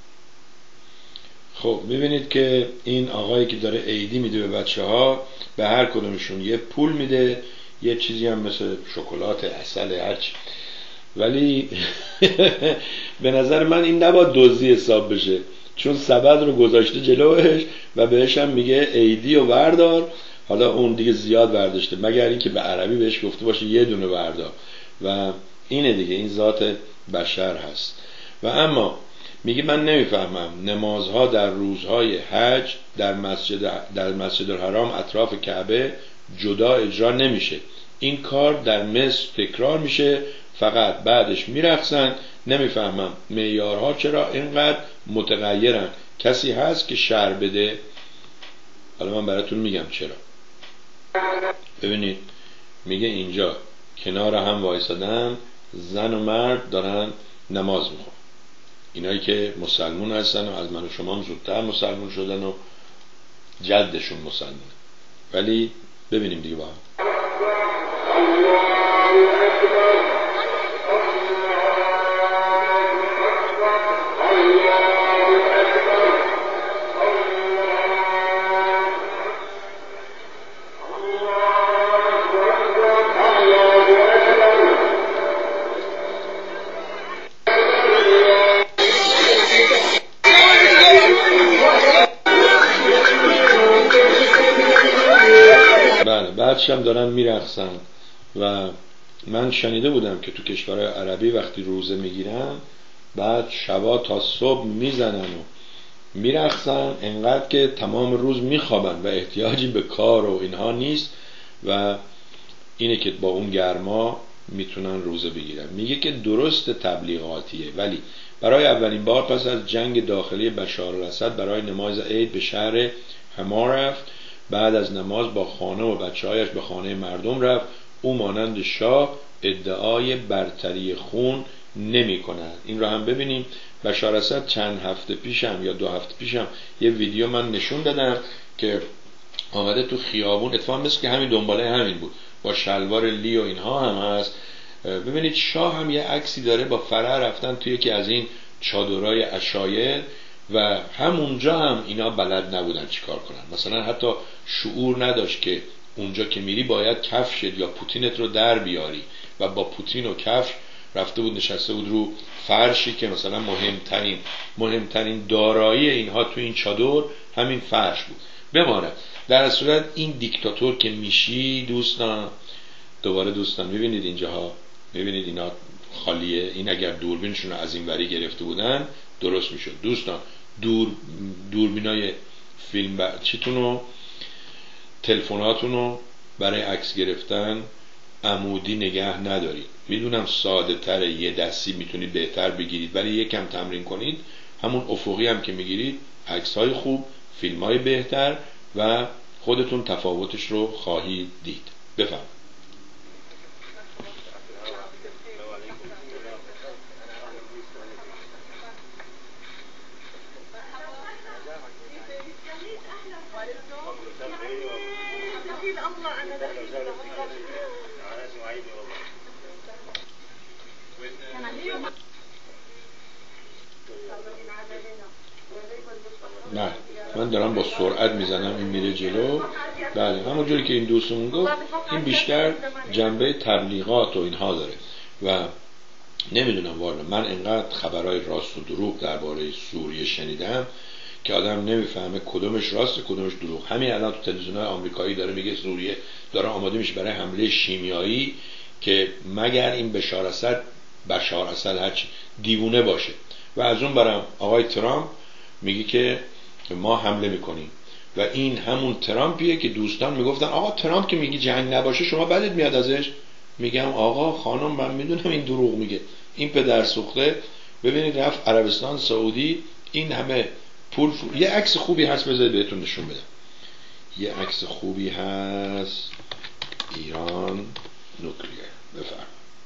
خب میبینید که این آقایی که داره عیدی میده به بچه ها به هر کدومشون یه پول میده، یه چیزی هم مثل شکلات، عسل، هرچی، ولی به نظر من این نباید دزدی حساب بشه، چون سبد رو گذاشته جلوش و بهش هم میگه ایدی و بردار. حالا اون دیگه زیاد برداشته، مگر اینکه به عربی بهش گفته باشه یه دونه بردار، و اینه دیگه، این ذات بشر هست. و اما میگه من نمیفهمم نمازها در روزهای حج در مسجد در مسجد الحرام اطراف کعبه جدا اجرا نمیشه، این کار در مصر تکرار میشه، فقط بعدش میرقصن. نمیفهمم معیارها چرا اینقدر متغیرن، کسی هست که شرح بده؟ حالا من براتون میگم چرا. ببینید میگه اینجا کنار هم وایسادن زن و مرد دارن نماز میخونن، اینایی که مسلمون هستن و از من و شما زودتر مسلمون شدن و جدشون مسلمون. ولی ببینیم دیگه با هم. بعدش هم دارن میرقصن. و من شنیده بودم که تو کشورهای عربی وقتی روزه میگیرن بعد شبا تا صبح میزنن و میرقصن، انقدر که تمام روز میخوابن و احتیاجی به کار و اینها نیست، و اینه که با اون گرما میتونن روزه بگیرن. میگه که درست تبلیغاتیه، ولی برای اولین بار پس از جنگ داخلی بشار الاسد برای نماز عید به شهر حما رفت. بعد از نماز با خانه و بچه‌هایش به خانه مردم رفت. او مانند شاه ادعای برتری خون نمی کند. این رو هم ببینیم. بشار الاسد چند هفته پیشم یا دو هفته پیشم یه ویدیو من نشون دادم که آمده تو خیابون، اتفاقا مثل که همین دنباله همین بود، با شلوار لی و اینها هم هست. ببینید شاه هم یه عکسی داره با فرح رفتن توی یکی از این چادرای عشایر، و همونجا هم اینا بلد نبودن چیکار کنن. مثلا حتی شعور نداشت که اونجا که میری باید کفشت یا پوتینت رو در بیاری، و با پوتین و کفش رفته بود نشسته بود رو فرشی که مثلا مهمترین مهمترین دارایی اینها تو این چادر همین فرش بود. بماند در صورت این دیکتاتور که میشی دوستان، دوباره دوستان میبینید اینجاها، میبینید اینا خالیه. این اگر دوربینشون رو از این وری گرفته بودن درست میشد. دوستان دور دوربینای فیلم بر... چیتونو تلفناتونو برای عکس گرفتن عمودی نگه ندارید. میدونم ساده تره، یه دستی میتونید بهتر بگیرید، ولی یکم تمرین کنید، همون افقی هم که میگیرید عکس های خوب، فیلم های بهتر، و خودتون تفاوتش رو خواهید دید. بفهم. نه من دارم با سرعت میزنم، این میره جلو. بله همونجوری که این دوستمون گفت، این بیشتر جنبه تبلیغات و اینها داره. و نمیدونم والا، من انقدر خبرهای راست و دروغ درباره سوریه شنیدم که آدم نمیفهمه کدومش راست کدومش دروغ. همین الان تو تلویزیون‌های آمریکایی داره میگه سوریه داره آماده میشه برای حمله شیمیایی، که مگر این بشار اسد بشار اسد هرچی دیوونه باشه. و از اون برم آقای ترامپ میگه که ما حمله میکنیم، و این همون ترامپیه که دوستان میگفتن آقا ترامپ که میگه جنگ نباشه شما بدت میاد ازش. میگم آقا خانم من میدونم این دروغ میگه، این پدر سوخته. ببینید رفت عربستان سعودی، این همه پول فو... یه عکس خوبی هست بذارید بهتون نشون بدم. یه عکس خوبی هست ایران نوکلیر، بفرم.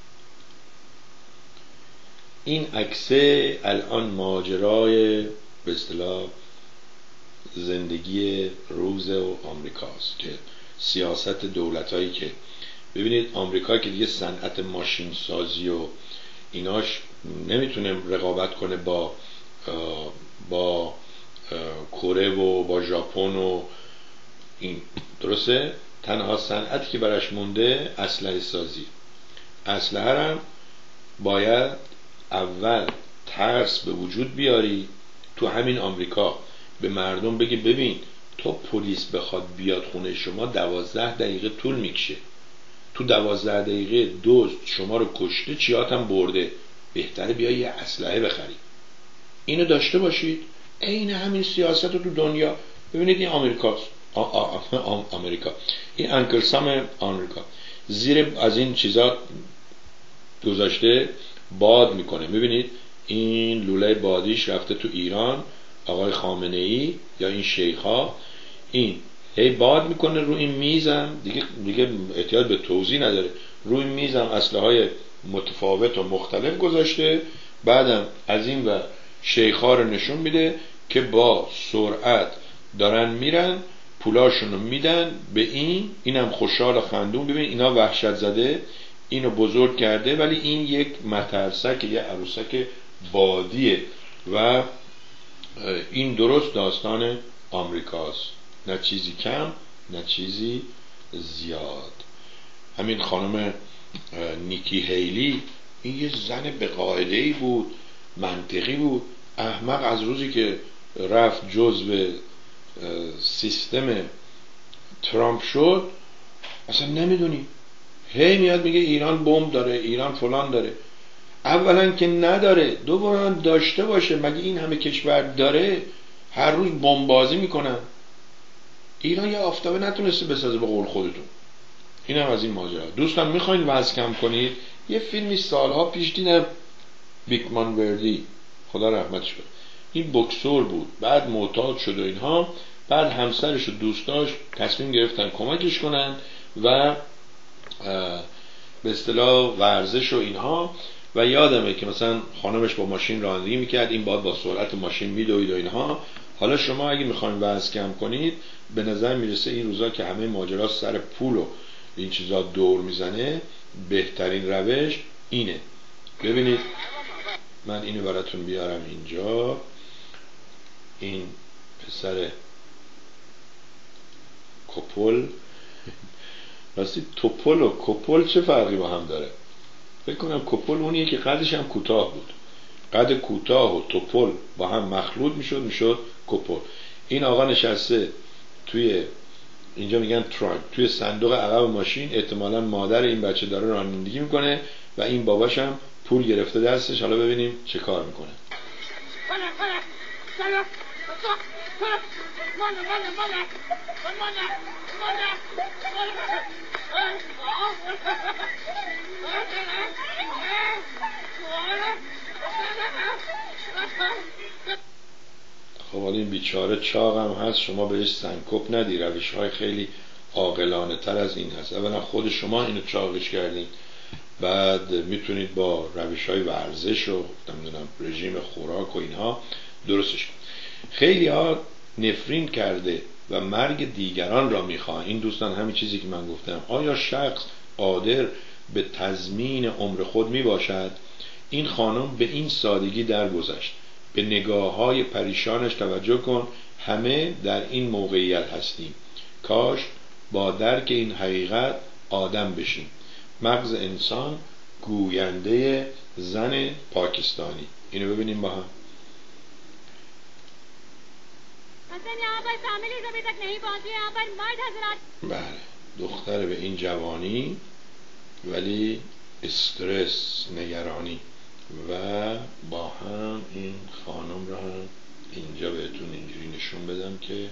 این عکس الان ماجرای به اصطلاح زندگی روز و آمریکاست، که سیاست دولتایی که ببینید آمریکا که دیگه صنعت ماشین سازی و ایناش نمیتونه رقابت کنه با با کره و با ژاپن و این، درسته؟ تنها صنعتی که براش مونده اسلحه سازی. اسلحه هم باید اول ترس به وجود بیاری، تو همین آمریکا به مردم بگه ببین تو پلیس بخواد بیاد خونه شما دوازده دقیقه طول میکشه، تو دوازده دقیقه دزد شما رو کشته، چیات هم برده، بهتره بیای یه اسلحه بخری. اینو داشته باشید. عین همین سیاست رو تو دنیا ببینید. این آمریکاست، آمریکا، این انکل سام آمریکا زیر از این چیزا گذاشته باد میکنه. ببینید این لوله بادیش رفته تو ایران، آقای خامنه ای یا این شیخا این هی باد میکنه رو این میزم، دیگه دیگه احتیاج به توضیح نداره، روی میزم اسلحه های متفاوت و مختلف گذاشته، بعدم از این و شیخا رو نشون میده که با سرعت دارن میرن، پولاشونو میدن به این، اینم خوشحال و خندون. ببین اینا وحشت زده، اینو بزرگ کرده، ولی این یک مترسک، یه عروسک بادیه و این درست داستان آمریکاست، نه چیزی کم نه چیزی زیاد. همین خانم نیکی هیلی این یه زن به قاعده‌ای بود، منطقی بود. احمق از روزی که رفت جزو سیستم ترامپ شد اصلا نمیدونی، هی میاد میگه ایران بمب داره، ایران فلان داره. اولا که نداره، دوباره داشته باشه. مگه این همه کشور داره هر روز بمبازی میکنن؟ ایران یه آفتابه نتونسته بسازه به قول خودتون. اینم از این ماجرا. دوستان میخواین وزن کم کنید؟ یه فیلمی سالها پیش دیدم، بیکمان وردی، خدا رحمتش کنه، این بوکسور بود، بعد معتاد شد و اینها، بعد همسرش و دوستاش تصمیم گرفتن کمکش کنن و به اصطلاح ورزش و اینها. و یادمه که مثلا خانمش با ماشین رانندگی میکرد، این باید با سرعت ماشین میدوید و اینها. حالا شما اگه میخواین وزن کم کنید، به نظر میرسه این روزا که همه ماجرا سر پول و این چیزا دور میزنه، بهترین روش اینه. ببینید من اینو براتون بیارم اینجا. این پسر کپل، راستی توپل و کپل چه فرقی با هم داره؟ فکر کنم کپل اونیه که قدش هم کوتاه بود، قد کوتاه و توپل با هم مخلوط میشد میشد کپل. این آقا نشسته توی اینجا میگن ترانک، توی صندوق عقب ماشین، احتمالاً مادر این بچه داره رانندگی میکنه و این باباش هم پول گرفته دستش. حالا ببینیم چه کار میکنه. خب حالا این بیچاره چاق هم هست، شما بهش سنکوپ ندی. روش های خیلی عاقلانه تر از این هست. اولا خود شما اینو چاقش کردین، بعد میتونید با روش های ورزش و نمیدونم رژیم خوراک و اینها درستش کنید. خیلی ها نفرین کرده و مرگ دیگران را میخوان. این دوستان همین چیزی که من گفتم، آیا شخص قادر به تضمین عمر خود میباشد؟ این خانم به این سادگی درگذشت. به نگاه های پریشانش توجه کن، همه در این موقعیت هستیم. کاش با درک این حقیقت آدم بشیم. مغز انسان گوینده زن پاکستانی. اینو ببینیم با هم. بله، دختر به این جوانی ولی استرس، نگرانی. و با هم این خانم رو هم اینجا بهتون اینجوری نشون بدم که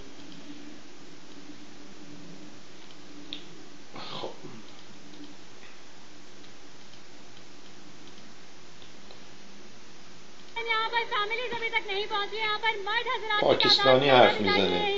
خب پاکستانی حرف میزنه.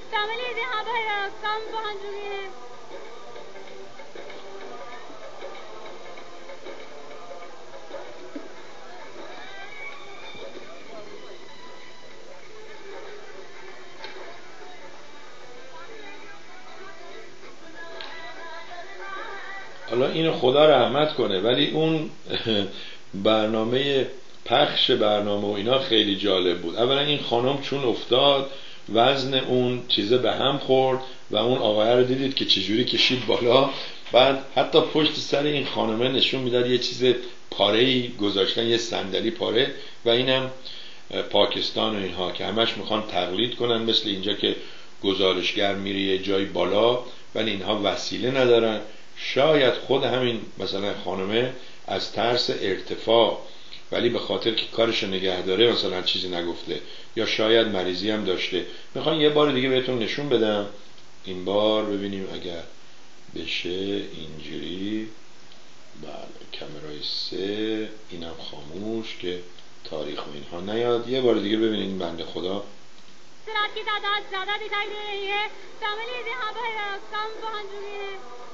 حالا اینو خدا رحمت کنه، ولی اون برنامه پخش برنامه و اینا خیلی جالب بود. اولا این خانم چون افتاد وزن اون چیزه به هم خورد و اون آقای رو دیدید که چجوری کشید بالا، بعد حتی پشت سر این خانمه نشون میداد یه چیز پاره‌ای گذاشتن، یه صندلی پاره، و اینم پاکستان و اینها که همش میخوان تقلید کنن، مثل اینجا که گزارشگر میره یه جای بالا ولی اینها وسیله ندارن. شاید خود همین مثلا خانمه از ترس ارتفاع ولی به خاطر که کارش نگه داره مثلا چیزی نگفته، یا شاید مریضی هم داشته. میخوام یه بار دیگه بهتون نشون بدم، این بار ببینیم اگر بشه اینجوری. بله کامرای سه، اینم خاموش که تاریخ و اینها نیاد. یه بار دیگه ببینید این بنده خدا की तादाद ज्यादा दिखाई दे रही है। शामिल यहाँ पर कम पहुंच चुकी है।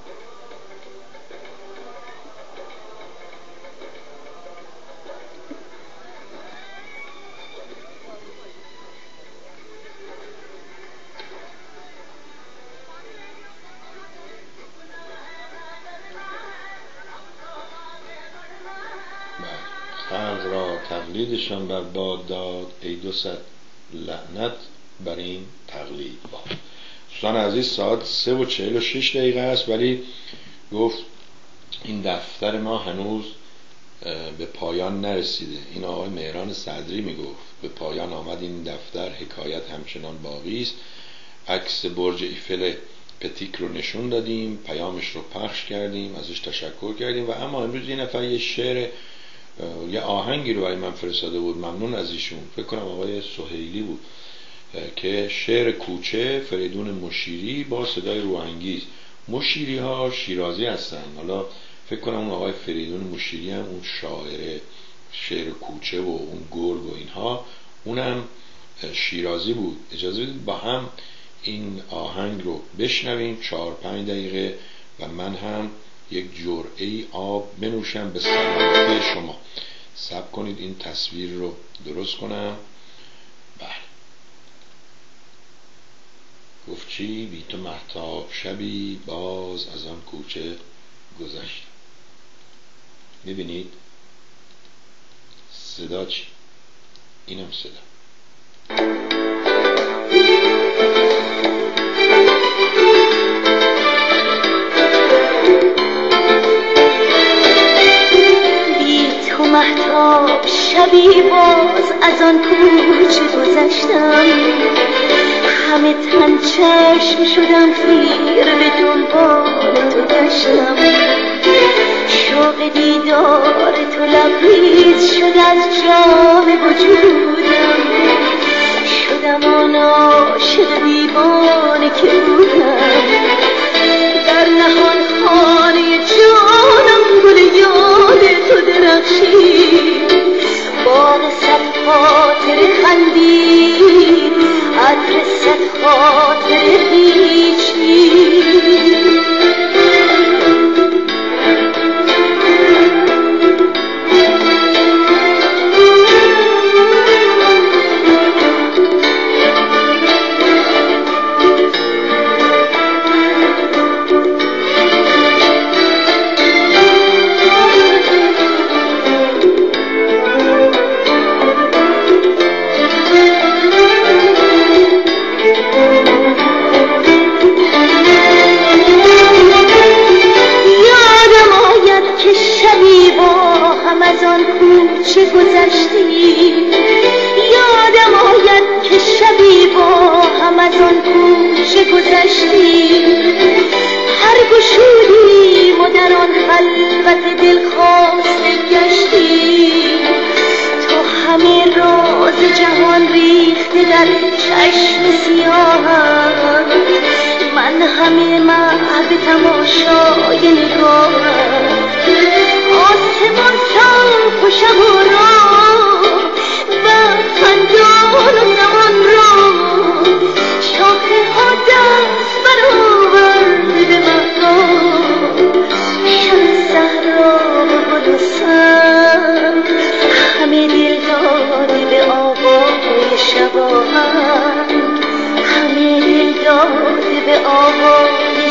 خلق را تقلیدشان بر باد داد، ای دو صد لعنت بر این تقلید با. دوستان عزیز ساعت سه و چهل و شش دقیقه است ولی گفت این دفتر ما هنوز به پایان نرسیده. این آقای مهران صدری میگفت به پایان آمد این دفتر، حکایت همچنان باقی است. عکس برج ایفل پتیک رو نشون دادیم، پیامش رو پخش کردیم، ازش تشکر کردیم. و اما امروز یه نفر یه شعر یه آهنگی رو برای من فرستاده بود، ممنون از ایشون، فکر کنم آقای سهیلی بود، که شعر کوچه فریدون مشیری با صدای روحانگیز. مشیری ها شیرازی هستن، حالا فکر کنم اون آقای فریدون مشیری هم اون شاعر شعر کوچه و اون گرگ و اینها اونم شیرازی بود. اجازه بدید با هم این آهنگ رو بشنویم چهار پنج دقیقه و من هم یک جرعه آب بنوشم به سلامتی شما. صبر کنید این تصویر رو درست کنم. بله گفت چی بی تو مهتاب شبی باز از آن کوچه گذشت. میبینید صدا چی؟ اینم صدا. مهتاب شبی باز از آن کوچه گذشتم، همه تن چشم شدم خیر به دنبال تو گشتم. شوق دیدار تو لبریز شد از جام وجودم، شدم آن عاشق دیوانه که بودم. در نهان خانه جانم گل یاد تو درخشید، باغ صد خاطر خندید، عطر صد خاطر پیچید. از آن کوچه گذشتی، یادم آید که شبی با هم از آن کوچه گذشتی. هر گشودیم و در آن خلوت دلخواسته گشتی. تو همه راز جهان ریخته در چشم سیاهم، من همه محو تماشای نگاهم. آسمان سنگ و شب و راه و خندان و نمان را، شاخه ها دست برآورده به مهتاب. شب صحرا و گل و سنگ همه دل داده به آوای شباهنگ، همه دل داده به آوای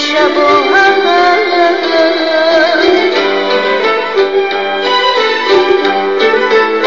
شباهنگ.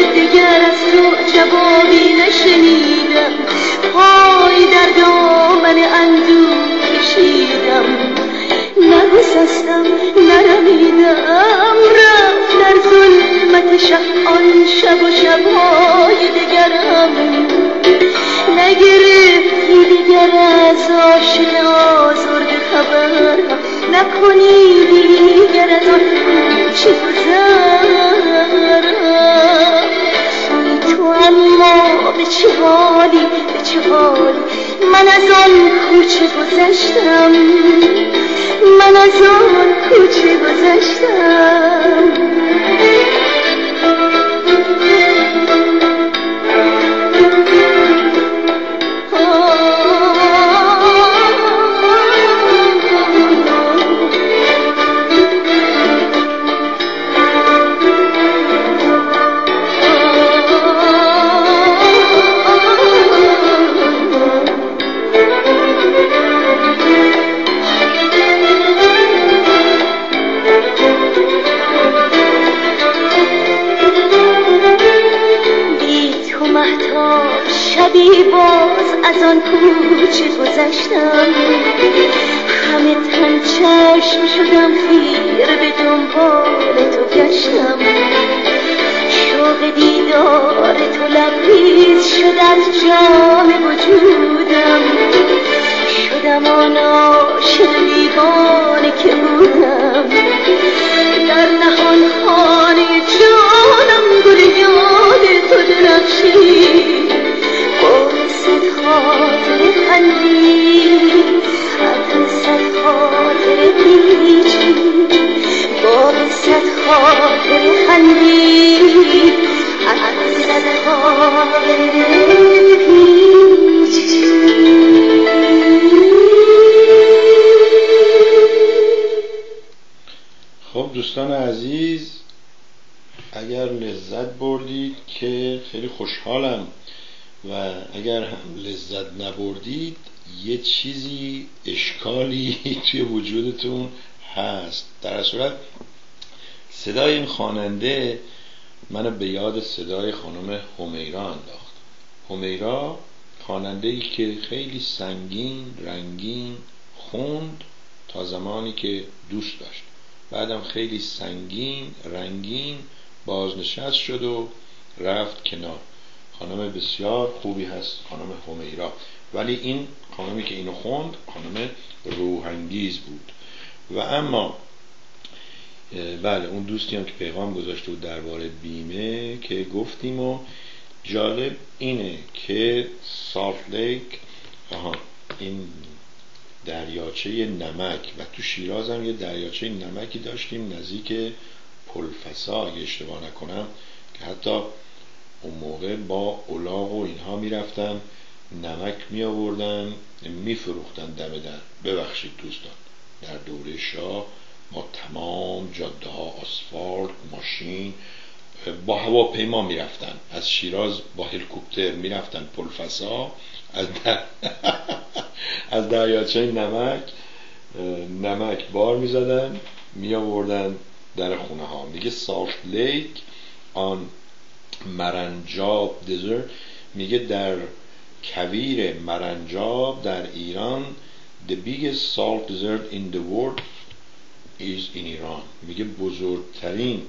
دیگر از تو جوابی نشنیدم، پای در دامن اندوه کشیدم، نگسستم نرمیدم، رفت در ظلمت شب آن شب و شبهای دگرم، نگرفتی دیگر از عاشق آزرده خبر، نکنی دیگر از آن کوچه گذرم. تو اما به چه حالی به چه حالی، من از آن کوچه گذشتم، من از آن کوچه گذشتم. شبی باز از آن کوچه گذشتم، همه تن چشم شدم خیره به دنبال تو گشتم، شوق دیدار تو لبریز شد از جان وجودم، شدم آن عاشق دیوانه که بودم، در نهان خانه جانم گل یاد تو درخشید، صد خاطر خندی از صد خاطر پیچی، با صد خاطر خندی از صد خاطر پیچی. خب دوستان عزیز، اگر لذت بردید که خیلی خوشحالم، و اگر هم لذت نبردید یه چیزی اشکالی توی وجودتون هست. در صورت صدای این خواننده منو به یاد صدای خانم همیرا انداخت. همیرا خواننده‌ای که خیلی سنگین رنگین خوند تا زمانی که دوست داشت، بعدم خیلی سنگین رنگین بازنشست شد و رفت کنار. خانم بسیار خوبی هست خانم همیرا، ولی این خانمی که اینو خوند خانم روحانگیز بود. و اما بله اون دوستی هم که پیغام گذاشته بود درباره بیمه که گفتیم، و جالب اینه که سالت لیک، آها این دریاچه نمک، و تو شیراز هم یه دریاچه نمکی داشتیم نزدیک پلفسا اگه اشتباه نکنم، که حتی اون موقع با الاغ و اینها میرفتن نمک می آوردن می فروختن دم در. ببخشید دوستان، در دوره شاه ما تمام جاده ها آسفالت، ماشین، با هواپیما می رفتن از شیراز، با هلیکوپتر می رفتن پلفسا، از در... از دریاچه نمک نمک بار می زدن می آوردن در خونه ها. میگه سالت لیک آن مرنجاب دزرت، میگه در کویر مرنجاب در ایران the biggest salt desert in the world is in Iran. میگه بزرگترین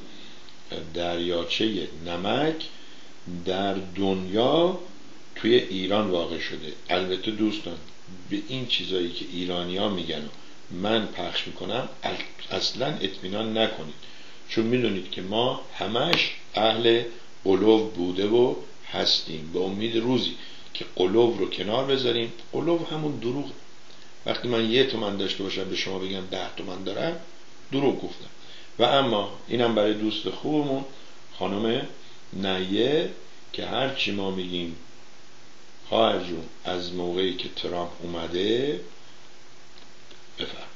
دریاچه نمک در دنیا توی ایران واقع شده. البته دوستان به این چیزایی که ایرانی ها میگن من پخش میکنم اصلا اطمینان نکنید، چون میدونید که ما همش اهل قلوب بوده و هستیم، به امید روزی که قلوب رو کنار بذاریم. قلوب همون دروغ. وقتی من یه تومن داشته باشم به شما بگم ده تومن دارم، دروغ گفتم. و اما اینم برای دوست خوبمون خانم نیه که هرچی ما میگیم خواهر جون از موقعی که ترامپ اومده بفرم،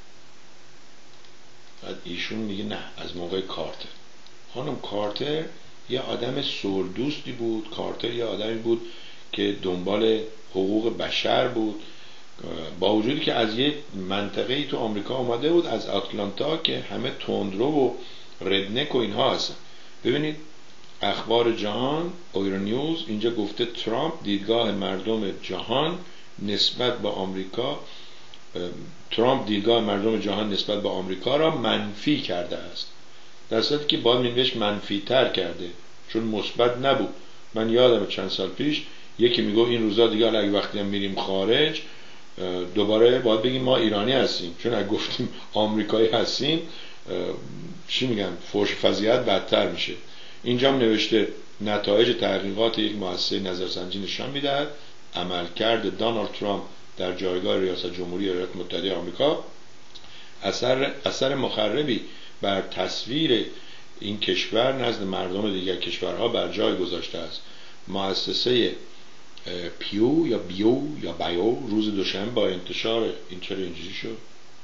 بعد ایشون میگه نه از موقع کارتر. خانم کارتر یه آدم سردوستی بود، کارتر یه آدمی بود که دنبال حقوق بشر بود، با وجودی که از یه منطقه‌ای تو آمریکا اومده بود، از آتلانتا که همه تندرو و ردنک و اینها هستن. ببینید اخبار جهان ایرونیوز اینجا گفته ترامپ دیدگاه مردم جهان نسبت به آمریکا ترامپ دیدگاه مردم جهان نسبت به آمریکا را منفی کرده است، در صورتی که باید می‌نوشت منفی تر کرده چون مثبت نبود. من یادم چند سال پیش یکی میگه این روزا دیگه اگه وقتی هم میریم خارج دوباره باید بگیم ما ایرانی هستیم، چون اگه گفتیم آمریکایی هستیم چی میگن فحش فضیحت بدتر میشه. اینجا هم نوشته نتایج تحقیقات یک مؤسسه نظرسنجی نشان میدهد عملکرد دونالد ترامپ در جایگاه ریاست جمهوری ایالات متحده آمریکا اثر اثر مخربی بر تصویر این کشور نزد مردم دیگر کشورها بر جای گذاشته است. مؤسسه پیو یا بیو یا بیو روز دوشنبه با انتشار این چرا اینجوری شد؟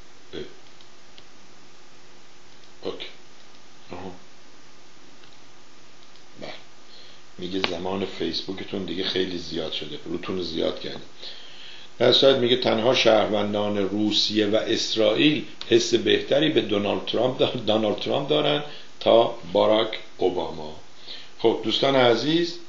اوکی. آها. بله. میگه زمان فیسبوکتون دیگه خیلی زیاد شده، روتون زیاد کرده. در صورت میگه تنها شهروندان روسیه و اسرائیل حس بهتری به دونالد ترامپ دونالد ترامپ دارن تا باراک اوباما. خب دوستان عزیز،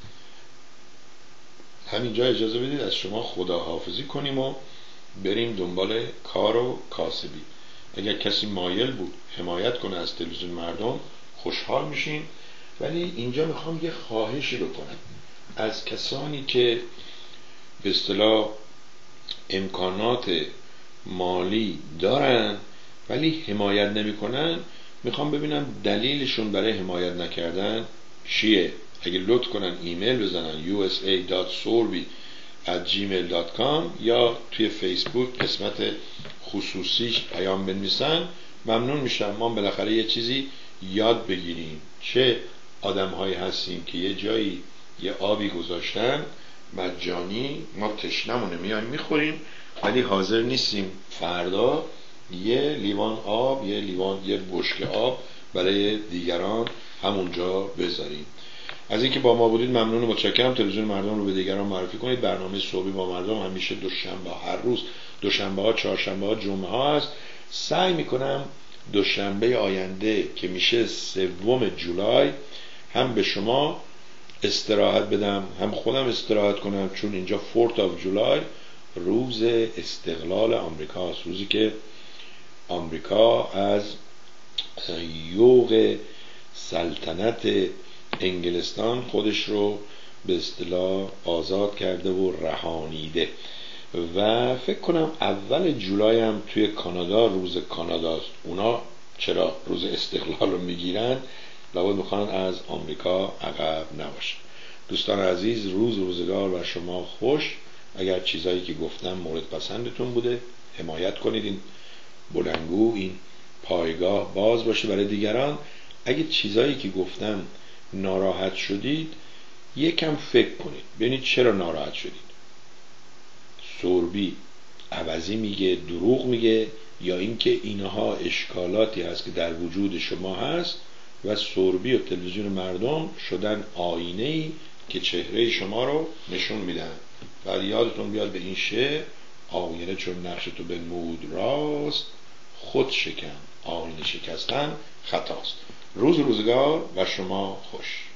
همینجا اجازه بدید از شما خداحافظی کنیم و بریم دنبال کار و کاسبی. اگر کسی مایل بود حمایت کنه از تلویزیون مردم خوشحال میشیم، ولی اینجا میخوام یه خواهشی بکنم از کسانی که به اصطلاح امکانات مالی دارن ولی حمایت نمیکنن. میخوام ببینم دلیلشون برای حمایت نکردن چیه. اگه لطف کنن ایمیل بزنن یو اس ای دات سوربی ات جیمیل دات کام یا توی فیسبوک قسمت خصوصیش پیام بنویسن، ممنون میشم. ما بالاخره یه چیزی یاد بگیریم. چه آدم هایی هستیم که یه جایی یه آبی گذاشتن مجانی، ما تشنمونه میایم میخوریم ولی حاضر نیستیم فردا یه لیوان آب یه لیوان یه بشکه آب برای دیگران همونجا بذاریم. از اینکه با ما بودید ممنون و متشکرم. تلویزیون مردم رو به دیگران معرفی کنید. برنامه صبحی با مردم همیشه دوشنبه هر روز دوشنبه ها، چهارشنبه ها، جمعه ها است. سعی میکنم دوشنبه آینده که میشه سوم جولای هم به شما استراحت بدم هم خودم استراحت کنم، چون اینجا فورت آف جولای روز استقلال آمریکا است، روزی که آمریکا از یوغ سلطنت انگلستان خودش رو به اصطلاح آزاد کرده و رهانیده. و فکر کنم اول جولای هم توی کانادا روز کاناداست. اونا چرا روز استقلال رو میگیرن؟ لابد میخوان از آمریکا عقب نباشن. دوستان عزیز، روز روزگار بر شما خوش. اگر چیزایی که گفتم مورد پسندتون بوده حمایت کنید، این بلنگو این پایگاه باز باشه برای دیگران. اگه چیزایی که گفتم ناراحت شدید یکم فکر کنید ببینید چرا ناراحت شدید. سوربی عوضی میگه، دروغ میگه، یا اینکه اینها اشکالاتی هست که در وجود شما هست و سوربی و تلویزیون مردم شدن آینه‌ای که چهره شما رو نشون میدن. بعد یادتون بیاد به این شعر آینه چون نقش تو بنمود راست، خود شکن آینه شکستن خطاست. روز روزگار و شما خوش.